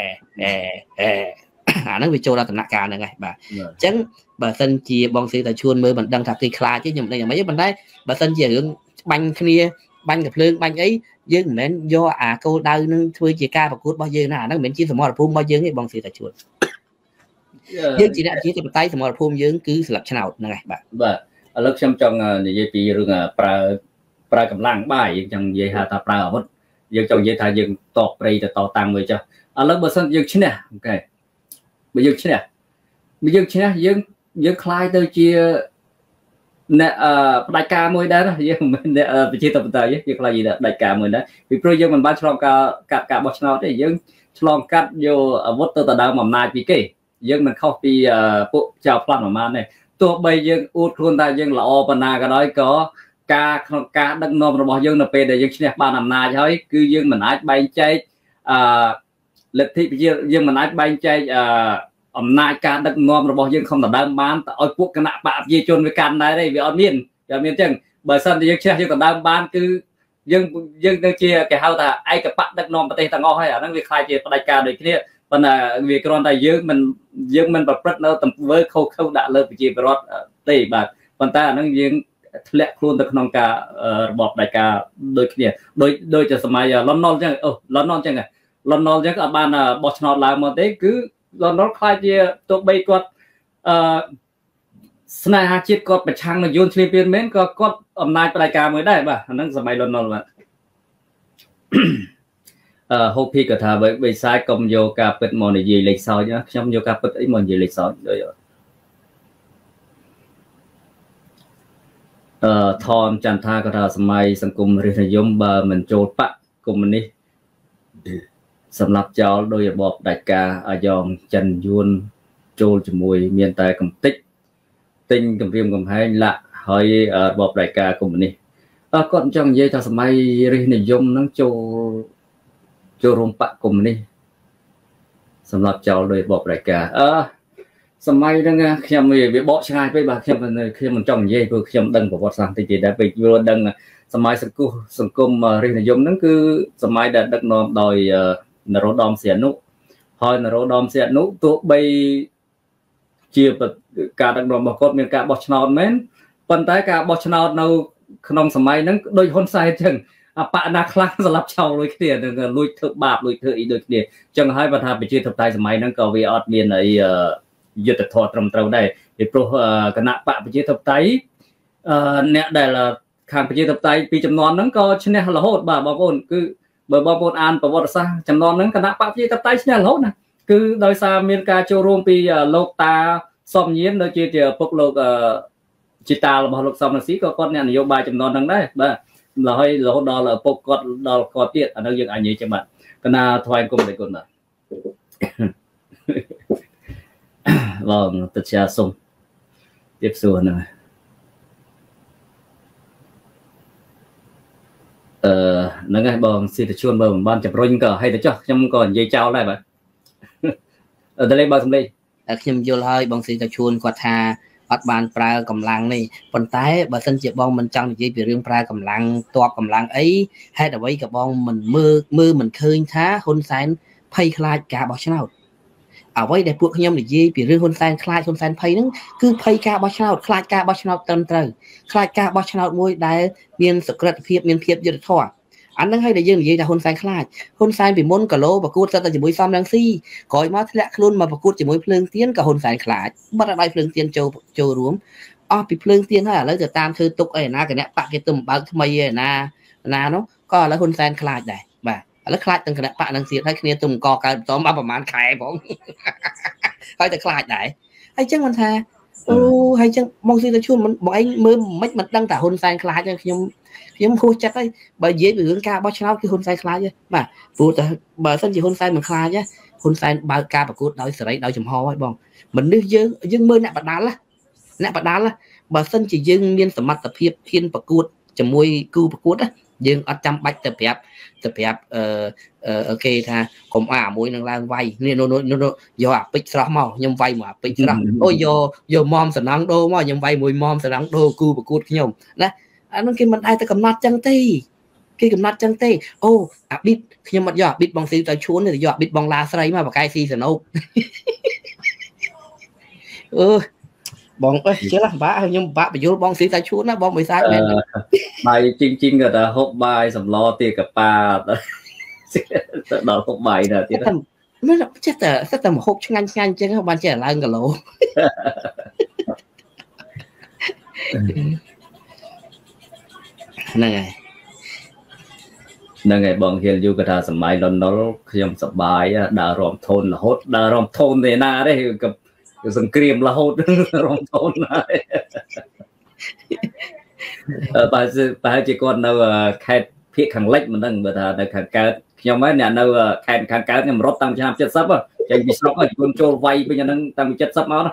à nó bị trôi ra thành nạc cà này ngay bà chấn bà sân chia bong xí tại chuôn mới mình đăng thập thì khai chứ nhưng đây là mấy mình đấy bà sân chia hướng banh kia banh gặp lương banh ấy dương mến do à câu đau nâng thui chia ca và cút bao nhiêu nào nó miễn chi mò là phun bao nhiêu cái bong xí tại chuôn dương chỉ đã chỉ tay mò là phun dương cứ lập channel này bà bà lúc xem trong này dây pi rừng pra pra cầm lang bài chẳng dây hà ta pra ở mất giờ trong dây thà dừng tọt đây để tọt tăng người cho à lúc bữa sân dừng chín nè ok bây giờ chín nè bây giờ chín nè dừng dừng khai tới chia nè đại ca môi đó dừng mình để chia tập tới dừng khai gì đó đại ca môi đó vì bây giờ mình bán cho cả cả cả bớt nào đấy dừng cho cắt vô vót từ từ đầu mầm nai vì cái dừng mình không vì bộ chào plan mà nàyตัวใบยังอุดคนตายังละอปนาก็ได้ก็กาการดังนอมระบยังนเป็นแต่ยังเชี่ยบานอำนาจใช่คือยังมันอาจใบใจเล็กที่ยังมันอาจใบใจอำนาจการดังนอมระบยังคำต่อดำบ้านแต่เอาพวกคณะปราบยีจนไปกันได้ได้วิออนมินวิออนมินจังเบอร์ซันยังเชี่ยยังต่อดำบ้านคือยังยังเชี่ยแกเขาแต่ไอ้กับปะดังนอมประเทศต่างอ้อยอ่ะนั่นวิคลายเจตประการโดยที่ปัญหาวิกรณ์แต่ยังมันยังมันประพฤติเราตั้งเวอร์เขาเขาด่าเลยไปจีบรถตีแบบปัญหานั่นยังเละครูนตะขนมการะบบรายการโดยเนี่ยโดยโดยจะสมัยลอนนอนจังเออลอนนอนจังไงลอนนอนจังกับบ้านบอชนอลลามาเต้คือลอนนอนคลายเจียตัวใบกอดสนายฮาจิตกอดไปช่างมาโยนทรีเปียนเมนก็กอดอำนาจรายการมือได้ป่ะนั่นสมัยลอนนอนละโฮพี่ก็ท่าใบซ้ายกลมโยกาเป็ดมอนยีเล็กซอยนะช่ำโยกาเป็ดไอ้มอนยีเล็กซอยโดยทอนจันทาก็ท่าสมัยสังคมเรียนยมบาเหมือนโจปะกลุ่มนี้สำหรับเจ้าโดยบอกđại caอายองจันยุนโจจมวยเมียนแต่กำติ๊กติงกำเรียมกำให้ละเฮ้ยบอกđại caกลุ่มนี้ก่อนจังเย่ท่าสมัยเรียนยมนั่งโจโจรมปะกลุ่มนี้สำหรับเจ้าโดยบอกđại caเออสมัยนั้นขยำมีวิบชายไปบ่าขยำมันขยำมันจ้องเย่คือขยำดังประวัติศาสตร์ที่จะได้ไปยูโรดังสมัยสังกุสังคมเรียนนิยมนั้นคือสมัยดัดดักนอมโดยนโรดอมเสียนุพอนโรดอมเสียนุตัวใบเจียบการดักนอมบอกก็มีการบอชนอตแมนปัญหาการบอชนอตในขนมสมัยนั้นโดยคนใส่จังปะนาคลังสลับเช่าเลยเดียนึงลุยเถอะบาปลุยเถอะอีกโดยเดียจังให้ประธานไปชื่อทับไทยสมัยนั้นก็วีออดเมียนไอยุติธรรมตรงตรงได้ที่โปรคณะปะประเทศไทยเนี่ยได้ละข้างประเทศไทยปีจำนวนนั้นก็ชนะละโหดบ่าบางคนคือเบอร์บางคนอ่านประวัติศาสตร์จำนวนนั้นคณะปะประเทศไทยชนะละโหดนะคือโดยสารอเมริกาโจรมปีโลกตาซ่อมเย็นโดยเฉพาะพวกโลกจิตาเราบอกโลกซ่อมสีก็ก็เนี่ยนโยบายจำนวนนั้นได้บ่าเราให้เราดอลพวกก็ดอลก็เตี้ยอันนั้นยังอันนี้จะมาคณะทวายกรมเลยคนน่ะvâng tất cả xong tiếp xuống này ờ nó ngay bong xin được chuồn bong ban chập rinh cờ hay được cho trong còn dây trao lại vậy ở đây bao xong đây khi vô hơi bong xin được chuồn quạt hà អត់បានប្រើកម្លាំងនេះប៉ុន្តែបើសិនជាបងមិនចង់និយាយពីរឿងប្រើកម្លាំងតបកម្លាំងអីហេតុអ្វីក៏បងមិនមើលមើលមិនឃើញថាហ៊ុនសែនភ័យខ្លាចការបោះឆ្នោតអ្វីដែលពួកខ្ញុំនិយាយពីរឿងហ៊ុនសែនខ្លាចហ៊ុនសែនភ័យហ្នឹងគឺភ័យការបោះឆ្នោតខ្លាចការបោះឆ្នោតត្រឹមត្រូវខ្លាចការបោះឆ្នោតមួយដែលមានសុក្រិតភាពមានភាពយុត្តិធម៌អាហ្នឹងហើយដែលយើងនិយាយថាហ៊ុនសែនខ្លាចហ៊ុនសែនពីមុនគីឡូប្រកួតទៅជាមួយសំរងស៊ីក្រោយមកធ្លាក់ខ្លួនមកប្រកួតជាមួយភ្លើងទៀនក៏ហ៊ុនសែនខ្លាចបាត់ឲ្យភ្លើងទៀនចូលចូលរួមអស់ពីភ្លើងទៀនហើយឥឡូវទៅតាមធ្វើទុកអីណាគណៈបកគេទៅបើកថ្មីឯណាណានោះក៏ឥឡូវហ៊ុនសែនខ្លាចដែរបាទឥឡូវខ្លាចទាំងគណៈបកនឹងទៀតហើយគ្នាទុំកកើតបន្តមកប្រហែលខែផងហើយតែខ្លាចដែរហើយចឹងមិនថាអូហើយចឹងបងស៊ីទៅជួនមិនបងឯងមើលមិនមិនដឹងថាហ៊ុនសែនខ្លាចទេខ្ញុំខ្ញុំហួសចិត្តហើយបើនិយាយពីរឿងការបោះឆ្នោតគឺហ៊ុនសែនខ្លាចទេបាទព្រោះតែបើសិនជាហ៊ុនសែនមិនខ្លាចទេហ៊ុនសែនបើកការប្រកួតដោយសេរីដោយចំហហើយបងមនុស្សយើងយើងមើលអ្នកបដាល់អ្នកបដាល់បើសិនជាយើងមានសមត្ថភាពហ៊ានប្រកួតជាមួយគូប្រកួតយើងអត់ចាំបាច់ទៅប្រាប់ទៅប្រាប់អឺគេថាកុំអាមួយនឹងឡើងវាយនេះយកអាពេជ្រស្រស់មកខ្ញុំវាយមកអាពេជ្រស្រស់អូយកយកមមសំណងដូរមកខ្ញុំវាយមួយមមសំណងដូរគូប្រកួតខ្ញុំណាអានោះគេមិនអាចទៅកំណត់ចឹងទេគេកំណត់ចឹងទេអូអាប៊ីតខ្ញុំអត់យកអាប៊ីតបងស៊ីទៅឈួនទេយកអាប៊ីតបងឡាស្រីមកបកកាយស៊ីសណូកអឺបងអើជិះបាក់ខ្ញុំបាក់បញ្យល់បងស៊ីទៅឈួនណាបងមិនសាច់មែនបាយជីងជីងក៏ថាហូបបាយសម្លទាកាប៉ាទៅដល់ហូបបាយដែរទៀតមិនចេះតែស្ទើរតែហូបឆ្ងាញ់ឆ្ងាញ់ចឹងបានចេះឡើងគីឡូហ្នឹងហើយហ្នឹងហើយបងហ៊ានយូក៏ថាសម័យលន់នល់ខ្ញុំសប្បាយដើររំធូនរហូតដើររំធូនទេណាទេសង្គ្រាមរហូតរំធូនណាបើបើជាគាត់នៅខេត្តភៀកខាងលិចមិនដឹងបើថានៅខាងកើតខ្ញុំហ្នឹងអ្នកនៅខេត្តខាងកើតខ្ញុំរត់តាំងឆ្នាំ칠십ចេញពីស្រុកហើយខ្លួនចូលវាយវិញអាហ្នឹងតាំងពី칠십មកណា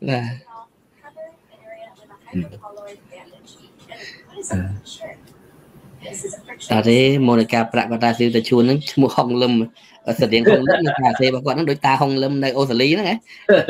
តាទេមូលការប្រាក់គាត់តាស៊ីទៅឈួនហ្នឹងឈ្មោះហុងលឹមស្តៀងហុងលឹមនៅកាហ្វេរបស់គាត់ហ្នឹងដូចតាហុងលឹមនៅអូស្ត្រាលីហ្នឹងហ៎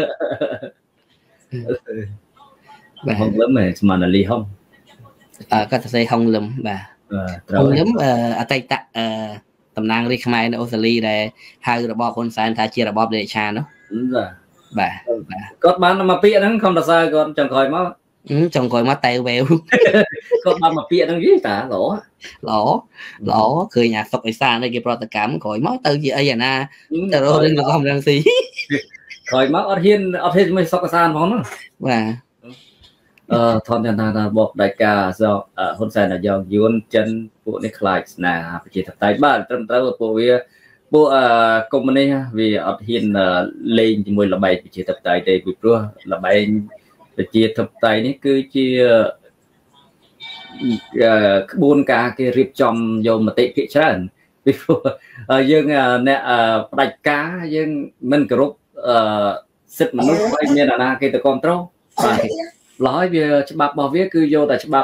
បាទហុងលឹមហ៎ស្មានអាលីហុងអើគាត់ទៅសេហុងលឹមបាទហុងលឹមអតីតតំណាងរាជខ្មែរនៅអូស្ត្រាលីដែលហៅរបបហ៊ុនសែនថាជារបបដេឆានោះបាទបាទគាត់បានមកពាក្យហ្នឹងខំតសើគាត់ចង់ក្រោយមកចង់ក្រោយមកតែវែវគាត់បានមកពាក្យហ្នឹងយីតាល្អល្អល្អឃើញអាសុកអេសាននេះគេប្រតិកម្មក្រោយមកទៅជាអីអាណាទៅរករឿងរបស់សំរងស៊ីក្រោយមកអត់ហ៊ានអត់ហ៊ានជាមួយសុកអេសានផងណាបាទអឺថនថាថាបបដៃកាសហ៊ុនសែននយោបាយយួនចិនពួកនេះខ្លាចស្នាប្រជាធិបតេយ្យបាទត្រឹមត្រូវពួកវាពួកអឺកុម្មុយនីសវាអត់ហ៊ានលេងជាមួយល្បែងប្រជាធិបតេយ្យទេពីព្រោះល្បែងប្រជាធិបតេយ្យនេះគឺជាក្បួនការគេរៀបចំយកមតិភាគច្រើនពីព្រោះយើងអ្នកផ្ដាច់ការយើងមិនគោរពសិទ្ធិមនុស្សហើយមានអាណាគេទៅគ្រប់គ្រងបាទឡើយវាច្បាប់របស់វាគឺយកតែច្បាប់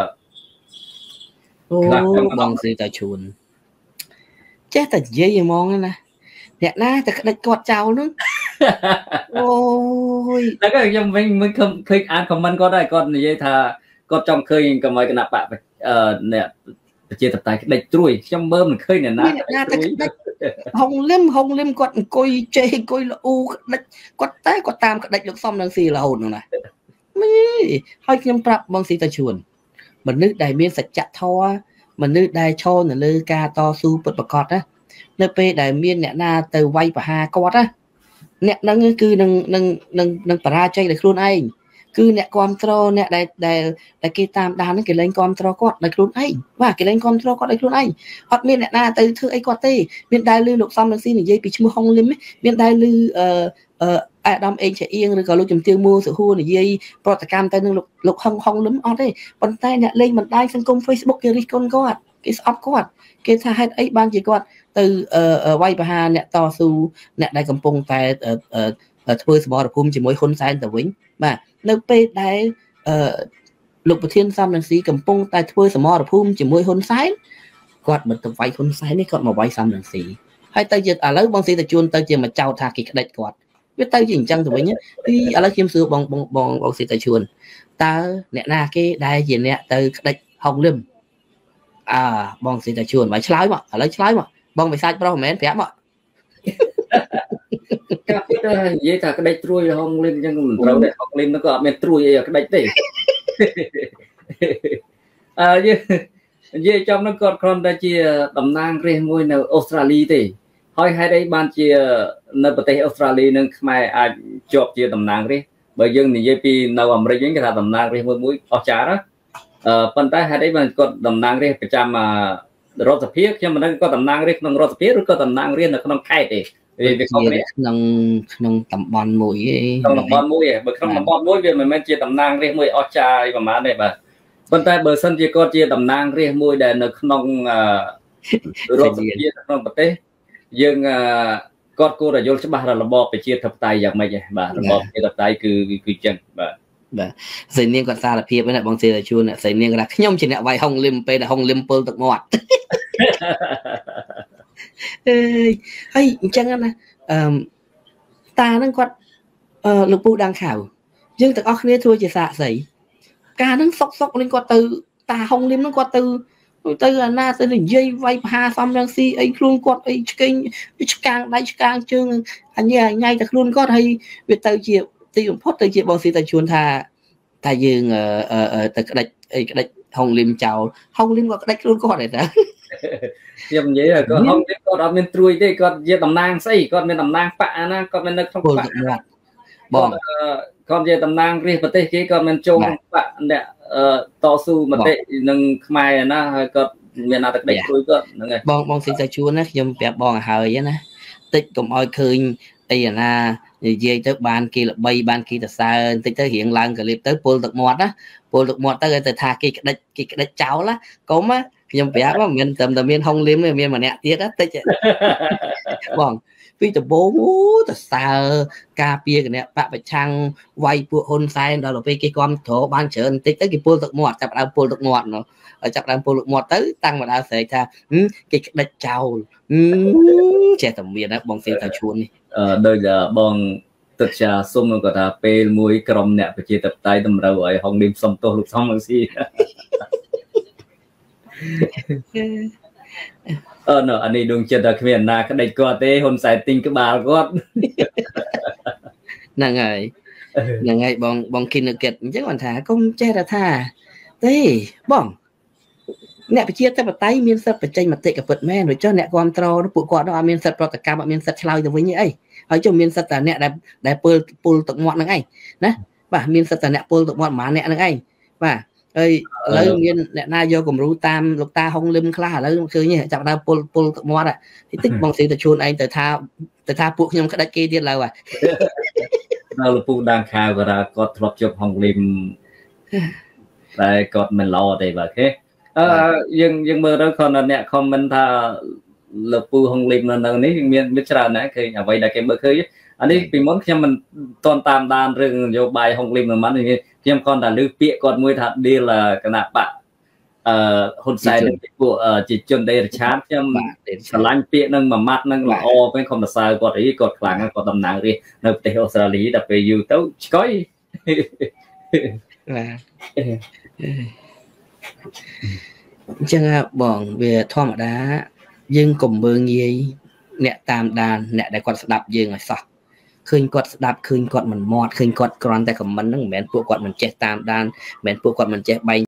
អូបងស៊ីតែឈួនចេះតែនិយាយហ្មងណាអ្នកណាតែក្តិចគាត់ចោលហ្នឹងអូយតែខ្ញុំវិញមិនឃើញអានខមមិនគាត់ដែរគាត់និយាយថាគាត់ចង់ឃើញកម្ពុជាគណៈបកអ្នកប្រជាធិបតេយ្យក្តិចត្រួយខ្ញុំមើលមិនឃើញអ្នកណាតែក្តិចហុងលឹមហុងលឹមគាត់អង្គុយចេះអង្គុយល្អូក្តិចគាត់តែគាត់តាមក្តិចលោកសំនឹងស៊ីរហូតហ្នឹងណាមីហើយខ្ញុំប្រាប់បងស៊ីតាជួនមនុស្សដែលមានសច្ចធម៌មនុស្សដែលឈរនៅលើការតស៊ូពិតប្រាកដណានៅពេលដែលមានអ្នកណាទៅវាយប្រហារគាត់ណាអ្នកហ្នឹងគឺនឹងនឹងនឹងនឹងបរាជ័យដោយខ្លួនឯងគឺអ្នកគ្រប់គ្រងអ្នកដែលដែលដែលគេតាមដានហ្នឹងគេលែងគ្រប់គ្រងគាត់ដោយខ្លួនឯងបាទគេលែងគ្រប់គ្រងគាត់ដោយខ្លួនឯងអត់មានអ្នកណាទៅធ្វើអីគាត់ទេមានដែលលឺលោកសំរងស៊ីនិយាយពីឈ្មោះហុងលឹមមានដែលលឺអឺអឺអាដាមអេងឆាអៀងឬក៏លោកជំទាវមួសុហួរនិយាយប្រតិកម្មទៅនឹងលោកលោកហុងហុងលឹមអត់ទេប៉ុន្តែអ្នកលេងបណ្ដាញសង្គម Facebook គេរិះគន់គាត់គេស្អប់គាត់គេថាហេតុអីបានជាគាត់ទៅវាយប្រហារអ្នកតស៊ូអ្នកដែលកំពុងតែធ្វើសមរភូមិជាមួយហ៊ុនសែនទៅវិញបាទនៅពេលដែលលោកប្រធានសំរងស៊ីកំពុងតែធ្វើសមរភូមិជាមួយហ៊ុនសែនគាត់មិនទៅវាយហ៊ុនសែននេះគាត់មកវាយសំរងស៊ីហើយទៅជាឥឡូវបងស៊ីទៅជួនទៅជាមកចោទថាគេក្តិចគាត់ biết tay chỉ chẳng từ với nhé thì ở đây kiếm sư bong bong bong bong xịt tay chuồn ta nè na cái đại diện nè từ đây Hồng Lim à bong xịt tay chuồn mà lái mà ở đây lái mà bong phải sai bao mẹ phép mà các cái vậy ta cái đây trôi Hồng Lim nhưng mình trâu này Hồng Lim nó có mẹ trôi ở cái đây đấy à như như trong nó còn còn ta chia tầm nang riêng ngôi nào Australia thì hỏi hai đây ban chia nơiประเทศ Australia នឹងខ្មែរអាចជាប់ជាតំណាងរាស្ត្របើយើងនិយាយពីនៅអាមេរិកវិញគេថាតំណាងរាស្ត្រមួយមួយអស្ចារ្យណាអឺប៉ុន្តែហេតុអីបានគាត់តំណាងរាស្ត្រប្រចាំរដ្ឋសភាខ្ញុំមិនដឹងគាត់តំណាងរាស្ត្រក្នុងរដ្ឋសភាឬក៏តំណាងរាស្ត្រនៅក្នុងខេត្តទេវាខុសគ្នាក្នុងក្នុងតំបន់មួយឯងក្នុងតំបន់មួយឯងបើក្នុងតំបន់មួយវាមិនមែនជាតំណាងរាស្ត្រមួយអស្ចារ្យប្រហែលទេបាទប៉ុន្តែបើសិនជាគាត់ជាតំណាងរាស្ត្រមួយដែលនៅក្នុងរដ្ឋសភាក្នុងប្រទេសយើងគាត់គួរតែយល់ច្បាស់របបប្រជាធិបតេយ្យយ៉ាងម៉េចហ្នឹងបាទរបបប្រជាធិបតេយ្យគឺគឺចឹងបាទបាទស្រីនាងគាត់សារភាពហ្នឹងបងសេរីជួនស្រីនាងគាត់ថាខ្ញុំជាអ្នកវាយហុងលឹមពេលដែលហុងលឹមពលទឹកមាត់អេហើយអញ្ចឹងណាអឺតាហ្នឹងគាត់អឺលោកពូដាំងខៅយើងទាំងអស់គ្នាធ្វើជាសាកស្រីការហ្នឹងសុកសុកលេងគាត់ទៅតាហុងលឹមហ្នឹងគាត់ទៅទៅអាណាទៅនិយាយវាយមហាសំរងស៊ីអីខ្លួនគាត់អីឆ្កេងឆ្កាងដៃឆ្កាងជើងអញញ៉ៃតែខ្លួនគាត់ហើយវាទៅជាទីបំផុតទៅជាបងស៊ីតែជួនថាតែយើងទៅក្តិចអីក្តិចហុងលឹមចោលហុងលឹមគាត់ក្តិចខ្លួនគាត់ទេតាខ្ញុំនិយាយគាត់ហុងលឹមគាត់អត់មានត្រួយទេគាត់ជាតំណាងស្អីគាត់មានតំណាងបកណាគាត់មាននៅក្នុងបកបងគាត់ជាតំណាងរាជប្រទេសគេគាត់មិនចូលបកអ្នកតស៊ូមតិនឹងខ្មែរណាហើយគាត់មានអត្តក្តីជួយគាត់ហ្នឹងហើយបងបងស៊ីតែជួនណាខ្ញុំប្រាប់បងឲ្យហើយណាតិចកុំឲ្យឃើញអីណានិយាយទៅបានគេល្បីបានគេទៅសើបន្តិចទៅរៀងឡើងកលៀបទៅពលទឹកមាត់ណាពលទឹកមាត់ទៅទៅថាគេក្តិចគេក្តិចចោលណាកុំណាខ្ញុំប្រាប់មិនត្រឹមតែមានហុងលឹមទេមានម្នាក់ទៀតណាតិចបងពីដំបូងអូទៅសើការពារគណៈបពប្រឆាំងវាយពួកហ៊ុនសែនដល់ទៅពេលគេគ្រប់គ្រងបានច្រើនបន្តិចទៅគេពលទឹកមាត់ចាប់ដើមពលទឹកមាត់ហើយចាប់ដើមពលទឹកមាត់ទៅតាំងមកដើរស្រែកថាគេក្តិចចោលចេះតែមានណាបងសេទៅឈួននេះអឺដូចបងទឹកចាសុំគាត់ថាពេលមួយក្រុមអ្នកប្រជាធិបតេយ្យតម្រូវឲ្យហុងលឹមសុំទោសលោកសំរងស៊ីអឺណ៎អានេះដួងចិត្តតែគ្មានណាក្តិចគាត់ទេហ៊ុនសែនទិញក្បាលគាត់ហ្នឹងហើយហ្នឹងហើយបងបងគិតនៅគិតអញ្ចឹងគាត់ថាកុំចេះតែថាទេបងអ្នកប្រជាធិបតេយ្យមានសិទ្ធិបញ្ចេញមតិក៏ពិតមែនដូចចុះអ្នកគ្រប់គ្រងពួកគាត់អត់មានសិទ្ធិប្រតិកម្មអត់មានសិទ្ធិឆ្លើយទៅវិញអីហើយចុះមានសិទ្ធិតែអ្នកដែលដែលពលពលទឹកមាត់ហ្នឹងឯងណាបាទមានសិទ្ធិតែអ្នកពលទឹកមាត់ប្រហែលអ្នកហ្នឹងឯងបាទហើយឥឡូវមានអ្នកណាយកគំរូតាមលោកតាហុងលឹមខ្លះឥឡូវឃើញចាប់ដើមពលពលទឹកមាត់តិចតិចបងស៊ីទៅជួនឯងទៅថាទៅថាពួកខ្ញុំក្តិចគេទៀតឡើយហើយដល់លោកពូដាំងខាវក៏ថាគាត់ធ្លាប់ជាប់ហុងលឹមតែគាត់មិនល្អទេបាទអូខេអឺយើងយើងមើលទៅគាត់អ្នកខមមិនថាលោកពូហុងលឹមនៅនៅនេះមានមានច្រើនណាស់ឃើញអ្វីដែលគេមើលឃើញអានេះពីមុនខ្ញុំមិនទាន់តាមដានរឿងនយោបាយហុងលឹមមិនហ្នឹងខ្ញុំគាត់តែលើពាក្យគាត់មួយថា deal គណៈបកអឺហ៊ុនសែនពួកជាជនដេរឆាតខ្ញុំឆ្លាញ់ពាក្យនឹងមួយម៉ាត់នឹងល្អពេលខ្ញុំសរសើរគាត់អីគាត់ខ្លាំងគាត់តំណាងរាស្ត្រនៅប្រទេសអូស្ត្រាលីដល់ពេលយូរទៅឆ្កុយបាទអញ្ចឹងបងវាធម្មតាយើងកុំមើងងាយអ្នកតាមដានអ្នកដែលគាត់ស្ដាប់យើងឲ្យសោះឃើញគាត់ស្ដាប់ឃើញគាត់មិនមាត់ឃើញគាត់គ្រាន់តែខមមិនហ្នឹងមិនមែនពួកគាត់មិនចេះតាមដានមិនមែនពួកគាត់មិនចេះបែង